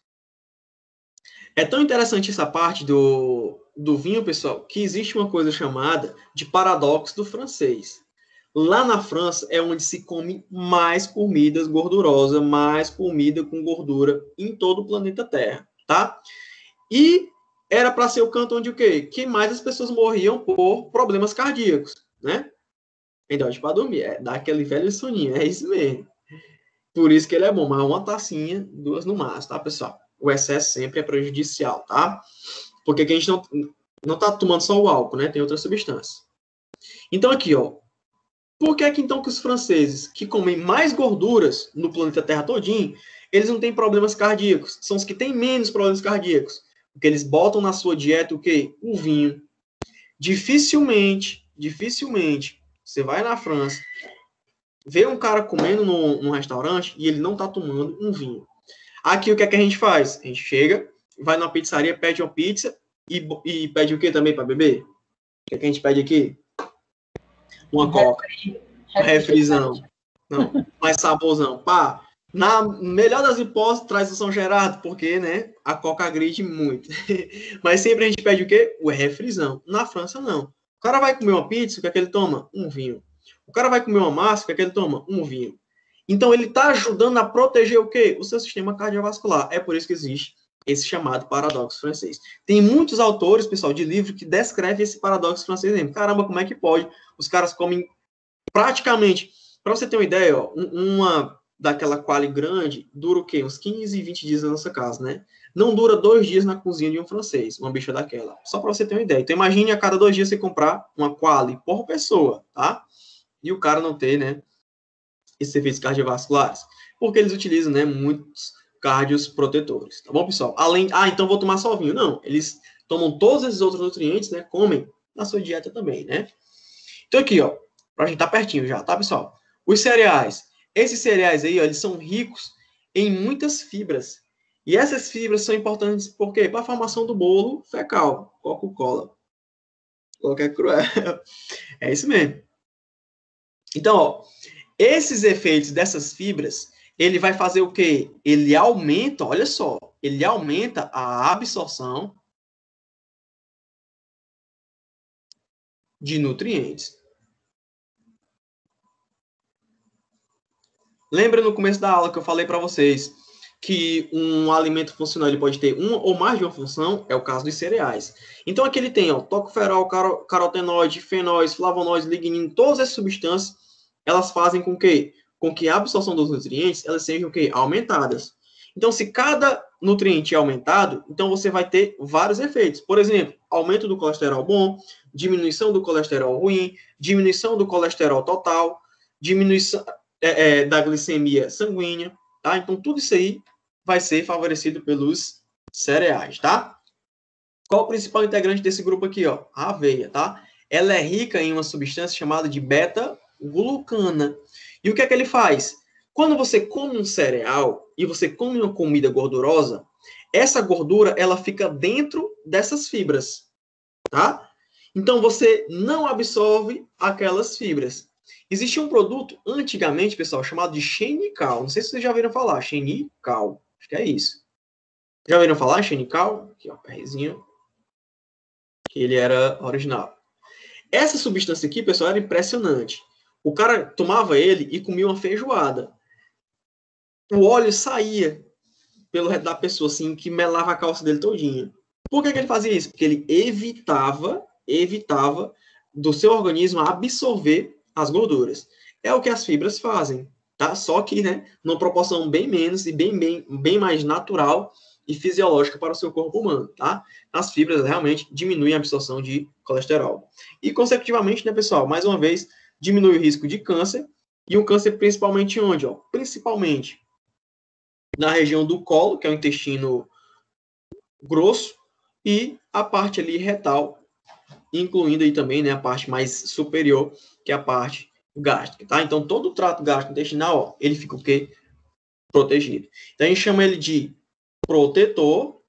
É tão interessante essa parte do, do vinho, pessoal, que existe uma coisa chamada de paradoxo do francês. Lá na França é onde se come mais comidas gordurosas, mais comida com gordura em todo o planeta Terra, tá? E era para ser o canto onde o quê? Que mais as pessoas morriam por problemas cardíacos, né? Então, para dormir, é dar aquele velho soninho, é isso mesmo. Por isso que ele é bom, mas uma tacinha, duas no máximo, tá, pessoal? O excesso sempre é prejudicial, tá? Porque aqui a gente não, não tá tomando só o álcool, né? Tem outras substâncias. Então, aqui, ó. Por que é que, então, que os franceses, que comem mais gorduras no planeta Terra todinho, eles não têm problemas cardíacos? São os que têm menos problemas cardíacos. Porque eles botam na sua dieta o quê? O vinho. Dificilmente, dificilmente, você vai na França, vê um cara comendo num, num restaurante e ele não tá tomando um vinho. Aqui, o que é que a gente faz? A gente chega, vai numa pizzaria, pede uma pizza e, e pede o que também para beber? O que é que a gente pede aqui? Uma um coca. Refri. Um refrizão. Não, mais saborzão. Pá, na melhor das hipóteses, traz o São Gerardo, porque, né, a coca agride muito. Mas sempre a gente pede o quê? O refrizão. Na França, não. O cara vai comer uma pizza, o que é que ele toma? Um vinho. O cara vai comer uma massa, o que é que ele toma? Um vinho. Então, ele está ajudando a proteger o quê? O seu sistema cardiovascular. É por isso que existe esse chamado paradoxo francês. Tem muitos autores, pessoal, de livro que descrevem esse paradoxo francês mesmo. Caramba, como é que pode? Os caras comem praticamente... Para você ter uma ideia, ó, uma daquela quali grande dura o quê? Uns quinze, vinte dias na nossa casa, né? Não dura dois dias na cozinha de um francês, uma bicha daquela. Só para você ter uma ideia. Então, imagine a cada dois dias você comprar uma quali por pessoa, tá? E o cara não ter, né, esses efeitos cardiovasculares. Porque eles utilizam, né, muitos cardios protetores. Tá bom, pessoal? Além... Ah, então vou tomar só vinho. Não, eles tomam todos esses outros nutrientes, né, comem na sua dieta também, né? Então aqui, ó, Pra gente estar pertinho já, tá, pessoal? Os cereais. Esses cereais aí, ó, eles são ricos em muitas fibras. E essas fibras são importantes por quê? Para a formação do bolo fecal. Coca-Cola. Coca é cruel. É isso mesmo. Então, ó, esses efeitos dessas fibras, ele vai fazer o quê? Ele aumenta, olha só, ele aumenta a absorção de nutrientes. Lembra no começo da aula que eu falei para vocês que um alimento funcional ele pode ter uma ou mais de uma função? É o caso dos cereais. Então, aqui ele tem ó, tocoferol, caro, carotenoide, fenóis, flavonoides, lignina, todas essas substâncias, elas fazem com que, com que a absorção dos nutrientes elas sejam o quê? Aumentadas. Então, se cada nutriente é aumentado, então você vai ter vários efeitos. Por exemplo, aumento do colesterol bom, diminuição do colesterol ruim, diminuição do colesterol total, diminuição é, é, da glicemia sanguínea, tá? Então, tudo isso aí vai ser favorecido pelos cereais, tá? Qual o principal integrante desse grupo aqui, ó? A aveia, tá? Ela é rica em uma substância chamada de beta-glucana. E o que é que ele faz? Quando você come um cereal e você come uma comida gordurosa, essa gordura, ela fica dentro dessas fibras, tá? Então, você não absorve aquelas fibras. Existia um produto, antigamente, pessoal, chamado de Xenical. Não sei se vocês já ouviram falar. Xenical. Acho que é isso. Já ouviram falar Xenical? Aqui, ó, perrezinho. Que ele era original. Essa substância aqui, pessoal, era impressionante. O cara tomava ele e comia uma feijoada. O óleo saía pelo resto da pessoa, assim, que melava a calça dele todinha. Por que que ele fazia isso? Porque ele evitava, evitava do seu organismo absorver as gorduras. É o que as fibras fazem, tá? Só que, né, numa proporção bem menos e bem, bem, bem mais natural e fisiológica para o seu corpo humano, tá? As fibras realmente diminuem a absorção de colesterol. E, consecutivamente, né, pessoal, mais uma vez, diminui o risco de câncer, e o câncer principalmente onde, ó? Principalmente na região do colo, que é o intestino grosso, e a parte ali retal, incluindo aí também, né, a parte mais superior, que é a parte gástrica, tá? Então, todo o trato gastrointestinal, ó, ele fica o quê? Protegido. Então, a gente chama ele de protetor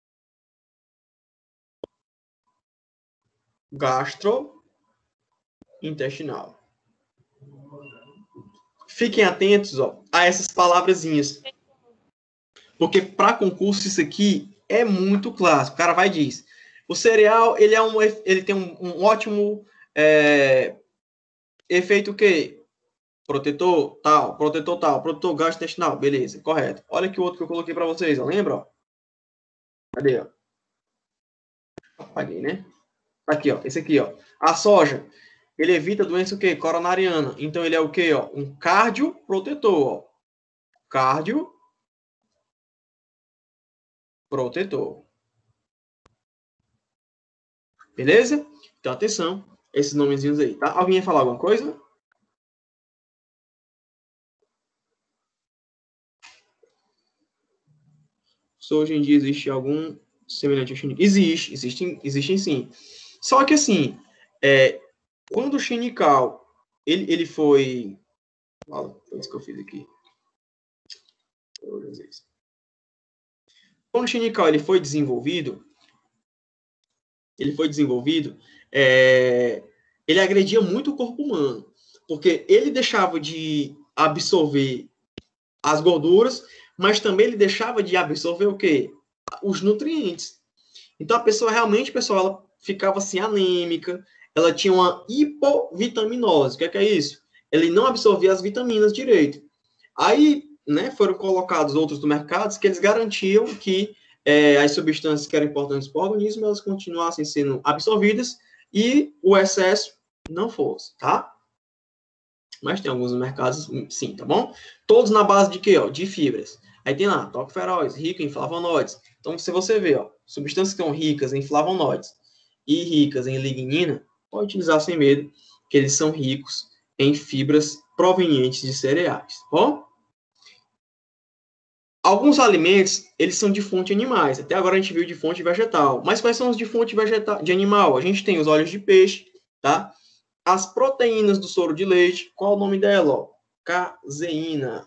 gastrointestinal. Fiquem atentos, ó, a essas palavrazinhas. Porque para concurso isso aqui é muito clássico. O cara vai e diz: o cereal ele, é um, ele tem um, um ótimo é, efeito o quê? Protetor tal, protetor tal, protetor gastrointestinal. Beleza, correto. Olha aqui o outro que eu coloquei para vocês, ó. Lembra? Ó? Cadê? Ó? Apaguei, né? Aqui, ó. Esse aqui, ó. A soja. Ele evita doença o quê? Coronariana. Então, ele é o quê? Ó? Um cardioprotetor. Ó. Cardio protetor. Beleza? Então, atenção. Esses nomezinhos aí, tá? Alguém ia falar alguma coisa? Se hoje em dia existe algum semelhante ao Xenical? Existe. Existem, existem sim. Só que, assim, é, quando o Xenical, ele, ele foi... Olha, foi isso que eu fiz aqui. Quando o Xenical ele foi desenvolvido, ele foi desenvolvido, é, ele agredia muito o corpo humano, porque ele deixava de absorver as gorduras, mas também ele deixava de absorver o quê? Os nutrientes. Então a pessoa realmente, pessoal, ela ficava assim anêmica, ela tinha uma hipovitaminose. O que é, que é isso? Ele não absorvia as vitaminas direito. Aí, né, foram colocados outros do mercado que eles garantiam que é, as substâncias que eram importantes para o organismo, elas continuassem sendo absorvidas e o excesso não fosse, tá? Mas tem alguns mercados, sim, tá bom? Todos na base de quê? Ó? De fibras. Aí tem lá, tocoferóis, rico em flavonoides. Então, se você vê, ó, substâncias que são ricas em flavonoides e ricas em lignina, pode utilizar sem medo, que eles são ricos em fibras provenientes de cereais, tá bom? Alguns alimentos, eles são de fonte animais. Até agora a gente viu de fonte vegetal. Mas quais são os de fonte vegetal, de animal? A gente tem os óleos de peixe, tá? as proteínas do soro de leite, qual o nome dela? Ó? Caseína.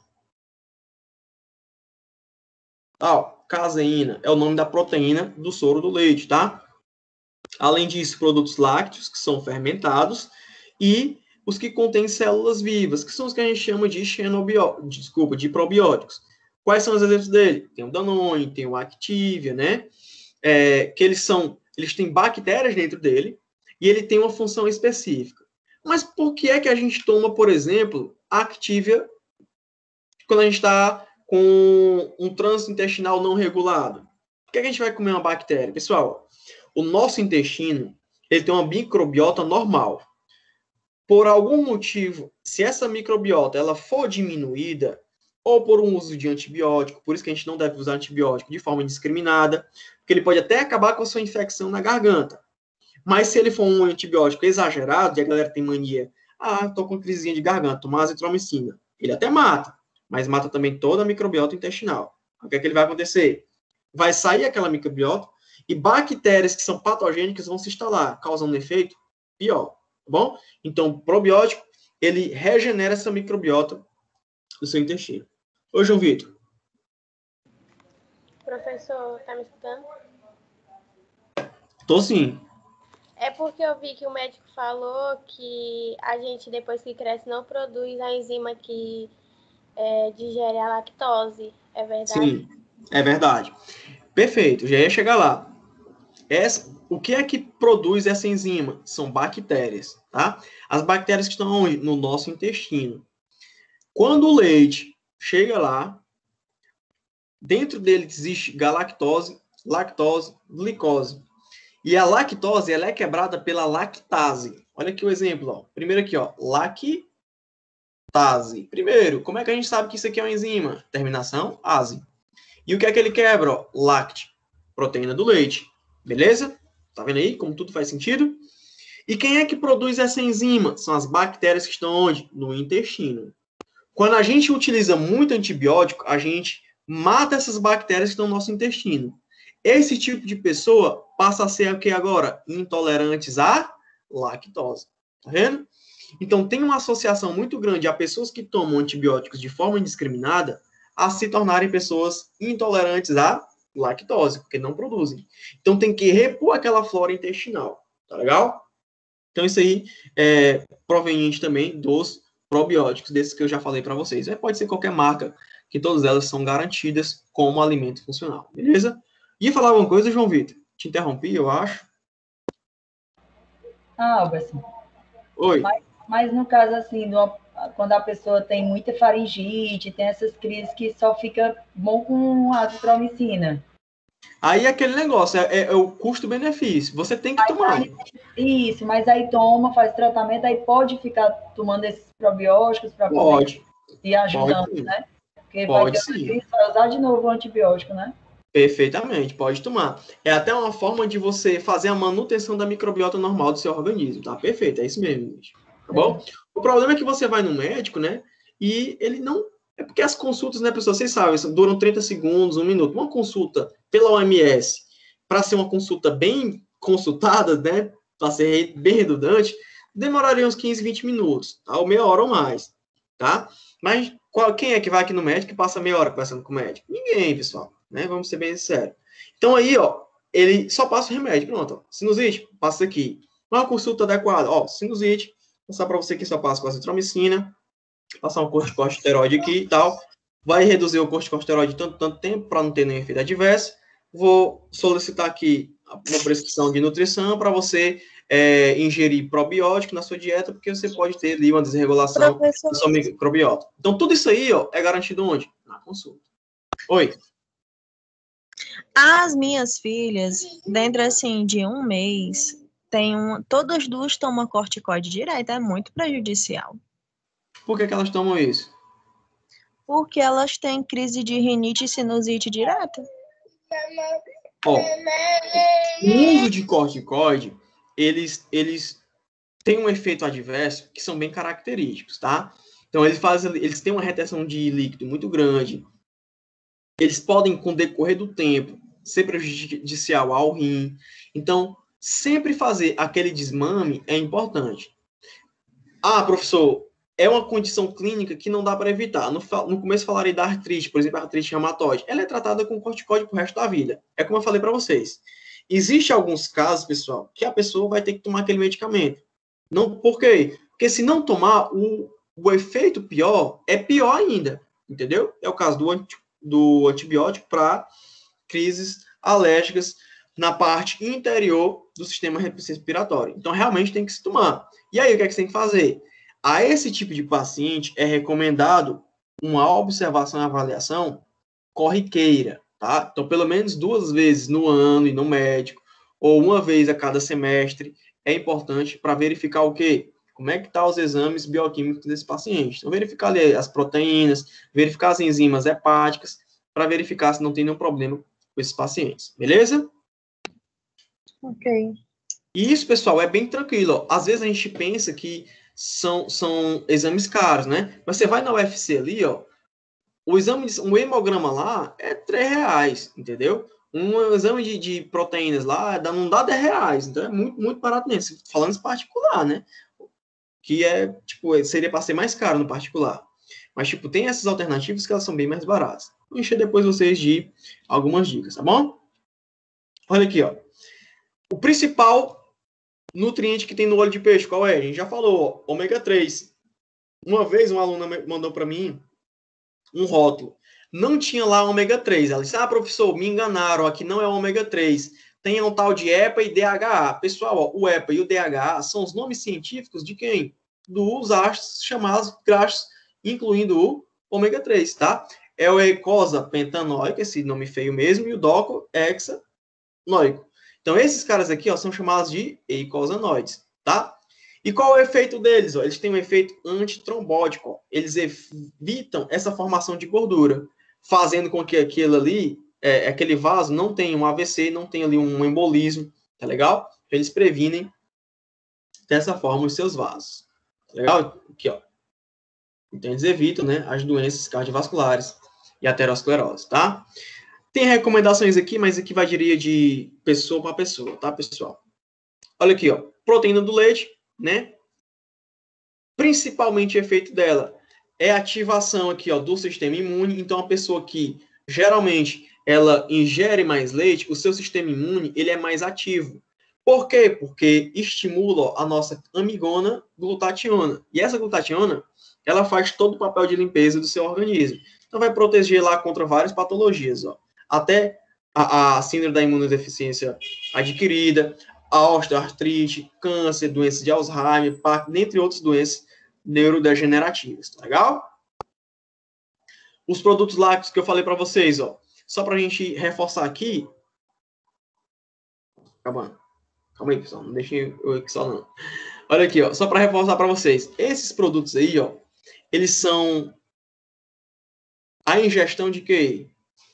Ó, caseína é o nome da proteína do soro do leite, tá? Além disso, produtos lácteos, que são fermentados, e os que contêm células vivas, que são os que a gente chama de xenobió... desculpa, de probióticos. Quais são os exemplos dele? Tem o Danone, tem o Activia, né? É, que eles são, eles têm bactérias dentro dele, e ele tem uma função específica. Mas por que é que a gente toma, por exemplo, Activia quando a gente está com um trânsito intestinal não regulado? Por que, é que a gente vai comer uma bactéria? Pessoal, o nosso intestino, ele tem uma microbiota normal. Por algum motivo, se essa microbiota ela for diminuída, ou por um uso de antibiótico, por isso que a gente não deve usar antibiótico de forma indiscriminada, porque ele pode até acabar com a sua infecção na garganta. Mas se ele for um antibiótico exagerado, e a galera tem mania, ah, tô com crisezinha de garganta, tomar azitromicina. Ele até mata, mas mata também toda a microbiota intestinal. O que é que ele vai acontecer? Vai sair aquela microbiota e bactérias que são patogênicas vão se instalar, causando um efeito pior, tá bom? Então, probiótico, ele regenera essa microbiota do seu intestino. Ô, João Vitor. Professor, tá me escutando? Tô sim. É porque eu vi que o médico falou que a gente, depois que cresce, não produz a enzima que é, digere a lactose. É verdade? Sim, é verdade. Perfeito, já ia chegar lá. Essa, o que é que produz essa enzima? São bactérias, tá? As bactérias que estão onde? No nosso intestino. Quando o leite chega lá, dentro dele existe galactose, lactose, glicose. E a lactose, ela é quebrada pela lactase. Olha aqui o exemplo, ó. Primeiro aqui, ó, lactase. Primeiro, como é que a gente sabe que isso aqui é uma enzima? Terminação ase. E o que é que ele quebra? Ó? Lácteo, proteína do leite. Beleza? Tá vendo aí como tudo faz sentido? E quem é que produz essa enzima? São as bactérias que estão onde? No intestino. Quando a gente utiliza muito antibiótico, a gente mata essas bactérias que estão no nosso intestino. Esse tipo de pessoa passa a ser o que agora? Intolerantes à lactose. Tá vendo? Então, tem uma associação muito grande a pessoas que tomam antibióticos de forma indiscriminada a se tornarem pessoas intolerantes à lactose, porque não produzem. Então, tem que repor aquela flora intestinal. Tá legal? Então, isso aí é proveniente também dos probióticos, desses que eu já falei para vocês. É, pode ser qualquer marca, que todas elas são garantidas como alimento funcional. Beleza? Ia falar alguma coisa, João Vitor? Te interrompi, eu acho. Ah, Alberson. Oi. Mas, mas no caso, assim, do, quando a pessoa tem muita faringite, tem essas crises que só fica bom com azitromicina. Aí é aquele negócio, é, é, é o custo-benefício. Você tem que mas tomar. Aí, isso, mas aí toma, faz tratamento, aí pode ficar tomando esses probióticos para poder ir ajudando, pode, né? Porque pode vai ter sim. crise, vai usar de novo o antibiótico, né? Perfeitamente, pode tomar. É até uma forma de você fazer a manutenção da microbiota normal do seu organismo, tá? Perfeito, é isso mesmo, gente. Tá bom? É. O problema é que você vai no médico, né? E ele não... É porque as consultas, né, pessoal, vocês sabem, duram trinta segundos, um minuto. Uma consulta pela O M S, para ser uma consulta bem consultada, né? Para ser bem redundante, demoraria uns quinze, vinte minutos, tá? Ou meia hora ou mais, tá? Mas qual, quem é que vai aqui no médico e passa meia hora conversando com o médico? Ninguém, pessoal. Né? Vamos ser bem sérios. Então aí, ó, ele só passa o remédio. Pronto, ó. Sinusite, passa aqui. Uma consulta adequada, ó, sinusite, passar para você que só passa com azitromicina, passar um corticosteroide aqui e tal. Vai reduzir o corticosteroide tanto, tanto tempo para não ter nenhum efeito adverso. Vou solicitar aqui uma prescrição de nutrição para você é, ingerir probiótico na sua dieta, porque você pode ter ali uma desregulação Professor. da sua microbiota. Então, tudo isso aí, ó, é garantido onde? Na consulta. Oi. As minhas filhas, dentro assim de um mês, tem um, todas duas tomam corticoide direto, é muito prejudicial. Por que que elas tomam isso? Porque elas têm crise de rinite e sinusite direta. Ó, o uso de corticoide, eles, eles têm um efeito adverso que são bem característicos, tá? Então, eles, fazem, eles têm uma retenção de líquido muito grande. Eles podem, com o decorrer do tempo, ser prejudicial ao rim. Então, sempre fazer aquele desmame é importante. Ah, professor, é uma condição clínica que não dá para evitar. No, no começo falarei da artrite, por exemplo, a artrite reumatoide. Ela é tratada com corticoide pro resto da vida. É como eu falei para vocês. Existem alguns casos, pessoal, que a pessoa vai ter que tomar aquele medicamento. Não, por quê? Porque se não tomar, o, o efeito pior é pior ainda, entendeu? É o caso do, anti, do antibiótico para crises alérgicas na parte interior do sistema respiratório. Então, realmente tem que se tomar. E aí, o que é que você tem que fazer? A esse tipo de paciente é recomendado uma observação e avaliação corriqueira, tá? Então, pelo menos duas vezes no ano e no médico, ou uma vez a cada semestre, é importante para verificar o quê? Como é que estão tá os exames bioquímicos desse paciente. Então, verificar ali as proteínas, verificar as enzimas hepáticas, para verificar se não tem nenhum problema com esses pacientes. Beleza? Ok. E isso, pessoal, é bem tranquilo. Ó. Às vezes a gente pensa que são, são exames caros, né? Mas você vai na U F C ali, ó, o exame, um hemograma lá é três reais, entendeu? Um exame de, de proteínas lá dá, não dá dez reais, então é muito, muito barato mesmo. Falando em particular, né? Que é, tipo, seria para ser mais caro no particular. Mas, tipo, tem essas alternativas que elas são bem mais baratas. Vou encher depois vocês de algumas dicas, tá bom? Olha aqui, ó. O principal nutriente que tem no óleo de peixe, qual é? A gente já falou, ó, ômega três. Uma vez uma aluna mandou para mim um rótulo. Não tinha lá ômega três. Ela disse, ah, professor, me enganaram, aqui não é ômega três. Tem um tal de EPA e D H A. Pessoal, ó, o EPA e o D H A são os nomes científicos de quem? Dos ácidos chamados graxos, incluindo o ômega três, tá? É o eicosa pentanoico, esse nome feio mesmo, e o doco hexanoico. Então, esses caras aqui, ó, são chamados de eicosanoides, tá? E qual é o efeito deles? Ó? Eles têm um efeito antitrombótico. Ó. Eles evitam essa formação de gordura, fazendo com que aquilo ali, é, aquele vaso, não tenha um A V C, não tenha ali um embolismo, tá legal? Eles previnem dessa forma os seus vasos. Tá legal? Aqui, ó. Então, eles evitam, né, as doenças cardiovasculares e aterosclerose, tá? Tem recomendações aqui, mas aqui varia de pessoa para pessoa, tá, pessoal? Olha aqui, ó. Proteína do leite, né? Principalmente o efeito dela é a ativação aqui, ó, do sistema imune. Então, a pessoa que geralmente ela ingere mais leite, o seu sistema imune ele é mais ativo. Por quê? Porque estimula ó, a nossa amigona glutationa. E essa glutationa, ela faz todo o papel de limpeza do seu organismo. Então, vai proteger lá contra várias patologias, ó. Até a, a síndrome da imunodeficiência adquirida, a osteoartrite, câncer, doenças de Alzheimer, Parkinson, dentre outras doenças neurodegenerativas, tá legal? Os produtos lácteos que eu falei para vocês, ó, só para a gente reforçar aqui. Calma, calma aí, pessoal, não deixem eu aqui só não. Olha aqui, ó, só para reforçar para vocês, esses produtos aí, ó, eles são a ingestão de quê?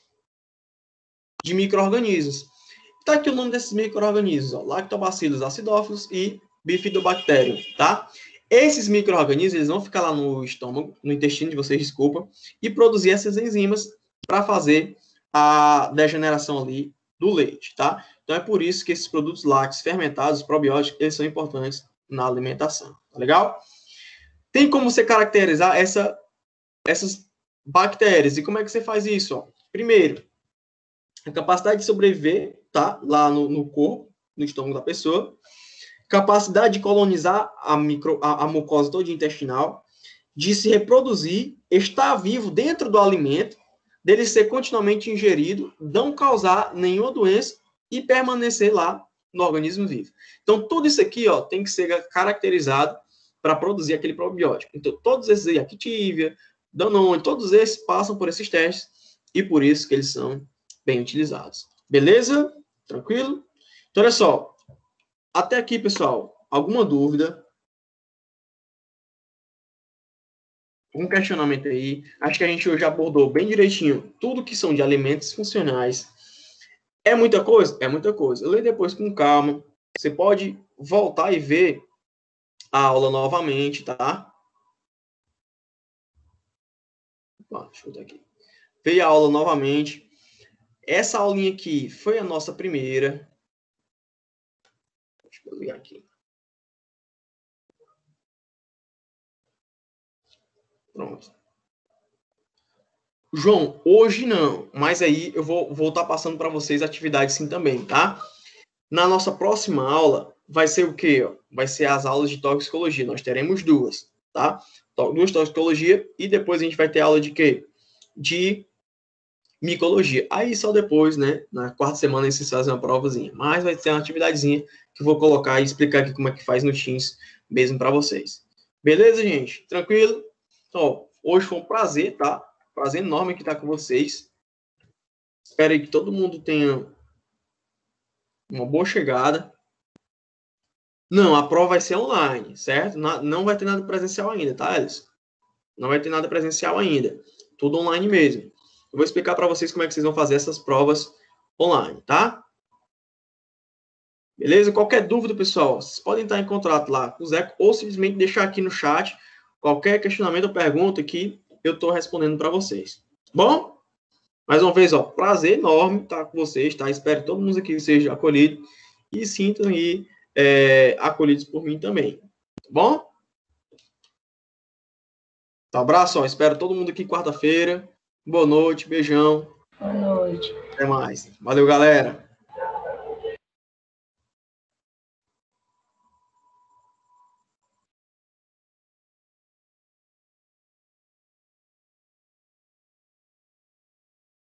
De micro-organismos. Tá aqui o nome desses micro-organismos, ó, lactobacillus acidófilos e bifidobacterium, tá? Esses micro-organismos, eles vão ficar lá no estômago, no intestino de vocês, desculpa, e produzir essas enzimas para fazer a degeneração ali do leite, tá? Então é por isso que esses produtos lácteos fermentados, probióticos, eles são importantes na alimentação, tá legal? Tem como você caracterizar essa, essas bactérias, e como é que você faz isso? Ó? Primeiro, a capacidade de sobreviver, tá? Lá no, no corpo, no estômago da pessoa. Capacidade de colonizar a, micro, a, a mucosa toda intestinal, de se reproduzir, estar vivo dentro do alimento, dele ser continuamente ingerido, não causar nenhuma doença e permanecer lá no organismo vivo. Então, tudo isso aqui ó, tem que ser caracterizado para produzir aquele probiótico. Então, todos esses aí, Activia, Danone, todos esses passam por esses testes e por isso que eles são bem utilizados. Beleza? Tranquilo? Então, olha só. Até aqui, pessoal, alguma dúvida? Um questionamento aí. Acho que a gente hoje abordou bem direitinho tudo que são de alimentos funcionais. É muita coisa? É muita coisa. Eu leio depois com calma. Você pode voltar e ver a aula novamente, tá? Opa, deixa eu ver aqui. Ver a aula novamente. Essa aulinha aqui foi a nossa primeira. Deixa eu ligar aqui. Pronto. João, hoje não, mas aí eu vou voltar passando para vocês atividades sim também, tá? Na nossa próxima aula, vai ser o quê? Vai ser as aulas de toxicologia. Nós teremos duas, tá? Duas toxicologia e depois a gente vai ter aula de quê? De micologia. Aí só depois, né? Na quarta semana vocês fazem uma provazinha. Mas vai ter uma atividadezinha que eu vou colocar e explicar aqui como é que faz no Teams mesmo para vocês. Beleza, gente? Tranquilo? Então, hoje foi um prazer, tá? Prazer enorme que estar com vocês. Espero aí que todo mundo tenha uma boa chegada. Não, a prova vai ser online, certo? Não vai ter nada presencial ainda, tá, Elis? Não vai ter nada presencial ainda. Tudo online mesmo. Eu vou explicar para vocês como é que vocês vão fazer essas provas online, tá? Beleza? Qualquer dúvida, pessoal, vocês podem estar em contato lá com o Zé ou simplesmente deixar aqui no chat qualquer questionamento ou pergunta que eu estou respondendo para vocês. Bom? Mais uma vez, ó, prazer enorme estar com vocês, tá? Espero que todo mundo aqui seja acolhido e sintam aí é, acolhidos por mim também. Tá bom? Um abraço, ó. Espero todo mundo aqui quarta-feira. Boa noite, beijão. Boa noite. Até mais. Valeu, galera.